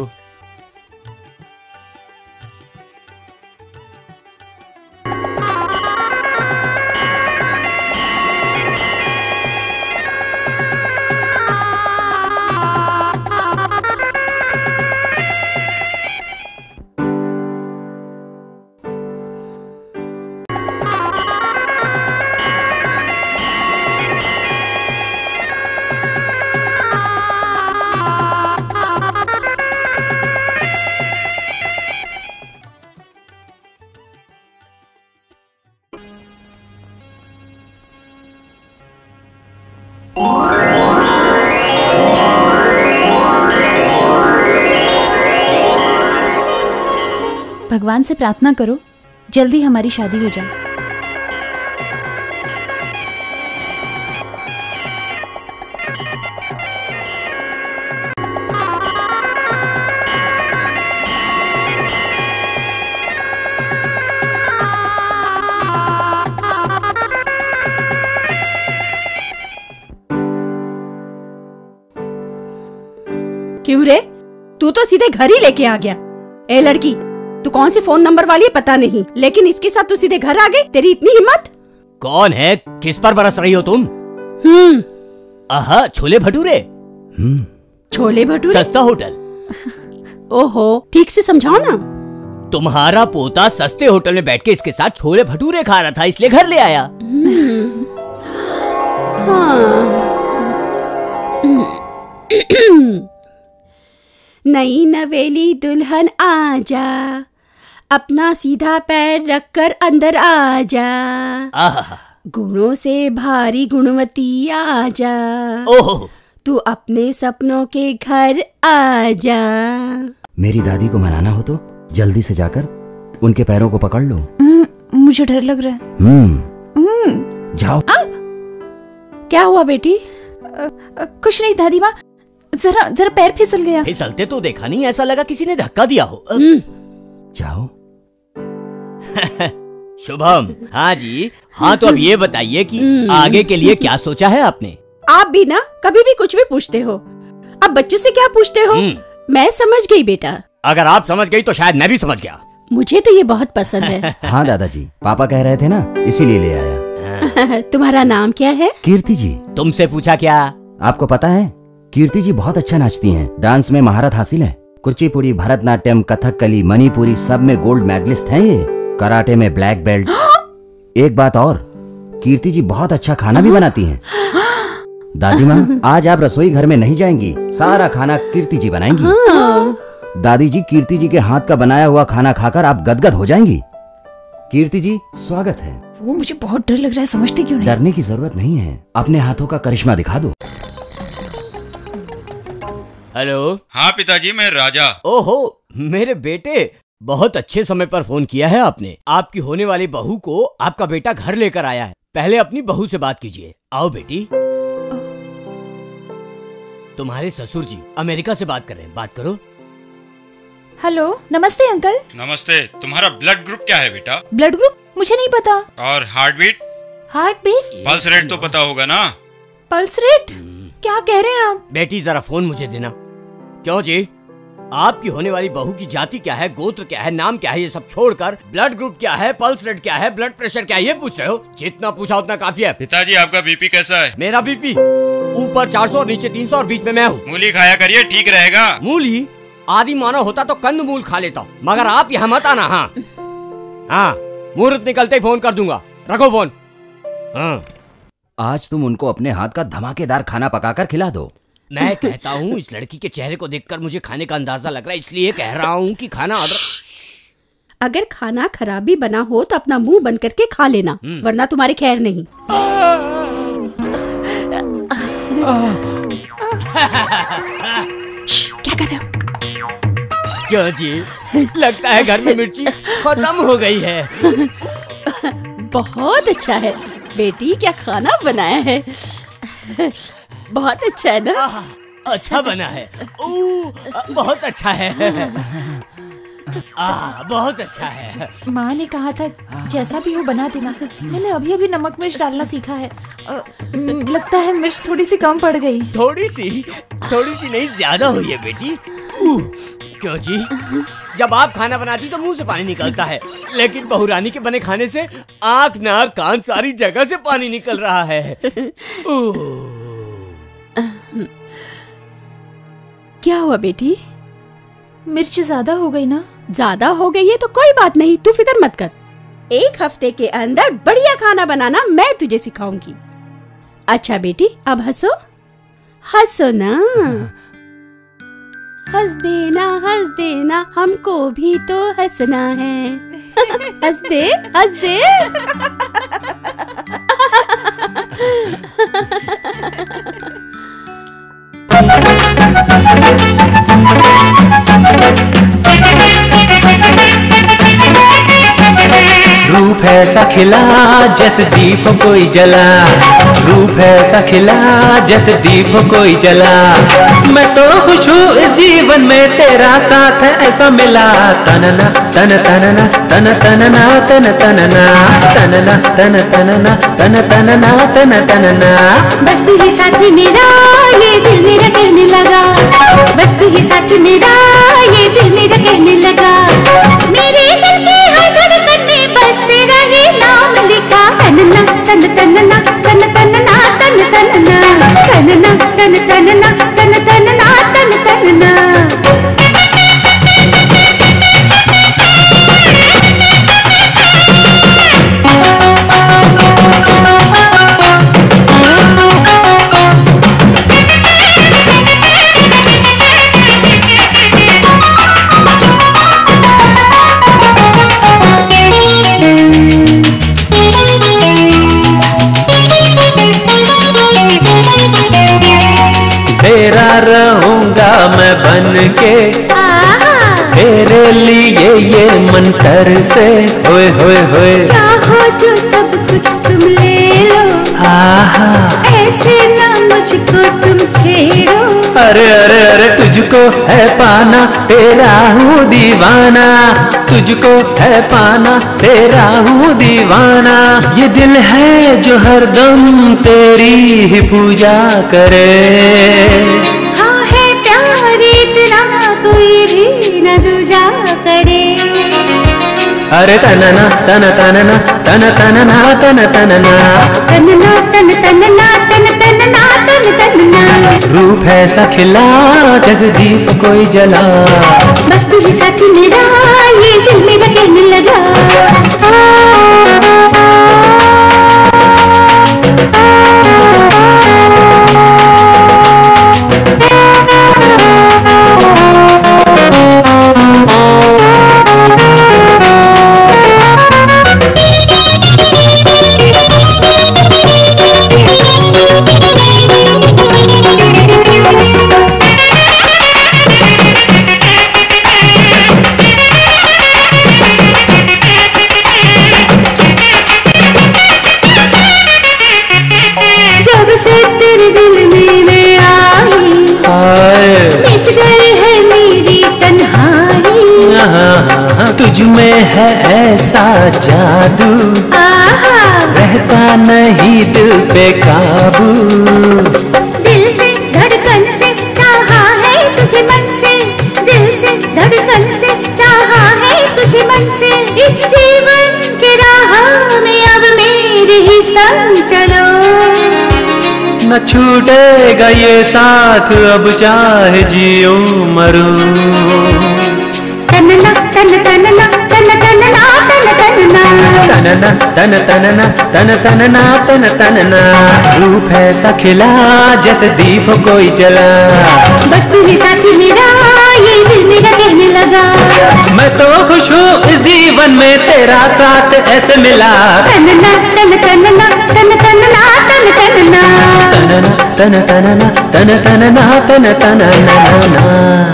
[SPEAKER 11] भगवान से प्रार्थना करो जल्दी हमारी शादी हो जाए।
[SPEAKER 1] क्यों रे, तू तो सीधे घर ही लेके आ गया। ए लड़की, तू कौन सी फोन नंबर वाली है पता नहीं, लेकिन इसके साथ तू सीधे घर आ गई। तेरी इतनी हिम्मत?
[SPEAKER 2] कौन है? किस पर बरस रही हो तुम? आहा, छोले भटूरे।
[SPEAKER 1] छोले भटूरे?
[SPEAKER 2] सस्ता होटल।
[SPEAKER 1] ओहो, ठीक से समझाओ ना।
[SPEAKER 2] तुम्हारा पोता सस्ते होटल में बैठ के इसके साथ छोले भटूरे खा रहा था, इसलिए घर ले आया।
[SPEAKER 1] नई नवेली दुल्हन आजा, अपना सीधा पैर रखकर अंदर आजा, गुणों से भारी गुणवती आजा, तू अपने सपनों के घर आजा।
[SPEAKER 9] मेरी दादी को मनाना हो तो जल्दी से जाकर उनके पैरों को पकड़ लो।
[SPEAKER 11] मुझे डर लग रहा है।
[SPEAKER 9] जाओ।
[SPEAKER 1] क्या हुआ बेटी?
[SPEAKER 11] कुछ नहीं दादी माँ, जरा पैर फिसल गया।
[SPEAKER 2] फिसलते तो देखा नहीं, ऐसा लगा किसी ने धक्का दिया हो।
[SPEAKER 9] जाओ।
[SPEAKER 2] शुभम। हाँ जी। हाँ तो अब ये बताइए कि आगे के लिए क्या सोचा है आपने?
[SPEAKER 1] आप भी ना कभी भी कुछ भी पूछते हो, अब बच्चों से क्या पूछते हो? मैं समझ गई बेटा।
[SPEAKER 2] अगर आप समझ गई तो शायद मैं भी समझ गया।
[SPEAKER 1] मुझे तो ये बहुत पसंद है।
[SPEAKER 9] हाँ दादाजी, पापा कह रहे थे ना, इसीलिए ले आया।
[SPEAKER 1] तुम्हारा नाम क्या है?
[SPEAKER 9] कीर्ति जी।
[SPEAKER 2] तुमसे पूछा क्या?
[SPEAKER 9] आपको पता है कीर्ति जी बहुत अच्छा नाचती हैं, डांस में महारत हासिल है। कुचिपुड़ी, भरतनाट्यम, कथकली, मणिपुरी सब में गोल्ड मेडलिस्ट हैं ये। कराटे में ब्लैक बेल्ट। एक बात और, कीर्ति जी बहुत अच्छा खाना भी बनाती हैं। दादी माँ, आज आप रसोई घर में नहीं जाएंगी, सारा खाना कीर्ति जी बनाएंगी। दादी जी, कीर्ति जी के हाथ का बनाया हुआ खाना खाकर आप गदगद हो जाएंगी। कीर्ति जी, स्वागत है।
[SPEAKER 11] वो मुझे बहुत डर लग रहा है, समझते क्यों नहीं?
[SPEAKER 9] डरने की जरूरत नहीं है, अपने हाथों का करिश्मा दिखा दो।
[SPEAKER 2] हेलो।
[SPEAKER 7] हाँ पिताजी, मैं राजा।
[SPEAKER 2] ओहो, मेरे बेटे, बहुत अच्छे समय पर फोन किया है आपने। आपकी होने वाली बहू को आपका बेटा घर लेकर आया है। पहले अपनी बहू से बात कीजिए। आओ बेटी। तुम्हारे ससुर जी अमेरिका से बात कर रहे हैं, बात करो।
[SPEAKER 11] हेलो, नमस्ते अंकल।
[SPEAKER 7] नमस्ते। तुम्हारा ब्लड ग्रुप क्या है बेटा?
[SPEAKER 11] ब्लड ग्रुप मुझे नहीं पता।
[SPEAKER 7] और heart beat?
[SPEAKER 11] Heart beat?
[SPEAKER 7] Pulse rate तो पता होगा ना?
[SPEAKER 11] Pulse rate? क्या कह रहे हैं आप?
[SPEAKER 2] बेटी जरा फोन मुझे देना। क्यों जी, आपकी होने वाली बहू की जाति क्या है, गोत्र क्या है, नाम क्या है, ये सब छोड़कर ब्लड ग्रुप क्या है, पल्स रेट क्या है, ब्लड प्रेशर क्या है, ये पूछ रहे हो? जितना पूछा उतना काफी है।
[SPEAKER 7] पिताजी, आपका बीपी कैसा है?
[SPEAKER 2] मेरा बीपी ऊपर 400 और नीचे 300 और बीच में मैं हूँ।
[SPEAKER 7] मूली खाया करिए, ठीक रहेगा।
[SPEAKER 2] मूली? आदि मानव होता तो कंद मूल खा लेता हूँ, मगर आप यहाँ मत आना। हाँ हाँ, मुहूर्त निकलते ही फोन कर दूंगा। रखो फोन। हाँ।
[SPEAKER 9] आज तुम उनको अपने हाथ का धमाकेदार खाना पकाकर खिला दो।
[SPEAKER 2] मैं कहता हूँ, इस लड़की के चेहरे को देखकर मुझे खाने का अंदाजा लग रहा है, इसलिए कह रहा हूँ कि खाना ऑर्डर।
[SPEAKER 1] अगर खाना खराब भी बना हो तो अपना मुंह बंद करके खा लेना, वरना तुम्हारी खैर नहीं। क्या कर रहे हो?
[SPEAKER 2] क्यों जी, लगता है घर में मिर्ची खत्म हो गई है।
[SPEAKER 1] बहुत अच्छा है बेटी, क्या खाना बनाया है। बहुत अच्छा है ना?
[SPEAKER 2] अच्छा बना है। बहुत अच्छा है। बहुत अच्छा है।
[SPEAKER 11] माँ ने कहा था जैसा भी हो बना देना। मैंने अभी अभी नमक मिर्च डालना सीखा है। लगता है मिर्च थोड़ी सी कम पड़ गई।
[SPEAKER 2] थोड़ी सी नहीं, ज्यादा हुई है बेटी। क्यों जी, जब आप खाना बनाती तो मुंह से पानी निकलता है, लेकिन बहुरानी के बने खाने से आँख, नाक, कान सारी जगह से पानी निकल रहा है।
[SPEAKER 1] क्या हुआ बेटी?
[SPEAKER 11] मिर्च ज्यादा हो गई ना?
[SPEAKER 1] ज्यादा हो गई है तो कोई बात नहीं, तू फिक्र मत कर। 1 हफ्ते के अंदर बढ़िया खाना बनाना मैं तुझे सिखाऊंगी। अच्छा बेटी, अब हंसो, हंसो ना। हंस देना, हमको भी तो हंसना है। हंस दे, हंस दे।
[SPEAKER 6] रूप ऐसा खिला जैसे दीप कोई जला, रूप ऐसा खिला जैसे दीप कोई जला। मैं तो खुश हूँ इस जीवन में तेरा साथ ऐसा मिला। तनना तन तनना तन तनना तन तनना तनना तन तनना तन तनना तन तनना।
[SPEAKER 14] बस तू ही साथी मेरा, ये दिल मेरा कहने लगा। बस तू ही साथी मेरा, ये दिल मेरा कहने लगा। मेरे दिल की हर धड़कन में बस तेरा ही नाम लिखा। तनना तन तनना तन तनना तन तनना तनना तन तनना तन तनना तन तनना।
[SPEAKER 6] तेरा रहूंगा मैं बन के, तेरे लिए ये मन कर से। होए होए होए,
[SPEAKER 14] चाहो जो सब कुछ तुम ले लो।
[SPEAKER 6] आहा,
[SPEAKER 14] ऐसे ना मुझको तुम छेड़ो।
[SPEAKER 6] अरे अरे अरे, तुझको है पाना तेरा हूँ दीवाना। तुझको है पाना तेरा हूँ दीवाना। ये दिल है जो हरदम तेरी ही पूजा करे।
[SPEAKER 14] हाँ है प्यार इतना कोई भी न दूजा।
[SPEAKER 15] अरे तनना तन तनना तन तनना तन तनना
[SPEAKER 14] तनना तन तनना तन तनना तन तनना।
[SPEAKER 15] रूप ऐसा खिला जैसे दीप कोई जला,
[SPEAKER 14] बस तू ही साथी मेरा ये दिल मेरा कहने लगा।
[SPEAKER 15] तुझ में है ऐसा जादू, रहता नहीं दिल पे काबू।
[SPEAKER 14] दिल से धड़कन से चाहा है तुझे मन से, दिल से धड़कन से चाहा है तुझे मन से। इस जीवन के राह में अब मेरे ही संग चलो,
[SPEAKER 15] न छूटेगा ये साथ अब चाहे जियो मरूं।
[SPEAKER 14] तनना तन तनना तन तनना तन तनना
[SPEAKER 15] तनना तन तनना तन तनना तन तनना। रूप ऐसा खिला जैसे दीप कोई जला,
[SPEAKER 14] बस तू ही साथी मेरा ये दिल मेरा कहने लगा।
[SPEAKER 15] मैं तो खुश हूँ इस जीवन में तेरा साथ ऐसे मिला।
[SPEAKER 14] तनना तन तनना तन तनना तन तनना
[SPEAKER 15] तन तनना तन तनना तन तनना।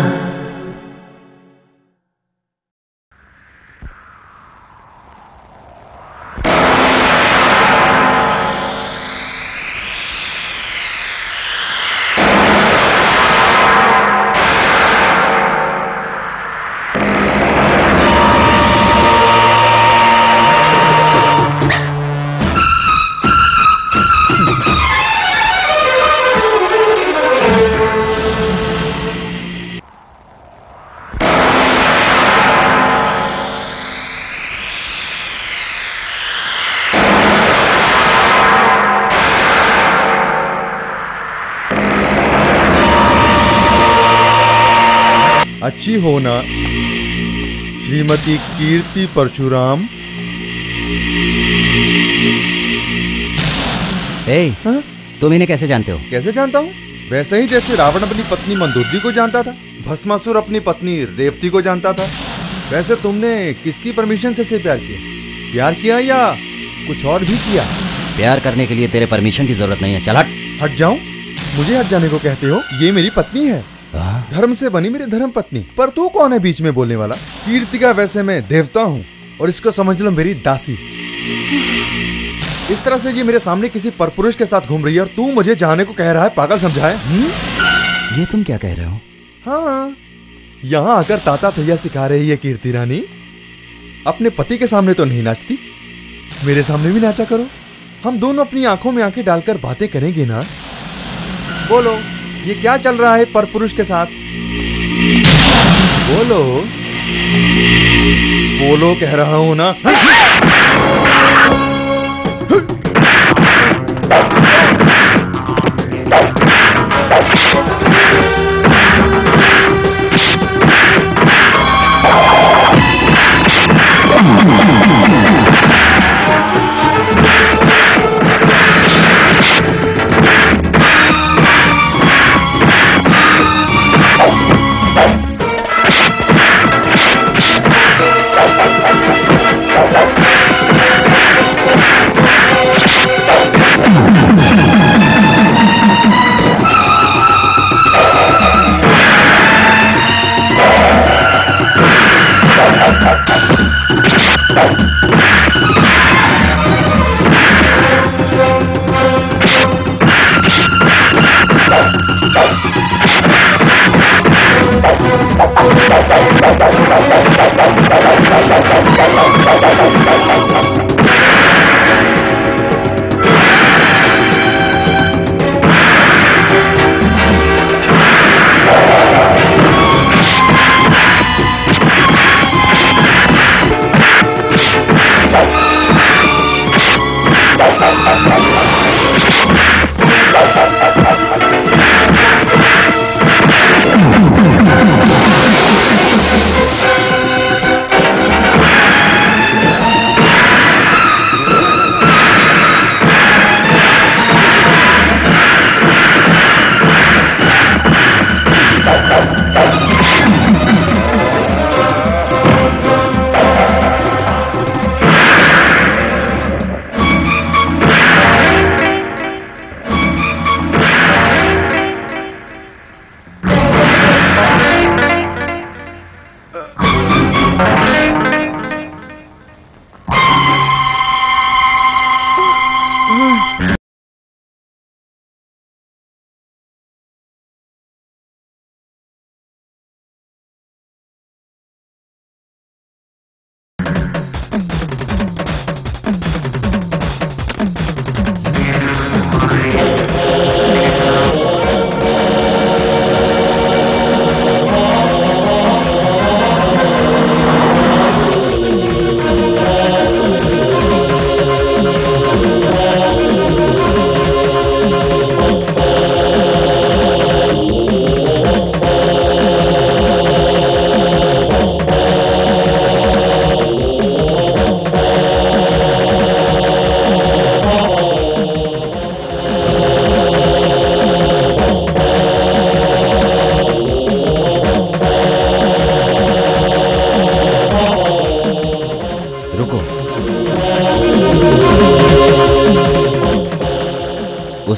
[SPEAKER 5] अच्छी होना श्रीमती कीर्ति परशुराम।
[SPEAKER 9] तुम इन्हें कैसे जानते हो?
[SPEAKER 5] कैसे जानता हूँ? वैसे ही जैसे रावण अपनी पत्नी मंदोदरी को जानता था, भस्मासुर अपनी पत्नी रेवती को जानता था। वैसे तुमने किसकी परमिशन से प्यार किया? प्यार किया या कुछ और भी किया?
[SPEAKER 9] प्यार करने के लिए तेरे परमिशन की जरूरत नहीं है। चल हट।
[SPEAKER 5] हट जाऊं? मुझे हट जाने को कहते हो? ये मेरी पत्नी है, धर्म से बनी मेरी धर्म पत्नी। पर तू कौन है बीच में बोलने वाला? कीर्ति का वैसे मैं देवता हूँ और इसको समझ लो मेरी दासी। इस तरह से ये मेरे सामने किसी परपुरुष के साथ घूम रही है और तू मुझे जाने को कह रहा है? पागल समझा है?
[SPEAKER 9] ये तुम क्या कह रहे हो?
[SPEAKER 5] हाँ, यहाँ आकर ताता थैया सिखा रही है कीर्ति रानी। अपने पति के सामने तो नहीं नाचती, मेरे सामने भी नाचा करो। हम दोनों अपनी आंखों में आंखें डालकर बातें करेंगे ना। बोलो, ये क्या चल रहा है परपुरुष के साथ? बोलो बोलो, कह रहा हूं ना।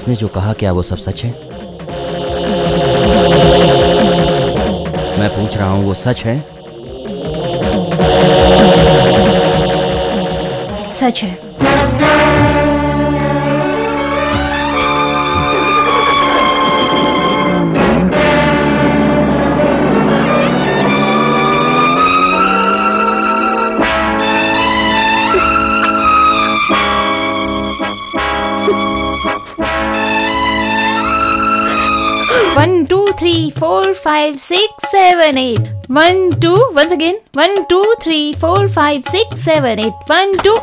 [SPEAKER 9] उसने जो कहा क्या वो सब सच है? मैं पूछ रहा हूं वो सच है?
[SPEAKER 11] सच है। One, two, three, four, five, six, seven, eight. 1, 2. Once again. 1, 2, 3, 4, 5, 6, 7, 8. 1, 2.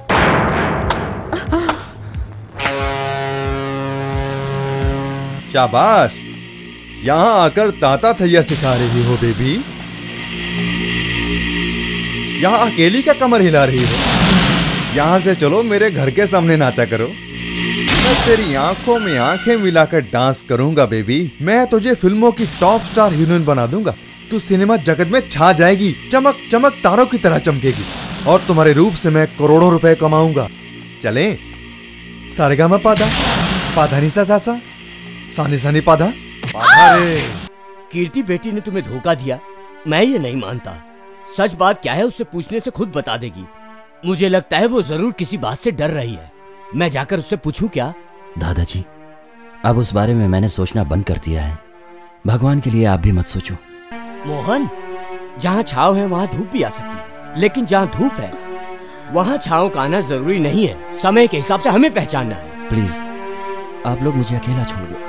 [SPEAKER 5] शाबाश, यहाँ आकर ताता थैया सिखा रही हो बेबी। यहाँ अकेली का कमर हिला रही हो। यहाँ से चलो मेरे घर के सामने नाचा करो। मैं तेरी आंखों में आंखें मिलाकर डांस करूंगा बेबी। मैं तुझे फिल्मों की टॉप स्टार हीरोइन बना दूंगा। तू सिनेमा जगत में छा जाएगी, चमक चमक तारों की तरह चमकेगी और तुम्हारे रूप से मैं करोड़ों रुपए कमाऊंगा। चले? सारेगामा पादा, पाधा निसा सासा, सानी सानी पाधा, पाधा रे।
[SPEAKER 2] कीर्ति बेटी ने तुम्हें धोखा दिया, मैं ये नहीं मानता। सच बात क्या है उससे पूछने से खुद बता देगी। मुझे लगता है वो जरूर किसी बात से डर रही है। मैं जाकर उससे पूछूं क्या?
[SPEAKER 9] दादाजी, अब उस बारे में मैंने सोचना बंद कर दिया है। भगवान के लिए आप भी मत सोचो।
[SPEAKER 2] मोहन, जहाँ छाव है वहाँ धूप भी आ सकती है, लेकिन जहाँ धूप है वहाँ छाव का आना जरूरी नहीं है। समय के हिसाब से हमें पहचानना है।
[SPEAKER 9] प्लीज आप लोग मुझे अकेला छोड़ दो।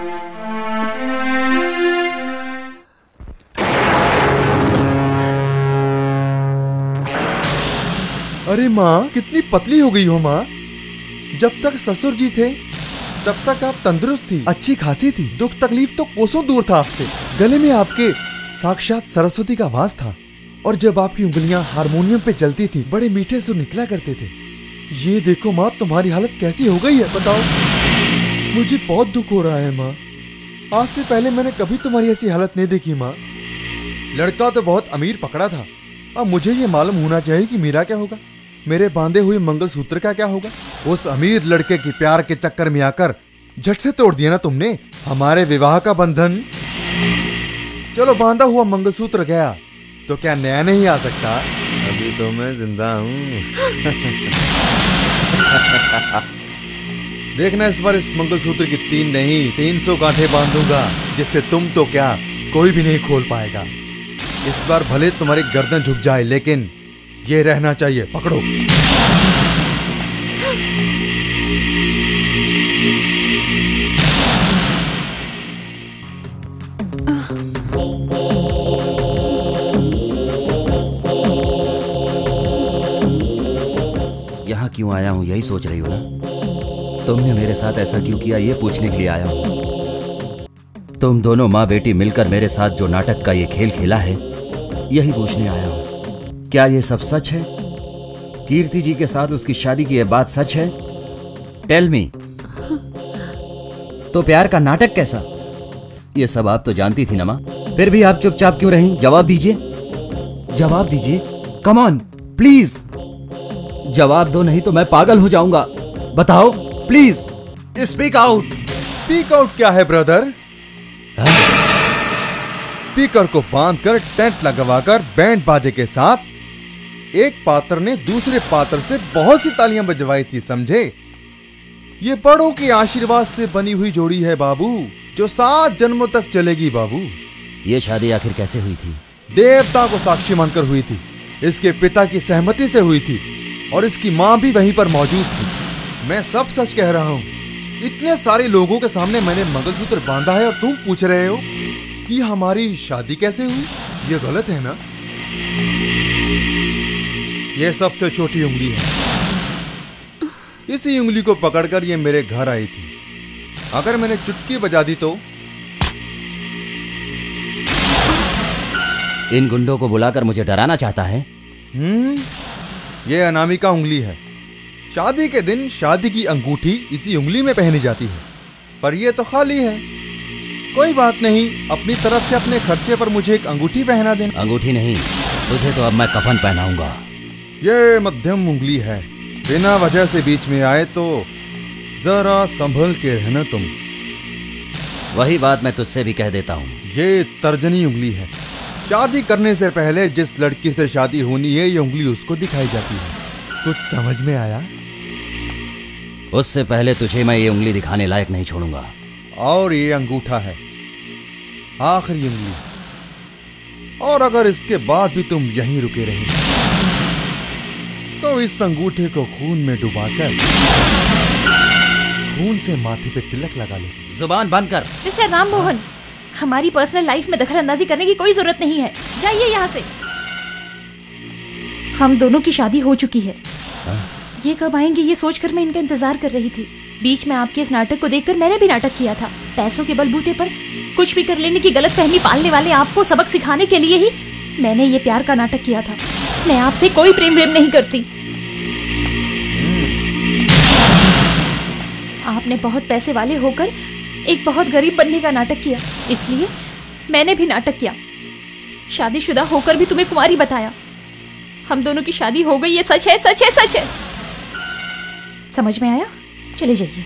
[SPEAKER 5] अरे माँ, कितनी पतली हो गई हो माँ। जब तक ससुर जी थे तब तक आप तंदुरुस्त थी, अच्छी खासी थी। दुख तकलीफ तो कोसों दूर था आपसे। गले में आपके साक्षात सरस्वती का वास था और जब आपकी उंगलियां हारमोनियम पे चलती थी बड़े मीठे सुर निकला करते थे। ये देखो माँ, तुम्हारी हालत कैसी हो गई है बताओ। मुझे बहुत दुख हो रहा है माँ। आज से पहले मैंने कभी तुम्हारी ऐसी हालत नहीं देखी माँ। लड़का तो बहुत अमीर पकड़ा था। अब मुझे ये मालूम होना चाहिए कि मेरा क्या होगा, मेरे बांधे हुए मंगलसूत्र का क्या होगा। उस अमीर लड़के की प्यार के चक्कर में आकर झट से तोड़ दिया ना तुमने हमारे विवाह का बंधन। चलो बांधा हुआ मंगलसूत्र गया तो क्या नया नहीं आ सकता? अभी तो मैं जिंदा हूँ। देखना इस बार इस मंगलसूत्र की 3 नहीं 300 गांठें बांधूंगा, जिससे तुम तो क्या कोई भी नहीं खोल पाएगा। इस बार भले तुम्हारी गर्दन झुक जाए लेकिन ये रहना चाहिए। पकड़ो।
[SPEAKER 9] यहाँ क्यों आया हूँ यही सोच रही हो ना? तुमने मेरे साथ ऐसा क्यों किया ये पूछने के लिए आया हूँ। तुम दोनों माँ बेटी मिलकर मेरे साथ जो नाटक का ये खेल खेला है यही पूछने आया हूँ। क्या ये सब सच है? कीर्ति जी के साथ उसकी शादी की ये बात सच है? Tell me. तो प्यार का नाटक कैसा? ये सब आप तो जानती थी ना माँ, फिर भी आप चुपचाप क्यों रही? जवाब दीजिए, जवाब दीजिए। कम ऑन प्लीज जवाब दो, नहीं तो मैं पागल हो जाऊंगा। बताओ please, speak out.
[SPEAKER 5] Speak out क्या है ब्रदर? स्पीकर को बांधकर टेंट लगवाकर बैंड बाजे के साथ एक पात्र ने दूसरे पात्र से बहुत सी तालियां बजवाई थी, समझे? ये बड़ों के आशीर्वाद से बनी हुई जोड़ी है बाबू, जो 7 जन्मों तक चलेगी बाबू।
[SPEAKER 9] ये शादी आखिर कैसे हुई थी?
[SPEAKER 5] देवता को साक्षी मानकर हुई थी। इसके पिता की सहमति से हुई थी और इसकी माँ भी वहीं पर मौजूद थी। मैं सब सच कह रहा हूँ। इतने सारे लोगों के सामने मैंने मंगलसूत्र बांधा है और तुम पूछ रहे हो कि हमारी शादी कैसे हुई? ये गलत है ना? ये सबसे छोटी उंगली है। इसी उंगली को पकड़कर ये मेरे घर आई थी। अगर मैंने चुटकी बजा दी तो?
[SPEAKER 9] इन गुंडों को बुलाकर मुझे डराना चाहता है?
[SPEAKER 5] ये अनामिका उंगली है। शादी के दिन शादी की अंगूठी इसी उंगली में पहनी जाती है, पर ये तो खाली है। कोई बात नहीं, अपनी तरफ से अपने खर्चे पर मुझे एक अंगूठी पहना देना।
[SPEAKER 9] अंगूठी नहीं, तुझे तो अब मैं कफन पहनाऊंगा।
[SPEAKER 5] ये मध्यम उंगली है, बिना वजह से बीच में आए तो जरा संभल के रहना तुम।
[SPEAKER 9] वही बात मैं तुझसे भी कह देता हूँ।
[SPEAKER 5] ये तर्जनी उंगली है। शादी करने से पहले जिस लड़की से शादी होनी है ये उंगली उसको दिखाई जाती है। कुछ समझ में आया?
[SPEAKER 9] उससे पहले तुझे मैं ये उंगली दिखाने लायक नहीं छोड़ूंगा।
[SPEAKER 5] और ये अंगूठा है, आखिरी उंगली। और अगर इसके बाद भी तुम यहीं रुके रहे तो इस अंगूठे को खून में डुबाकर खून से माथे पे तिलक लगा लो।
[SPEAKER 9] जुबान बंद कर।
[SPEAKER 11] मिस्टर राम मोहन, हमारी पर्सनल लाइफ में दखल अंदाजी करने की कोई जरूरत नहीं है। जाइए यहाँ से। हम दोनों की शादी हो चुकी है। ये कब आएंगे ये सोचकर मैं इनका इंतजार कर रही थी। बीच में आपके इस नाटक को देखकर मैंने भी नाटक किया था। पैसों के बलबूते पर कुछ भी कर लेने की गलतफहमी पालने वाले आपको सबक सिखाने के लिए ही मैंने ये प्यार का नाटक किया था। मैं आपसे कोई प्रेम नहीं करती। आपने बहुत पैसे वाले होकर एक बहुत गरीब बनने का नाटक किया, इसलिए मैंने भी नाटक किया। शादीशुदा होकर भी तुम्हें कुंवारी बताया। हम दोनों की शादी हो गई, ये सच है, सच है, सच है। समझ में आया? चले जाइए।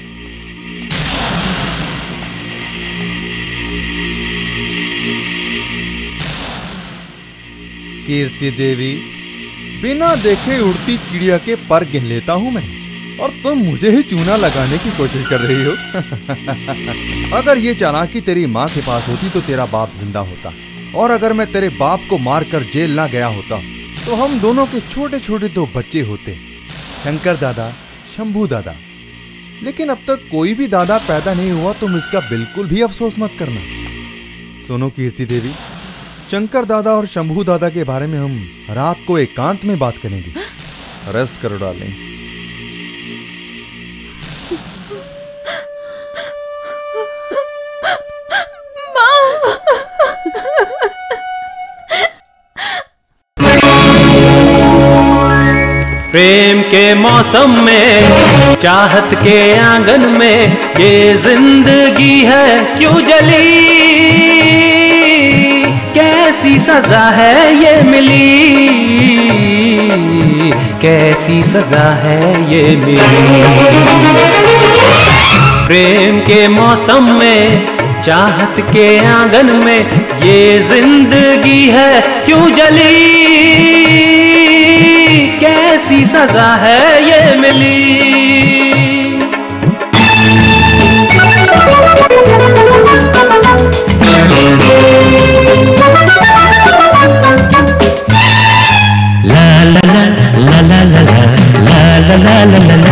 [SPEAKER 5] कीर्ति देवी, बिना देखे उड़ती चिड़िया के पर गिन लेता हूं मैं, और तुम मुझे ही चूना लगाने की कोशिश कर रही हो। अगर ये चालाकी तेरी माँ के पास होती तो तेरा बाप जिंदा होता, और अगर मैं तेरे बाप को मारकर जेल ना गया होता तो हम दोनों के छोटे छोटे 2 बच्चे होते, शंकर दादा, शंभू दादा। लेकिन अब तक कोई भी दादा पैदा नहीं हुआ। तुम इसका बिल्कुल भी अफसोस मत करना। सुनो कीर्ति देवी, शंकर दादा और शंभू दादा के बारे में हम रात को एकांत में बात करेंगे। रेस्ट करो डार्लिंग।
[SPEAKER 6] प्रेम के मौसम में, चाहत के आंगन में, ये जिंदगी है क्यों जली, कैसी सजा है ये मिली, कैसी सजा है ये मिली। प्रेम के मौसम में, चाहत के आंगन में, ये जिंदगी है क्यों जली, कैसी सजा है ये मिली।
[SPEAKER 15] ला ला ला ला ला ला ला ला ला ला ला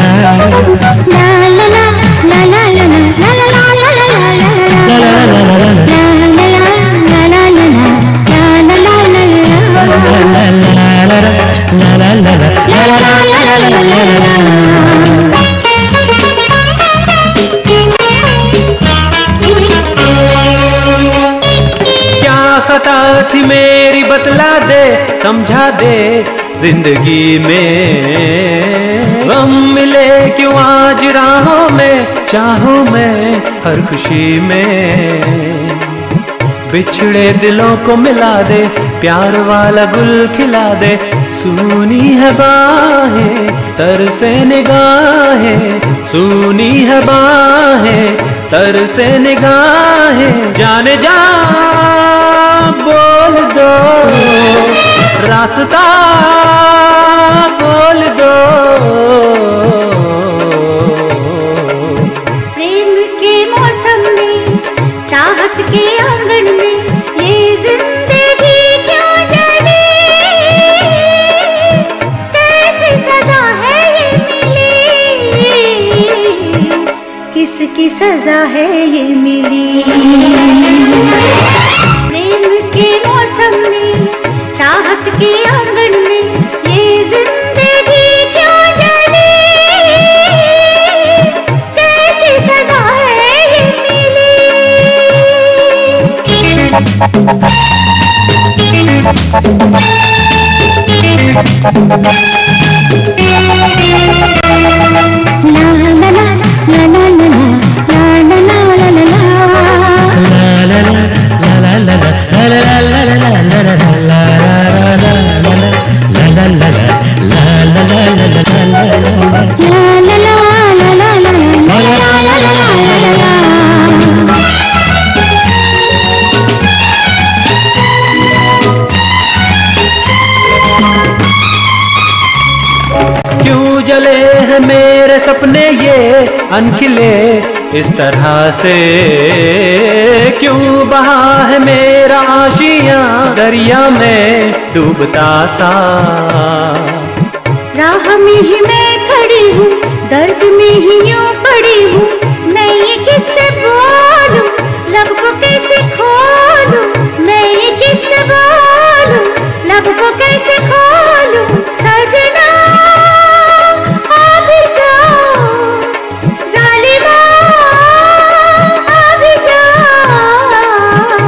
[SPEAKER 6] क्या खता थी मेरी बतला दे, समझा दे, जिंदगी में गम मिले क्यों आज राहों में, चाहूं मैं हर खुशी में, बिछड़े दिलों को मिला दे, प्यार वाला गुल खिला दे, सुनी है बाहें तरसे निगाहें, सुनी है बाहें तरसे निगाहें, जाने जा बोल दो, रास्ता बोल दो।
[SPEAKER 14] प्रेम के मौसम में, चाहत के आंगन में, ये जिंदगी क्यों जली, कैसी सजा है ये मिली, किसकी सजा है ये मिली। प्रेम के मौसम में, चाहत के आंगन में, ये जिंदगी क्यों जली, कैसी सजा है ये मिली।
[SPEAKER 15] जले हैं मेरे सपने ये अनखिले, इस तरह से क्यों बहा है मेरा आशियां दरिया में डूबता सा।
[SPEAKER 14] राह में ही मैं खड़ी हूँ, दर्द में ही यूं पड़ी हूँ, मैं ये किससे बोलूं, लब को कैसे खोलूं, मैं ये किससे बोलूं, लब को कैसे खोलूं। सजना आ भी जाओ, जालिमा आ भी जाओ।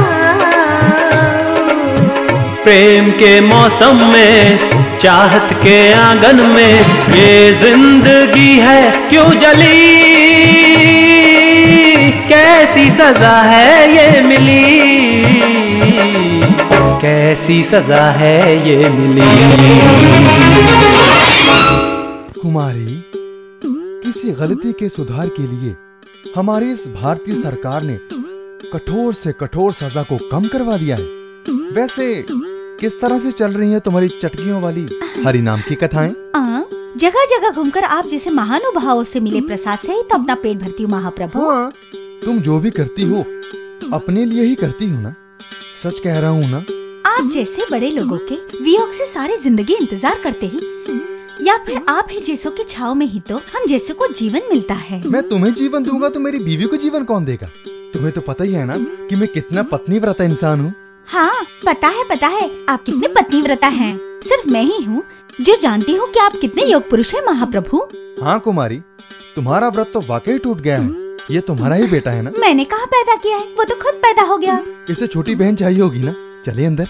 [SPEAKER 15] प्रेम के मौसम में, चाहत के आंगन में ये जिंदगी है क्यों जली, कैसी सजा है ये मिली, कैसी सजा है ये मिली।
[SPEAKER 5] कुमारी, किसी गलती के सुधार के लिए हमारी इस भारतीय सरकार ने कठोर से कठोर सजा को कम करवा दिया है। वैसे किस तरह से चल रही है तुम्हारी चटकियों वाली हरि नाम की कथाएं?
[SPEAKER 4] जगह जगह घूमकर आप जैसे महानुभावों से मिले प्रसाद से ही तो अपना पेट भरती हूँ महाप्रभु।
[SPEAKER 5] हाँ, तुम जो भी करती हो अपने लिए ही करती हो ना, सच कह रहा हूँ ना।
[SPEAKER 4] आप जैसे बड़े लोगों के वियोग से सारी जिंदगी इंतजार करते ही, या फिर आप ही जैसों की छाव में ही तो हम जैसों को जीवन मिलता है।
[SPEAKER 5] मैं तुम्हें जीवन दूंगा तो मेरी बीवी को जीवन कौन देगा? तुम्हें तो पता ही है ना कि मैं कितना पत्नीव्रता इंसान हूँ।
[SPEAKER 4] हाँ पता है आप कितने पत्नीव्रता हैं। सिर्फ मैं ही हूँ जो जानती हूँ कि आप कितने योग पुरुष हैं महाप्रभु।
[SPEAKER 5] हाँ कुमारी, तुम्हारा व्रत तो वाकई टूट गया है। ये तुम्हारा ही बेटा है ना?
[SPEAKER 4] मैंने कहाँ पैदा किया है, वो तो खुद पैदा हो गया।
[SPEAKER 5] इसे छोटी बहन चाहिए होगी ना। चले अंदर।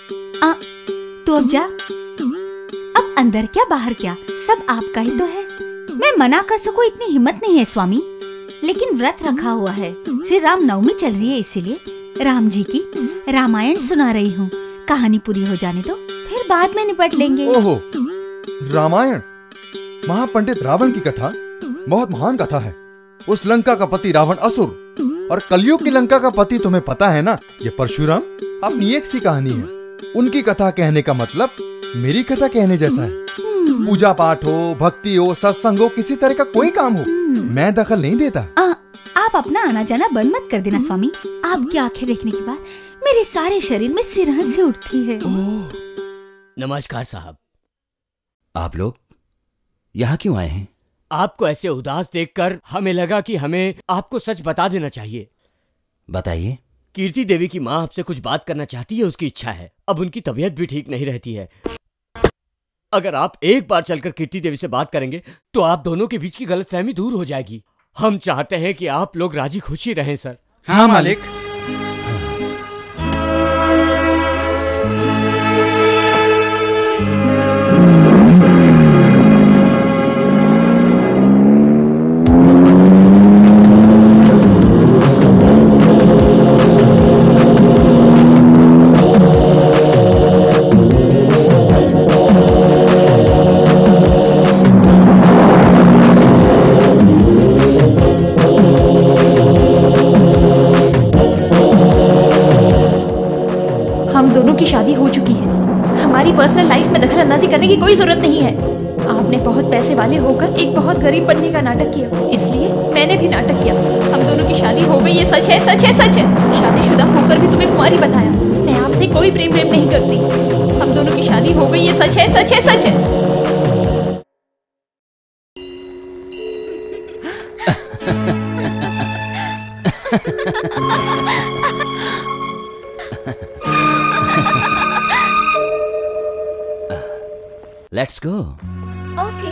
[SPEAKER 4] तू अब जा। अब अंदर क्या बाहर क्या, सब आपका ही तो है। मैं मना कर सकूं इतनी हिम्मत नहीं है स्वामी, लेकिन व्रत रखा हुआ है। श्री राम नवमी चल रही है, इसीलिए राम जी की रामायण सुना रही हूँ। कहानी पूरी हो जाने दो, फिर बाद में निपट लेंगे।
[SPEAKER 5] ओहो, रामायण महापंडित रावण की कथा बहुत महान कथा है। उस लंका का पति रावण असुर और कलयुग की लंका का पति तुम्हें पता है ना, ये परशुराम। अपनी एक सी कहानी है। उनकी कथा कहने का मतलब मेरी कथा कहने जैसा है। पूजा पाठ हो, भक्ति हो, सत्संग हो, किसी तरह का कोई काम हो, मैं दखल नहीं देता।
[SPEAKER 4] आप अपना आना जाना बंद मत कर देना स्वामी। आपकी आंखें देखने के बाद मेरे सारे शरीर में सिरहन से उठती है।
[SPEAKER 2] नमस्कार साहब।
[SPEAKER 9] आप लोग यहाँ क्यों आए हैं?
[SPEAKER 2] आपको ऐसे उदास देखकर हमें लगा कि हमें आपको सच बता देना चाहिए।
[SPEAKER 9] बताइए।
[SPEAKER 2] कीर्ति देवी की माँ आपसे कुछ बात करना चाहती है, उसकी इच्छा है। अब उनकी तबीयत भी ठीक नहीं रहती है। अगर आप एक बार चलकर कीर्ति देवी से बात करेंगे तो आप दोनों के बीच की गलतफहमी दूर हो जाएगी। हम चाहते हैं कि आप लोग राजी खुशी रहें सर।
[SPEAKER 7] हाँ मालिक।
[SPEAKER 11] शादी हो चुकी है। हमारी पर्सनल लाइफ में दखल अंदाजी करने की कोई जरूरत नहीं है। आपने बहुत पैसे वाले होकर एक बहुत गरीब बनने का नाटक किया, इसलिए मैंने भी नाटक किया। हम दोनों की शादी हो गई, ये सच है, सच है, सच है। शादीशुदा होकर भी तुम्हें कुंवारी बताया। मैं आपसे कोई प्रेम नहीं करती। हम दोनों की शादी हो गई, ये सच है, सच है, सच है।
[SPEAKER 9] Let's go.
[SPEAKER 13] Okay.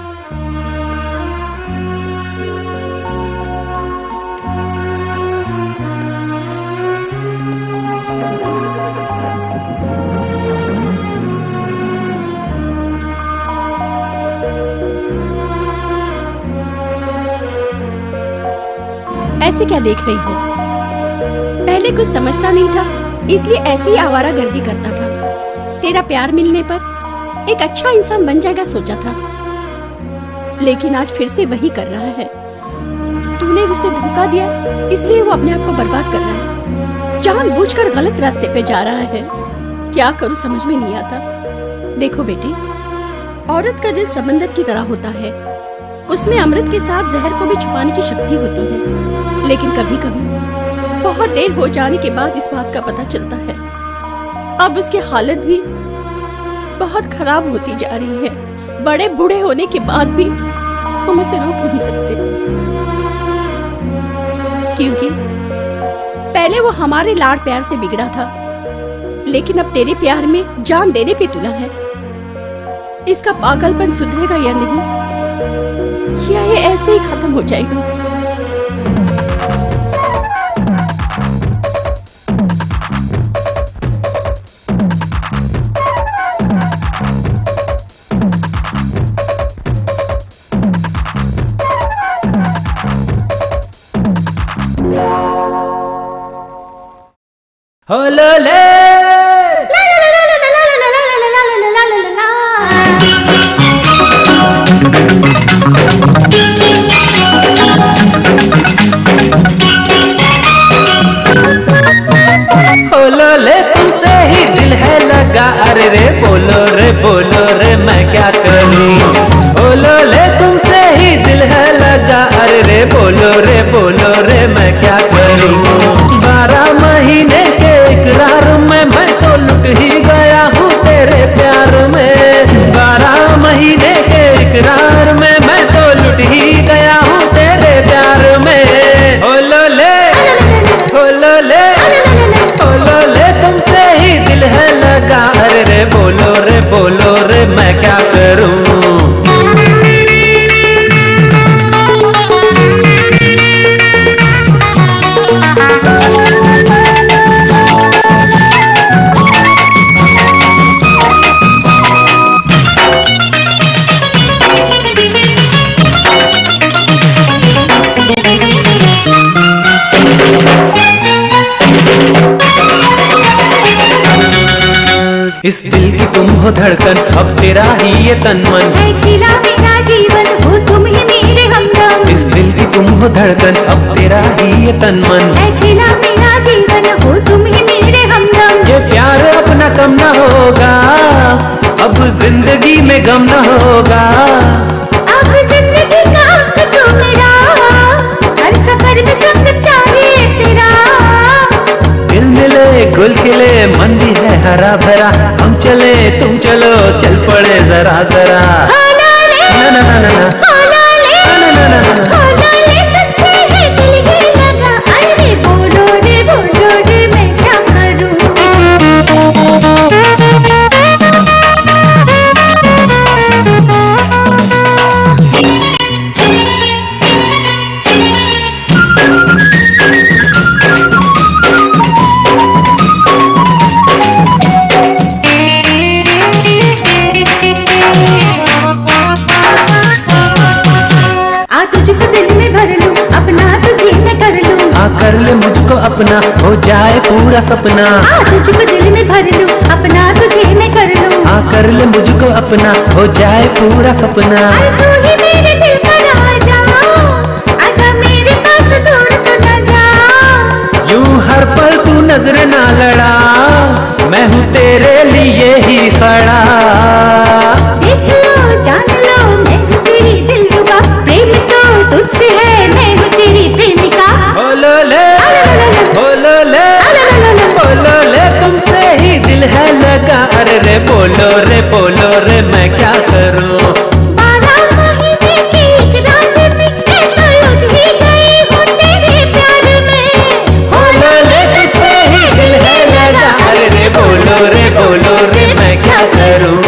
[SPEAKER 1] ऐसे क्या देख रही हो? पहले कुछ समझता नहीं था, इसलिए ऐसे ही आवारागर्दी करता था। तेरा प्यार मिलने पर एक अच्छा इंसान बन जाएगा सोचा था, लेकिन आज फिर से वही कर रहा है। तूने उसे धोखा दिया, इसलिए वो अपने आप को बर्बाद कर रहा है। जानबूझकर गलत रास्ते पे जा रहा है। क्या करूं समझ में नहीं आता। देखो बेटी, औरत का दिल समंदर की तरह होता है, उसमें अमृत के साथ जहर को भी छुपाने की शक्ति होती है। लेकिन कभी कभी बहुत देर हो जाने के बाद इस बात का पता चलता है। अब उसकी हालत भी बहुत खराब होती जा रही है। बड़े बूढ़े होने के बाद भी हम उसे रोक नहीं सकते, क्योंकि पहले वो हमारे लाड प्यार से बिगड़ा था, लेकिन अब तेरे प्यार में जान देने पे तुला है। इसका पागलपन सुधरेगा या नहीं, या ये ऐसे ही खत्म हो जाएगा?
[SPEAKER 6] होलोले होलोले तुमसे ही दिल है लगा, अरे रे बोलो रे मैं क्या करूं। होलोले तुमसे ही दिल है लगा, अरे रे बोलो रे मैं क्या करूं। 12 महीने के इकरार में मैं तो लुट ही गया हूँ तेरे प्यार में। 12 महीने के इकरार में मैं तो लुट ही गया हूँ तेरे प्यार में। होलोले तुमसे ही दिल है लगा, अरे रे बोलो रे मैं क्या करूं। इस दिल की तुम हो धड़कन, अब तेरा ही ये तन मन
[SPEAKER 14] है खिला मेरा जीवन, हो तुम ही मेरे हमदम।
[SPEAKER 6] इस दिल की तुम हो धड़कन, अब तेरा ही ये तन मन
[SPEAKER 14] है खिला मेरा जीवन, हो तुम ही मेरे हमदम।
[SPEAKER 6] ये प्यार अपना कम न होगा, अब जिंदगी में गम न होगा।
[SPEAKER 14] अब जिंदगी का अंत तो मेरा, हर सफर में संग चाहिए तेरा।
[SPEAKER 6] दिल मिले गुल खिले मन भी है हरा भरा, हम चले तुम चलो चल पड़े जरा जरा। ना ना ना ना ना
[SPEAKER 14] तुझसे है दिल ही लगा, अरे बोलो रे मैं क्या करूं।
[SPEAKER 6] कर ले मुझको अपना, हो जाए पूरा सपना।
[SPEAKER 14] तुझको दिल में भर लूं, अपना तुझे मैं कर लूं।
[SPEAKER 6] कर ले मुझको अपना, हो जाए पूरा सपना।
[SPEAKER 14] तू ही मेरे दिल का राजा, आजा मेरे पास दूर तो न जा।
[SPEAKER 6] यूं हर पल तू नजर ना लड़ा, मैं हूँ तेरे लिए ही खड़ा।
[SPEAKER 14] देख लो जान लो मैं हूँ तेरी दिलरुबा, प्रेम तो तुझसे है मैं हूँ तेरी प्रेमिका।
[SPEAKER 6] बोलो ले तुमसे ही दिल है लगा, अरे रे बोलो रे मैं क्या करूं।
[SPEAKER 14] 12 महीने की एक रात में मैं तो लुट ही गई हूँ तेरे प्यार में।
[SPEAKER 6] बोलो ले तुमसे ही दिल है लगा, अरे रे बोलो रे मैं क्या करूं।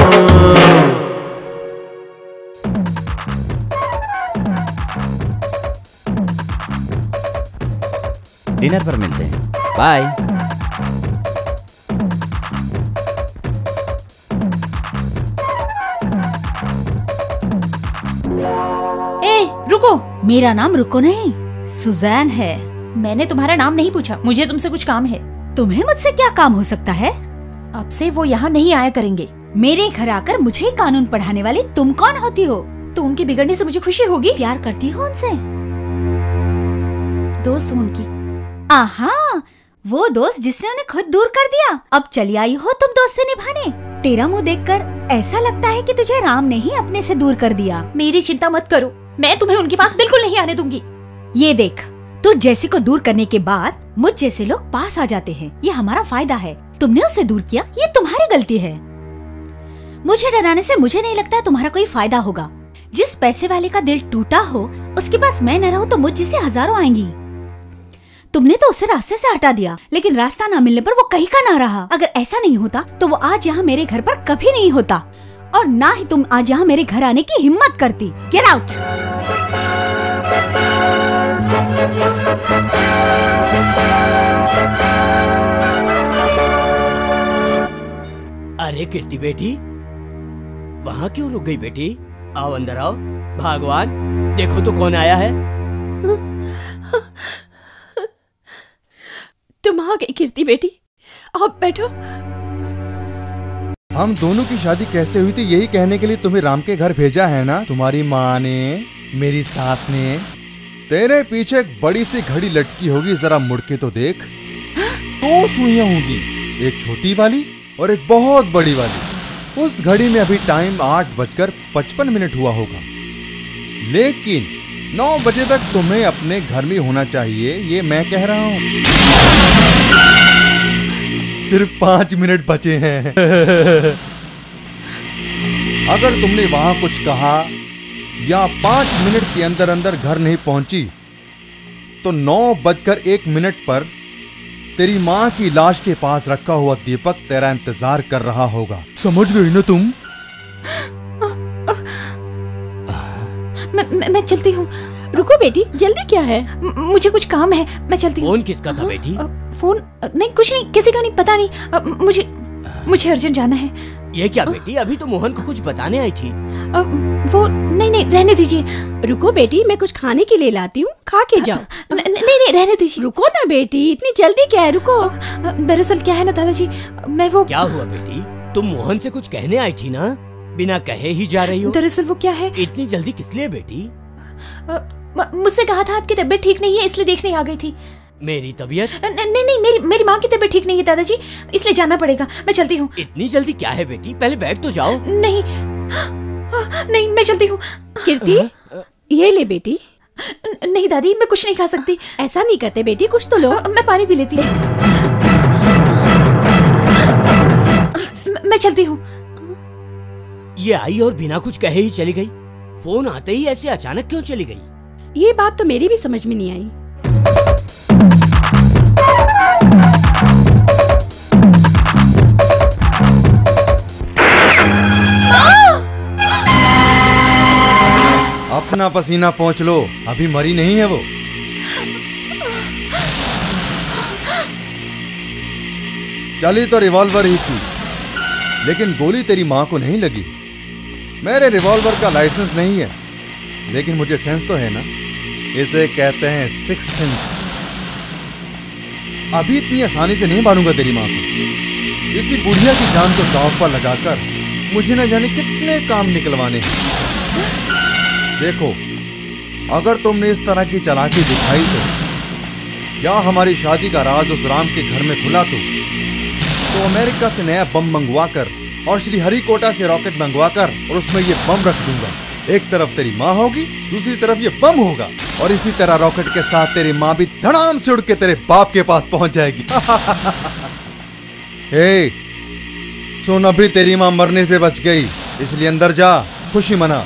[SPEAKER 9] डिनर पर मिलते हैं, बाय।
[SPEAKER 11] रुको।
[SPEAKER 4] मेरा नाम रुको नहीं, सुजैन है।
[SPEAKER 11] मैंने तुम्हारा नाम नहीं पूछा, मुझे तुमसे कुछ काम है।
[SPEAKER 4] तुम्हें मुझसे क्या काम हो सकता है?
[SPEAKER 11] अब से वो यहाँ नहीं आया करेंगे।
[SPEAKER 4] मेरे घर आकर मुझे कानून पढ़ाने वाली तुम कौन होती हो?
[SPEAKER 11] तो उनके बिगड़ने से मुझे खुशी होगी।
[SPEAKER 4] प्यार करती हो उनसे?
[SPEAKER 11] दोस्त हूँ उनकी।
[SPEAKER 4] आहा, वो दोस्त जिसने उन्हें खुद दूर कर दिया। अब चली आई हो तुम दोस्ती निभाने। तेरा मुंह देखकर ऐसा लगता है कि तुझे राम ने ही अपने से दूर कर दिया।
[SPEAKER 11] मेरी चिंता मत करो, मैं तुम्हें उनके पास बिल्कुल नहीं आने दूंगी।
[SPEAKER 4] ये देख, तू जैसी को दूर करने के बाद मुझ जैसे लोग पास आ जाते हैं। ये हमारा फायदा है। तुमने उसे दूर किया, ये तुम्हारी गलती है। मुझे डराने से मुझे नहीं लगता तुम्हारा कोई फायदा होगा। जिस पैसे वाले का दिल टूटा हो उसके पास मैं न रहूं तो मुझ जैसे हजारों आएंगी। तुमने तो उसे रास्ते से हटा दिया, लेकिन रास्ता न मिलने पर वो कहीं का ना रहा। अगर ऐसा नहीं होता तो वो आज यहाँ मेरे घर पर कभी नहीं होता, और ना ही तुम आज यहाँ मेरे घर आने की हिम्मत करती। Get out.
[SPEAKER 2] अरे कीर्ति बेटी, वहाँ क्यों रुक गई बेटी? आओ अंदर आओ। भगवान, देखो तो कौन आया है।
[SPEAKER 1] तुम आ गई कीर्ति बेटी, आप बैठो।
[SPEAKER 5] हम दोनों की शादी कैसे हुई थी यही कहने के लिए तुम्हें राम के घर भेजा है ना? तुम्हारी माँ ने, मेरी सास ने। तेरे पीछे एक बड़ी सी घड़ी लटकी होगी, जरा मुड़ के तो देख। 2 सुइयां होंगी, एक छोटी वाली और एक बहुत बड़ी वाली। उस घड़ी में अभी टाइम 8:55 हुआ होगा, लेकिन 9 बजे तक तुम्हें अपने घर में होना चाहिए, ये मैं कह रहा हूँ। सिर्फ 5 मिनट बचे हैं। अगर तुमने वहां कुछ कहा या 5 मिनट के अंदर अंदर घर नहीं पहुंची तो 9:01 पर तेरी माँ की लाश के पास रखा हुआ दीपक तेरा इंतजार कर रहा होगा। समझ गई ना तुम?
[SPEAKER 11] मैं चलती हूँ।
[SPEAKER 1] रुको बेटी, जल्दी क्या है?
[SPEAKER 11] मुझे कुछ काम है, मैं चलती हूँ।
[SPEAKER 2] फोन किसका था बेटी?
[SPEAKER 11] फोन नहीं, कुछ नहीं, किसी का नहीं, पता नहीं। मुझे अर्जेंट जाना है।
[SPEAKER 2] ये क्या बेटी, अभी तो मोहन को कुछ बताने आई थी।
[SPEAKER 11] वो नहीं, रहने दीजिए।
[SPEAKER 1] रुको बेटी, मैं कुछ खाने के लिए लाती हूँ, खा के जाओ।
[SPEAKER 11] नहीं, रहने दीजिए।
[SPEAKER 1] रुको ना बेटी, इतनी जल्दी क्या है? रुको।
[SPEAKER 11] दरअसल क्या है ना दादाजी, मैं वो।
[SPEAKER 2] क्या हुआ बेटी? तुम मोहन से कुछ कहने आई थी ना, बिना कहे ही जा रही हो।
[SPEAKER 11] दरअसल वो क्या है,
[SPEAKER 2] इतनी जल्दी किस लिए बेटी?
[SPEAKER 11] मुझसे कहा था आपकी तबीयत ठीक नहीं है, इसलिए देखने आ गई थी।
[SPEAKER 2] मेरी तबीयत?
[SPEAKER 11] नहीं, मेरी माँ की तबीयत ठीक नहीं है दादाजी, इसलिए जाना पड़ेगा। मैं चलती हूँ।
[SPEAKER 2] इतनी जल्दी क्या है बेटी? पहले बैठ तो जाओ।
[SPEAKER 11] नहीं, मैं चलती हूँ।
[SPEAKER 1] कीर्ति, ये ले बेटी।
[SPEAKER 11] नहीं दादी, मैं कुछ नहीं खा सकती।
[SPEAKER 1] ऐसा नहीं करते बेटी, कुछ तो लो।
[SPEAKER 11] मैं पानी पी लेती हूँ। मैं चलती हूँ।
[SPEAKER 2] ये आई और बिना कुछ कहे ही चली गई। फोन आते ही ऐसे अचानक क्यों चली गई?
[SPEAKER 1] ये बात तो मेरी भी समझ में नहीं आई।
[SPEAKER 5] अपना पसीना पोंछ लो, अभी मरी नहीं है वो। चली तो रिवॉल्वर ही थी, लेकिन गोली तेरी माँ को नहीं लगी। मेरे रिवॉल्वर का लाइसेंस नहीं है, लेकिन मुझे सेंस तो है ना। इसे कहते हैं सिक्स सेंस। अभी इतनी आसानी से नहीं मारूंगा तेरी माँ को। इसी बुढ़िया की जान को दांव पर लगाकर मुझे न जाने कितने काम निकलवाने हैं। देखो, अगर तुमने इस तरह की चालाकी दिखाई तो, या हमारी शादी का राज उस राम के घर में खुला तो अमेरिका से नया बम मंगवाकर और श्री हरिकोटा से रॉकेट मंगवाकर और उसमें ये बम रख दूंगा। एक तरफ तेरी माँ होगी, दूसरी तरफ ये बम होगा, और इसी तरह रॉकेट के साथ तेरी माँ भी धड़ाम से उड़ के तेरे बाप के पास पहुंच जाएगी। हे, सुन, अभी तेरी माँ मरने से बच गई, इसलिए अंदर जा, खुशी मना।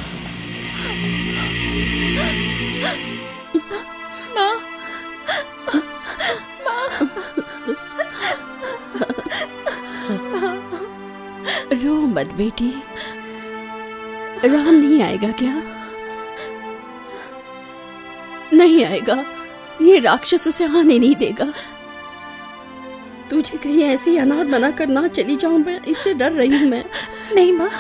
[SPEAKER 1] रो मत बेटी, राम नहीं आएगा क्या? नहीं आएगा, ये राक्षस उसे आने नहीं देगा। तुझे कहीं ऐसे ही अनाथ बना कर ना चली जाऊं मैं, इससे डर रही हूं मैं।
[SPEAKER 11] नहीं माँ,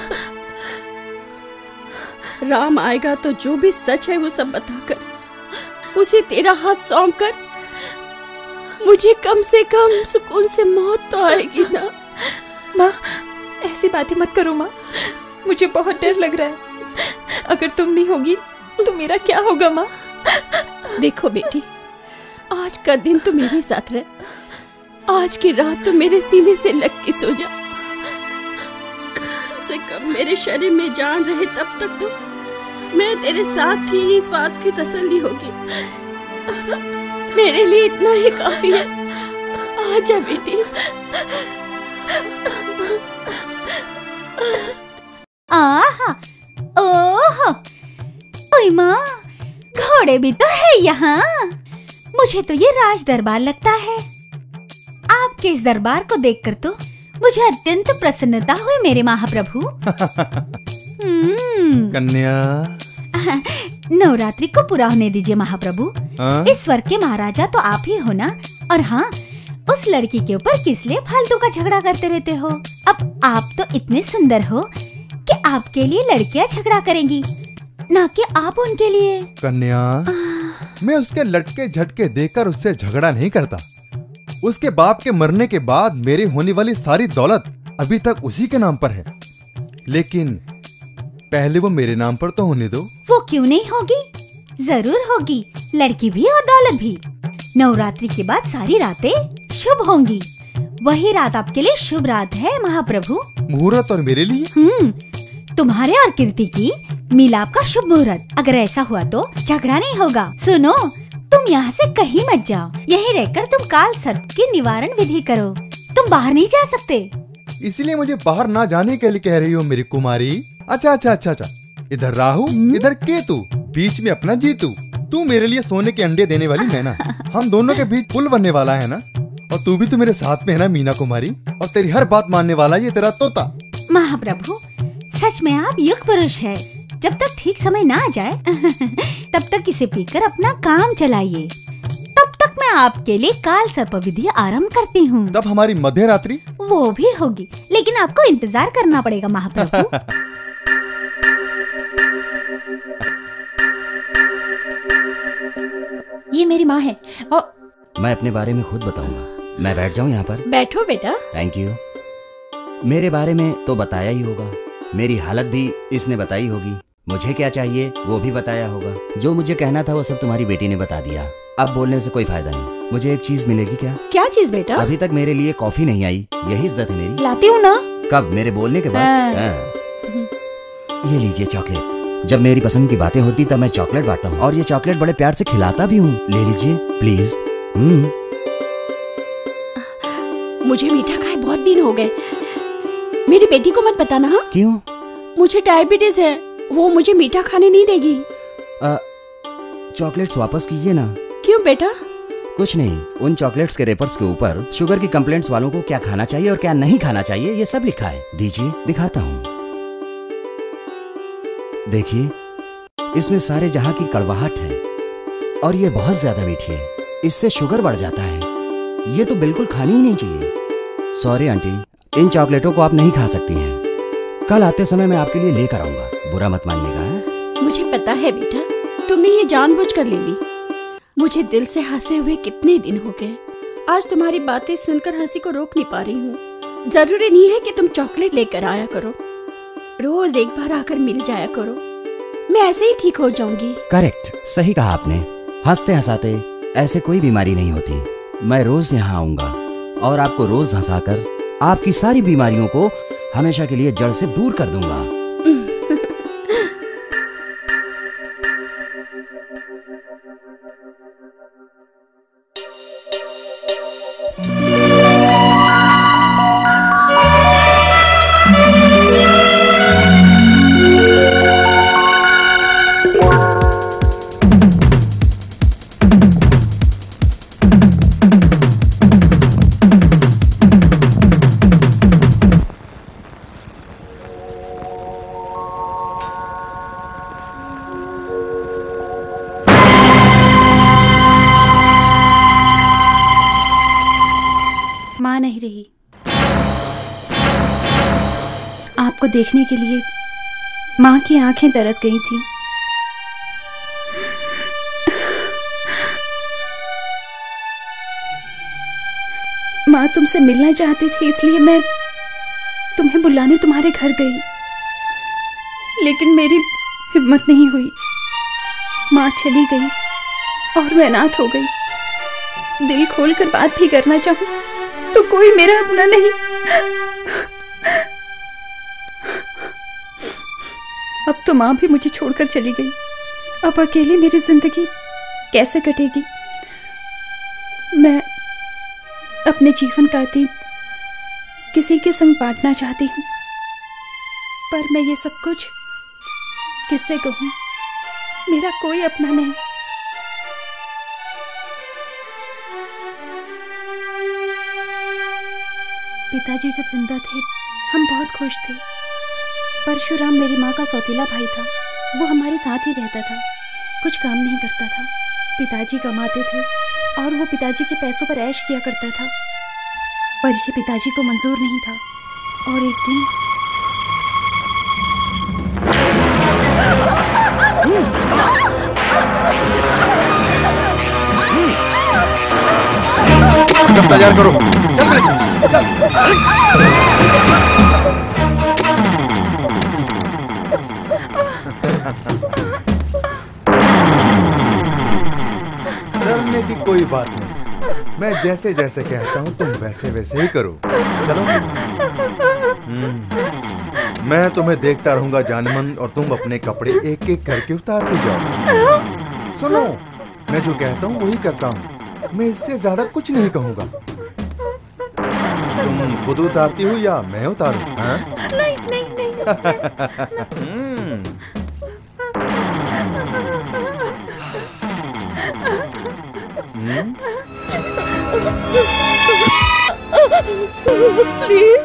[SPEAKER 1] राम आएगा तो जो भी सच है वो सब बताकर उसे तेरा हाथ सौंप कर मुझे कम से कम सुकून से मौत तो आएगी ना।
[SPEAKER 11] माँ, ऐसी बातें मत करो माँ, मुझे बहुत डर लग रहा है। अगर तुम नहीं होगी तो मेरा क्या होगा माँ?
[SPEAKER 1] देखो बेटी, आज का दिन तो मेरे साथ रह, आज की रात तो मेरे सीने से लग के सो जा। से कम मेरे शरीर में जान रहे तब तक तो मैं तेरे साथ थी, इस बात की तसल्ली होगी। मेरे लिए इतना ही काफी है। आजा बेटी।
[SPEAKER 4] आहा, ओहो, ओए माँ, घोड़े भी तो है यहाँ। मुझे तो ये राज दरबार लगता है। आपके इस दरबार को देखकर तो मुझे अत्यंत प्रसन्नता हुई मेरे महाप्रभु।
[SPEAKER 5] कन्या,
[SPEAKER 4] नवरात्रि को पूरा होने दीजिए महाप्रभु। इस स्वर्ग के महाराजा तो आप ही हो ना। और हाँ, उस लड़की के ऊपर किस लिए फालतू का झगड़ा करते रहते हो? अब आप तो इतने सुंदर हो कि आपके लिए लड़कियां झगड़ा करेंगी, ना कि आप उनके लिए।
[SPEAKER 5] कन्या, मैं उसके लटके झटके देखकर उससे झगड़ा नहीं करता। उसके बाप के मरने के बाद मेरी होने वाली सारी दौलत अभी तक उसी के नाम पर है, लेकिन पहले वो मेरे नाम पर तो होने दो।
[SPEAKER 4] वो क्यों नहीं होगी? जरूर होगी, लड़की भी और दौलत भी। नवरात्रि के बाद सारी रातें शुभ होंगी। वही रात आपके लिए शुभ रात है महाप्रभु।
[SPEAKER 5] मुहूर्त और मेरे लिए?
[SPEAKER 4] तुम्हारे और कीर्ति की मिलाप का शुभ मुहूर्त। अगर ऐसा हुआ तो झगड़ा नहीं होगा। सुनो, तुम यहाँ से कहीं मत जाओ। यहीं रहकर तुम काल सर्प की निवारण विधि करो। तुम बाहर नहीं जा सकते।
[SPEAKER 5] इसलिए मुझे बाहर ना जाने के लिए कह रही हो मेरी कुमारी? अच्छा अच्छा अच्छा अच्छा, इधर राहु इधर केतु, बीच में अपना जीतू। तू मेरे लिए सोने के अंडे देने वाली मैना। हम दोनों के बीच पुल बनने वाला है ना। और तू भी तो मेरे साथ में है ना मीना कुमारी। और तेरी हर बात मानने वाला ये तेरा तोता।
[SPEAKER 4] महाप्रभु, सच में आप युग पुरुष है। जब तक ठीक समय ना आ जाए तब तक इसे पीकर अपना काम चलाइए। तब तक मैं आपके लिए काल सर्प विधि आरंभ करती हूँ।
[SPEAKER 5] तब हमारी मध्य रात्रि?
[SPEAKER 4] वो भी होगी, लेकिन आपको इंतजार करना पड़ेगा महाप्रभु।
[SPEAKER 11] ये मेरी माँ है।
[SPEAKER 9] मैं अपने बारे में खुद बताऊंगा। मैं बैठ जाऊं यहाँ पर?
[SPEAKER 1] बैठो बेटा।
[SPEAKER 9] Thank you. मेरे बारे में तो बताया ही होगा, मेरी हालत भी इसने बताई होगी, मुझे क्या चाहिए वो भी बताया होगा। जो मुझे कहना था वो सब तुम्हारी बेटी ने बता दिया। अब बोलने से कोई फायदा नहीं। मुझे एक चीज मिलेगी क्या?
[SPEAKER 1] क्या चीज बेटा?
[SPEAKER 9] अभी तक मेरे लिए कॉफी नहीं आई, यही इज्जत है मेरी।
[SPEAKER 11] लाती हूँ ना।
[SPEAKER 9] कब? मेरे बोलने के बाद? ये लीजिए चॉकलेट। जब मेरी पसंद की बातें होती तब मैं चॉकलेट बांटता हूँ, और ये चॉकलेट बड़े प्यार से खिलाता भी हूँ। ले लीजिए प्लीज।
[SPEAKER 1] मुझे मीठा खाए बहुत दिन हो गए। मेरी बेटी को मत बताना। हाँ?
[SPEAKER 9] क्यों?
[SPEAKER 1] मुझे डायबिटीज है, वो मुझे मीठा खाने नहीं देगी।
[SPEAKER 9] चॉकलेट्स वापस कीजिए ना।
[SPEAKER 1] क्यों बेटा?
[SPEAKER 9] कुछ नहीं, उन चॉकलेट्स के रेपर्स के ऊपर शुगर की कंप्लेंट्स वालों को क्या खाना चाहिए और क्या नहीं खाना चाहिए ये सब लिखा है। दीजिए, दिखाता हूँ। देखिए, इसमें सारे जहां की कड़वाहट है और ये बहुत ज्यादा मीठी है। इससे शुगर बढ़ जाता है। ये तो बिल्कुल खानी ही नहीं चाहिए। सॉरी आंटी, इन चॉकलेटों को आप नहीं खा सकती हैं। कल आते समय मैं आपके लिए लेकर आऊंगा, बुरा मत मानिएगा। है?
[SPEAKER 1] मुझे पता है बेटा, तुमने ये जानबूझकर ले ली। मुझे दिल से हंसे हुए कितने दिन हो गए। आज तुम्हारी बातें सुनकर हंसी को रोक नहीं पा रही हूँ। जरूरी नहीं है कि तुम चॉकलेट लेकर आया करो, रोज एक बार आकर मिल जाया करो। मैं ऐसे ही ठीक हो जाऊंगी।
[SPEAKER 9] करेक्ट, सही कहा आपने। हंसते हंसाते ऐसे कोई बीमारी नहीं होती। मैं रोज यहाँ आऊंगा और आपको रोज हंसाकर आपकी सारी बीमारियों को हमेशा के लिए जड़ से दूर कर दूंगा।
[SPEAKER 11] माँ नहीं रही। आपको देखने के लिए माँ की आंखें तरस गई थी। माँ तुमसे मिलना चाहती थी, इसलिए मैं तुम्हें बुलाने तुम्हारे घर गई, लेकिन मेरी हिम्मत नहीं हुई। माँ चली गई और मैं अनाथ हो गई। दिल खोलकर बात भी करना चाहूं तो कोई मेरा अपना नहीं। तो माँ भी मुझे छोड़कर चली गई। अब अकेली मेरी जिंदगी कैसे कटेगी? मैं अपने जीवन का अतीत किसी के संग बांटना चाहती हूँ, पर मैं ये सब कुछ किससे कहूँ? मेरा कोई अपना नहीं। पिताजी जब जिंदा थे हम बहुत खुश थे। परशुराम मेरी माँ का सौतीला भाई था। वो हमारे साथ ही रहता था, कुछ काम नहीं करता था। पिताजी कमाते थे और वो पिताजी के पैसों पर ऐश किया करता था, पर ये पिताजी को मंजूर नहीं था। और एक दिन
[SPEAKER 5] कब तैयार करो, चल मेरे साथ, चल। डरने की कोई बात नहीं, मैं जैसे जैसे कहता हूँ तुम वैसे वैसे ही करो। चलो। मैं तुम्हें देखता रहूंगा जानमन, और तुम अपने कपड़े एक एक करके उतारती जाओ। सुनो, मैं जो कहता हूँ वही करता हूँ, मैं इससे ज्यादा कुछ नहीं कहूंगा। तुम खुद उतारती हो या मैं उतारूं? हाँ?
[SPEAKER 11] नहीं नहीं नहीं,
[SPEAKER 14] प्लीज।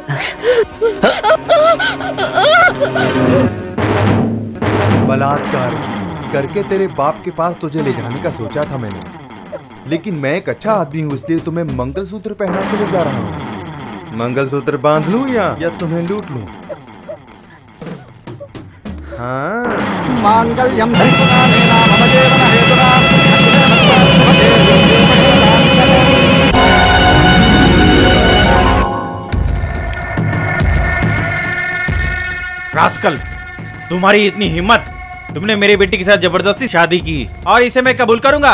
[SPEAKER 5] बलात्कार करके तेरे बाप के पास तुझे ले जाने का सोचा था मैंने, लेकिन मैं एक अच्छा आदमी हूँ इसलिए तुम्हें मंगलसूत्र पहना के ले जा रहा हूँ। मंगलसूत्र बांध लूं या तुम्हें लूट लूं? हाँ।
[SPEAKER 16] मांगल्यम धरित्वा मेना मम जीवन हेतुना
[SPEAKER 6] रास्कल, तुम्हारी इतनी हिम्मत, तुमने मेरी बेटी के साथ जबरदस्ती शादी की और इसे मैं कबूल करूंगा?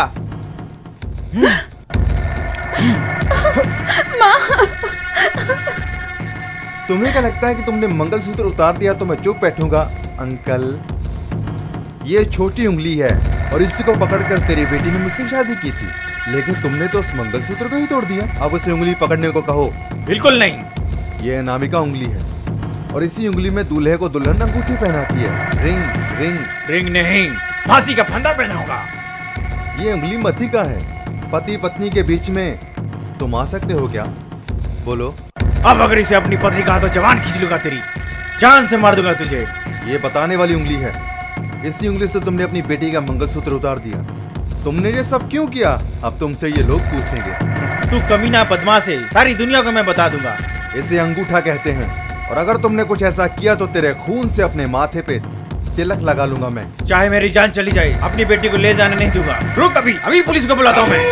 [SPEAKER 11] माँ।
[SPEAKER 5] तुम्हें क्या लगता है कि तुमने मंगलसूत्र उतार दिया तो मैं चुप बैठूंगा? अंकल, ये छोटी उंगली है और इसी को पकड़कर तेरी बेटी ने मुझसे शादी की थी, लेकिन तुमने तो उस मंगलसूत्र को ही तोड़ दिया। अब उसे उंगली पकड़ने को कहो।
[SPEAKER 6] बिल्कुल नहीं।
[SPEAKER 5] ये अनामिका उंगली है और इसी उंगली में दूल्हे को दुल्हन अंगूठी पहनाती है। रिंग रिंग
[SPEAKER 6] रिंग नहीं, फांसी का फंदा पहनाऊंगा।
[SPEAKER 5] ये उंगली मती का है। पति पत्नी के बीच में तुम आ सकते हो क्या? बोलो।
[SPEAKER 6] अब अगर इसे अपनी पत्नी कहा तो जवान खींच लूंगा, तेरी जान से मार दूंगा तुझे।
[SPEAKER 5] ये बताने वाली उंगली है। इसी उंगली से तुमने अपनी बेटी का मंगलसूत्र उतार दिया। तुमने ये सब क्यों किया? अब तुमसे ये लोग पूछेंगे।
[SPEAKER 6] तू कमीना बदमाश है, सारी दुनिया को मैं बता दूंगा।
[SPEAKER 5] इसे अंगूठा कहते हैं, और अगर तुमने कुछ ऐसा किया तो तेरे खून से अपने माथे पे तिलक लगा लूंगा मैं।
[SPEAKER 6] चाहे मेरी जान चली जाए, अपनी बेटी को ले जाने नहीं दूंगा। रुक, अभी पुलिस को बुलाता हूँ मैं।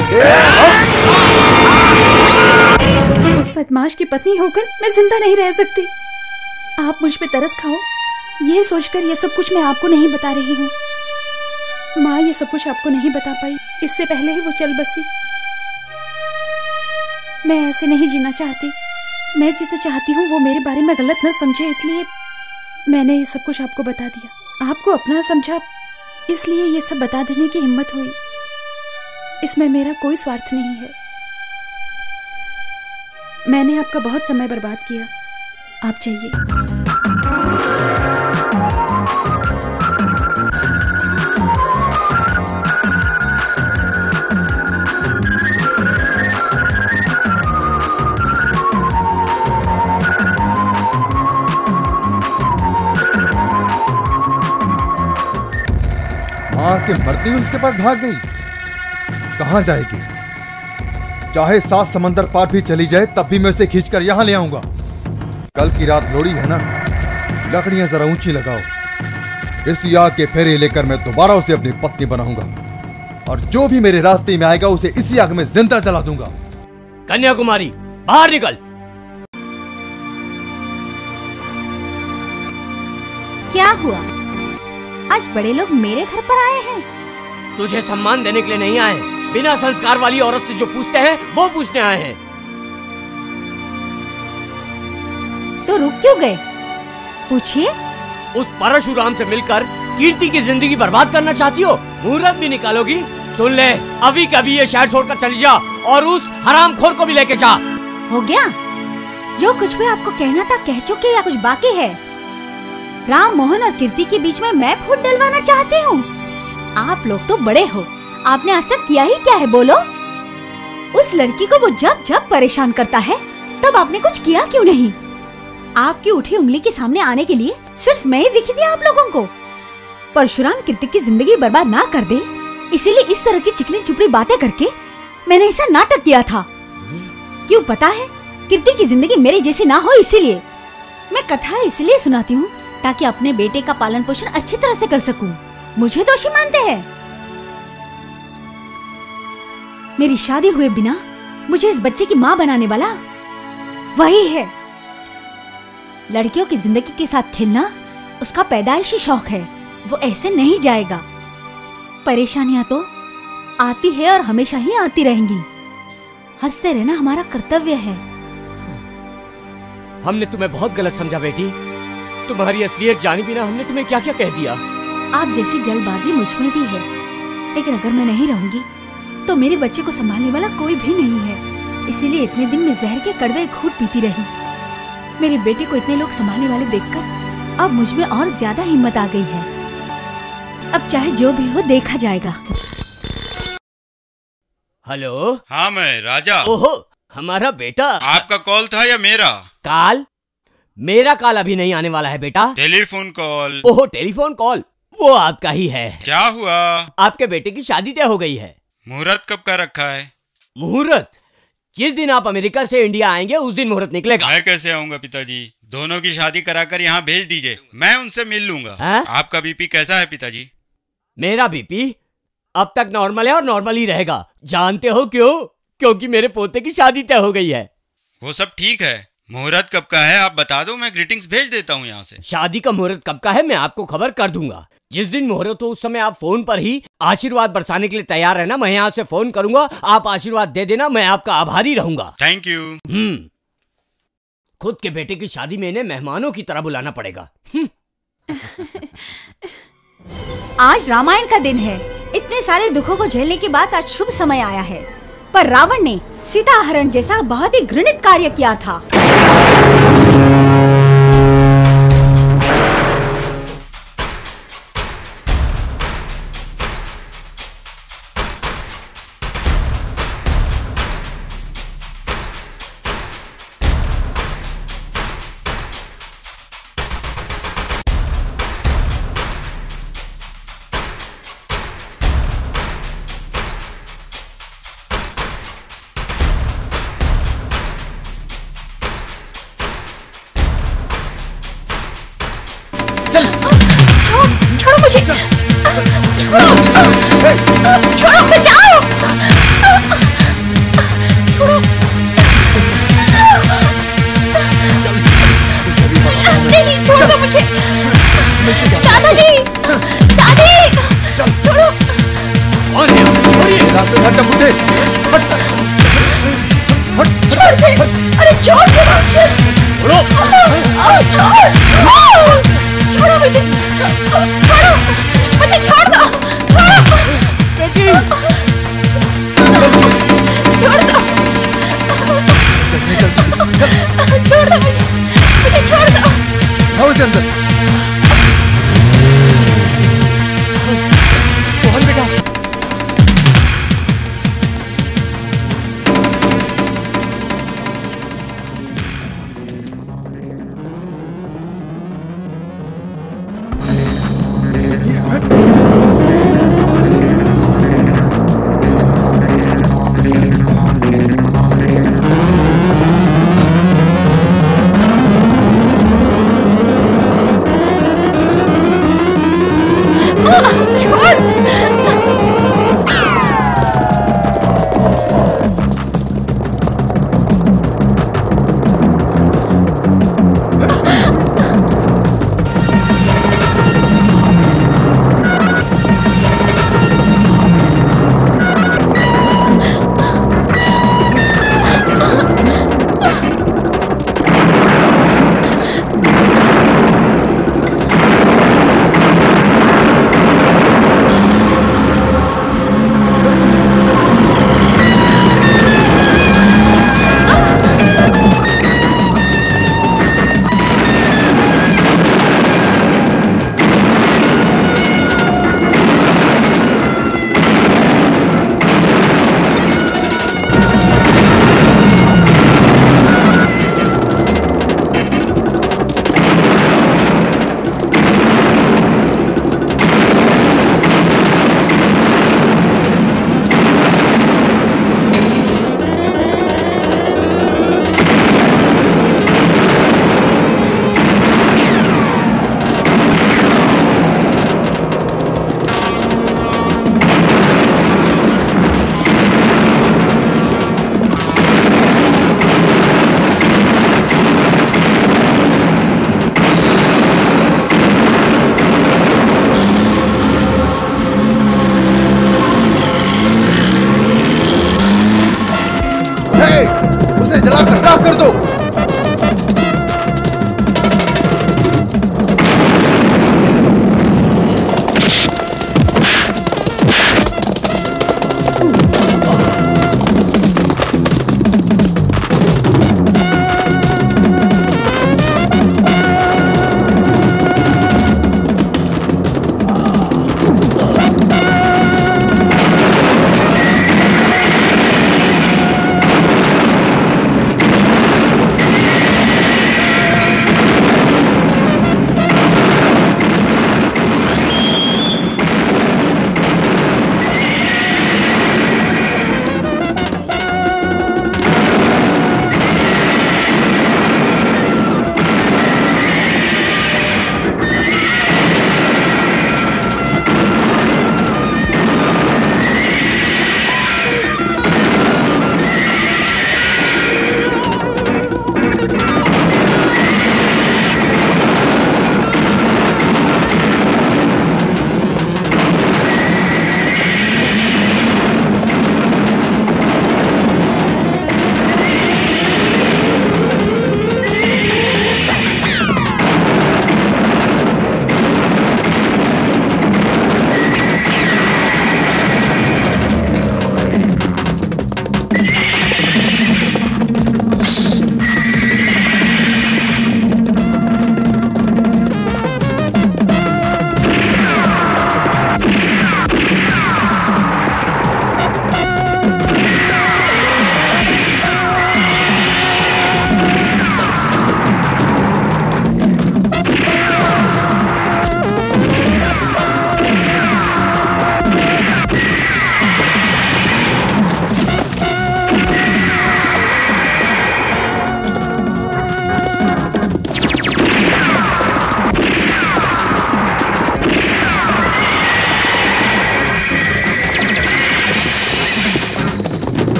[SPEAKER 11] उस बदमाश की पत्नी होकर मैं जिंदा नहीं रह सकती। आप मुझ पे तरस खाओ, ये सोचकर ये सब कुछ मैं आपको नहीं बता रही हूँ। माँ ये सब कुछ आपको नहीं बता पाई, इससे पहले ही वो चल बसी। मैं ऐसे नहीं जीना चाहती। मैं जिसे चाहती हूँ वो मेरे बारे में गलत न समझे, इसलिए मैंने ये सब कुछ आपको बता दिया। आपको अपना समझा, इसलिए ये सब बता देने की हिम्मत हुई। इसमें मेरा कोई स्वार्थ नहीं है। मैंने आपका बहुत समय बर्बाद किया, आप जाइए।
[SPEAKER 5] मां के मरते हुए उसके पास भाग गई। कहां जाएगी? चाहे 7 समंदर पार भी चली जाए तब भी मैं उसे खींचकर यहां ले आऊंगा। कल की रात लोड़ी है ना, लकड़ियां जरा ऊंची लगाओ। इसी आग के फेरे लेकर मैं दोबारा उसे अपनी पत्नी बनाऊंगा, और जो भी मेरे रास्ते में आएगा उसे इसी आग में जिंदा जला दूंगा।
[SPEAKER 2] कन्याकुमारी, बाहर निकल।
[SPEAKER 4] क्या हुआ? आज बड़े लोग मेरे घर पर आए हैं।
[SPEAKER 2] तुझे सम्मान देने के लिए नहीं आए, बिना संस्कार वाली औरत से जो पूछते हैं वो पूछने आए हैं।
[SPEAKER 4] तो रुक क्यों गए? पूछिए।
[SPEAKER 2] उस परशुराम से मिलकर कीर्ति की जिंदगी बर्बाद करना चाहती हो? मुहूर्त भी निकालोगी? सुन ले, अभी कभी ये शहर छोड़कर चली जा और उस हरामखोर को भी लेके जा।
[SPEAKER 4] हो गया? जो कुछ भी आपको कहना था कह चुके या कुछ बाकी है? राम मोहन और कीर्ति के बीच में मैं फूट डलवाना चाहती हूँ? आप लोग तो बड़े हो, आपने आज तक किया ही क्या है बोलो? उस लड़की को वो जब जब परेशान करता है तब आपने कुछ किया क्यों नहीं? आपकी उठी उंगली के सामने आने के लिए सिर्फ मैं ही दिखी थी आप लोगों को। परशुराम कीर्ति की जिंदगी बर्बाद ना कर दे, इसीलिए इस तरह की चिकनी चुपड़ी बातें करके मैंने ऐसा नाटक किया था। क्यों पता है? कीर्ति की जिंदगी मेरे जैसी ना हो, इसीलिए मैं कथा इसलिए सुनाती हूँ ताकि अपने बेटे का पालन पोषण अच्छी तरह से कर सकूं। मुझे दोषी मानते हैं? मेरी शादी हुए बिना मुझे इस बच्चे की माँ बनाने वाला वही है। लड़कियों की जिंदगी के साथ खेलना उसका पैदाइशी शौक है, वो ऐसे नहीं जाएगा। परेशानियां तो आती है और हमेशा ही आती रहेंगी। हंसते रहना हमारा कर्तव्य है।
[SPEAKER 2] हमने तुम्हें बहुत गलत समझा बेटी। तुम्हारी असलियत जाने बिना हमने तुम्हें क्या क्या कह दिया।
[SPEAKER 4] आप जैसी जल्दबाजी मुझ में भी है, लेकिन अगर मैं नहीं रहूंगी तो मेरे बच्चे को संभालने वाला कोई भी नहीं है। इसीलिए इतने दिन में जहर के कड़वे घूंट पीती रही। मेरे बेटे को इतने लोग संभालने वाले देखकर अब मुझ में और ज्यादा हिम्मत आ गई है। अब चाहे जो भी हो देखा जाएगा।
[SPEAKER 2] हेलो।
[SPEAKER 17] हाँ, मैं राजा।
[SPEAKER 2] ओहो, हमारा बेटा।
[SPEAKER 17] आपका कॉल था या मेरा?
[SPEAKER 2] कॉल? मेरा कॉल अभी नहीं आने वाला है बेटा।
[SPEAKER 17] Telephone call.
[SPEAKER 2] ओहो, टेलीफोन कॉल, वो आपका ही है।
[SPEAKER 17] क्या हुआ?
[SPEAKER 2] आपके बेटे की शादी तय हो गई है।
[SPEAKER 17] मुहूर्त कब का रखा है?
[SPEAKER 2] मुहूर्त? जिस दिन आप अमेरिका से इंडिया आएंगे उस दिन मुहूर्त निकलेगा।
[SPEAKER 17] मैं कैसे आऊंगा पिताजी? दोनों की शादी कराकर यहाँ भेज दीजिए, मैं उनसे मिल लूंगा। आपका बीपी कैसा है पिताजी?
[SPEAKER 2] मेरा बीपी अब तक नॉर्मल है और नॉर्मल ही रहेगा। जानते हो क्यों? क्योंकि मेरे पोते की शादी तय हो गई है।
[SPEAKER 17] वो सब ठीक है, मुहूर्त कब का है आप बता दो, मैं ग्रीटिंग्स भेज देता हूँ यहाँ से।
[SPEAKER 2] शादी का मुहूर्त कब का है मैं आपको खबर कर दूंगा। जिस दिन मुहूर्त हो उस समय आप फोन पर ही आशीर्वाद बरसाने के लिए तैयार रहना। मैं यहाँ से फोन करूंगा, आप आशीर्वाद दे देना, मैं आपका आभारी रहूंगा।
[SPEAKER 17] Thank you.
[SPEAKER 2] खुद के बेटे की शादी में इन्हें मेहमानों की तरह बुलाना पड़ेगा।
[SPEAKER 4] आज रामायण का दिन है। इतने सारे दुखों को झेलने के बाद आज शुभ समय आया है। पर रावण ने सीता हरण जैसा बहुत ही घृणित कार्य किया था। छोड़ो, बचाओ! छोड़ो! नहीं, छोड़ दो मुझे! दादाजी! दादी! छोड़ो! छोड़ दे! अरे छोड़ दे राक्षस! छोड़ो! छोड़ो मुझे! छोड़ो! मुझे छोड़ दो! छोड़ दो! छोड़ दो मुझे छोड़ दो!
[SPEAKER 5] आओ इसे अंदर। मोहन बेटा।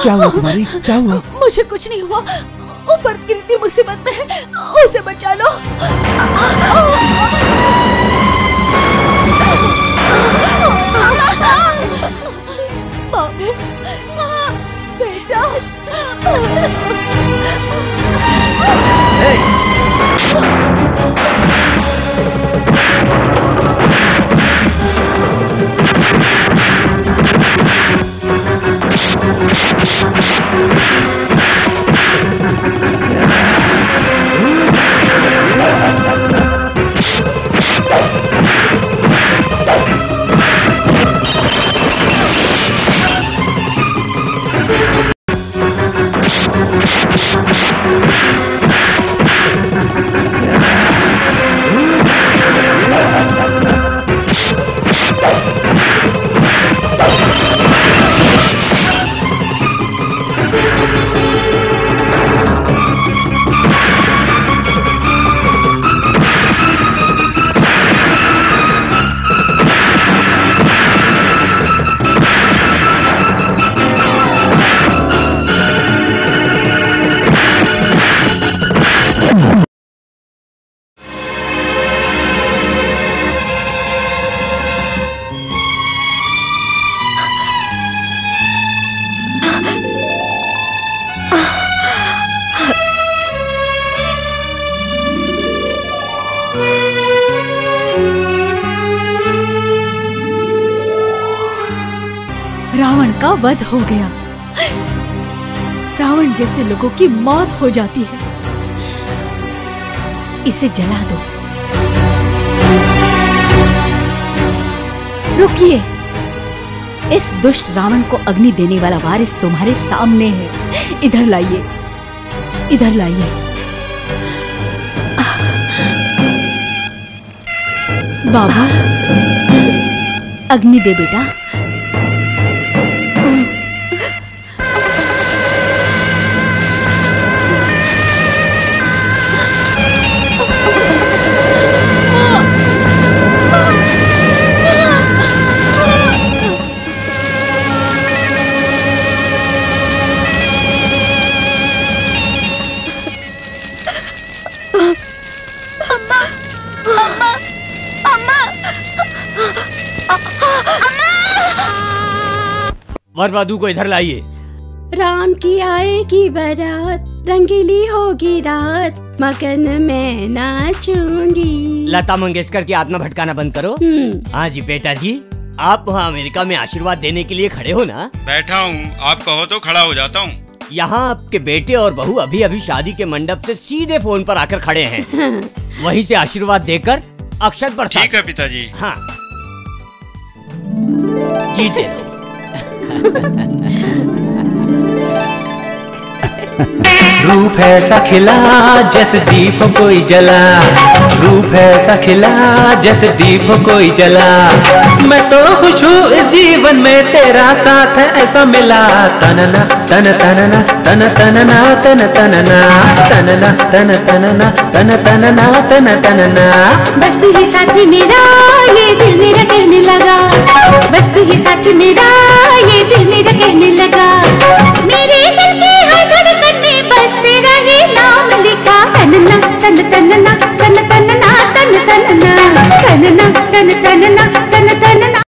[SPEAKER 9] क्या हुआ तुम्हारी, क्या हुआ?
[SPEAKER 4] मुझे कुछ नहीं हुआ, ऊपर गिरती मुसीबत में है, उसे बचा लो। बाबू, माँ, बेटा। रावण का वध हो गया। रावण जैसे लोगों की मौत हो जाती है। इसे जला दो। रुकिए, इस दुष्ट रावण को अग्नि देने वाला वारिस तुम्हारे सामने है। इधर लाइए, इधर लाइए। बाबू, अग्नि दे बेटा।
[SPEAKER 2] वरवधू को इधर लाइए।
[SPEAKER 1] राम की आएगी बारात, रंगीली होगी रात, मगन में नाचूंगी।
[SPEAKER 2] लता मंगेशकर की आत्मा भटकाना बंद करो। हाँ जी बेटा जी, आप वहाँ अमेरिका में आशीर्वाद देने के लिए खड़े हो ना?
[SPEAKER 17] बैठा हूँ, आप कहो तो खड़ा हो जाता हूँ।
[SPEAKER 2] यहाँ आपके बेटे और बहू अभी अभी शादी के मंडप से सीधे फोन पर आकर खड़े हैं। वहीं से आशीर्वाद देकर अक्षत बरसा।
[SPEAKER 17] ठीक है पिताजी।
[SPEAKER 2] हाँ, जीते रहो।
[SPEAKER 15] रूप ऐसा खिला जैसे दीप कोई जला, रूप ऐसा खिला जैसे दीप कोई जला। मैं तो खुश हूँ इस जीवन में तेरा साथ है ऐसा मिला। तनना तन तनना तन तनना तन तनना तनना तन तनना तन तनना तन तनना।
[SPEAKER 14] बस तू ही साथी मेरा, ये दिल मेरा कहने लगा।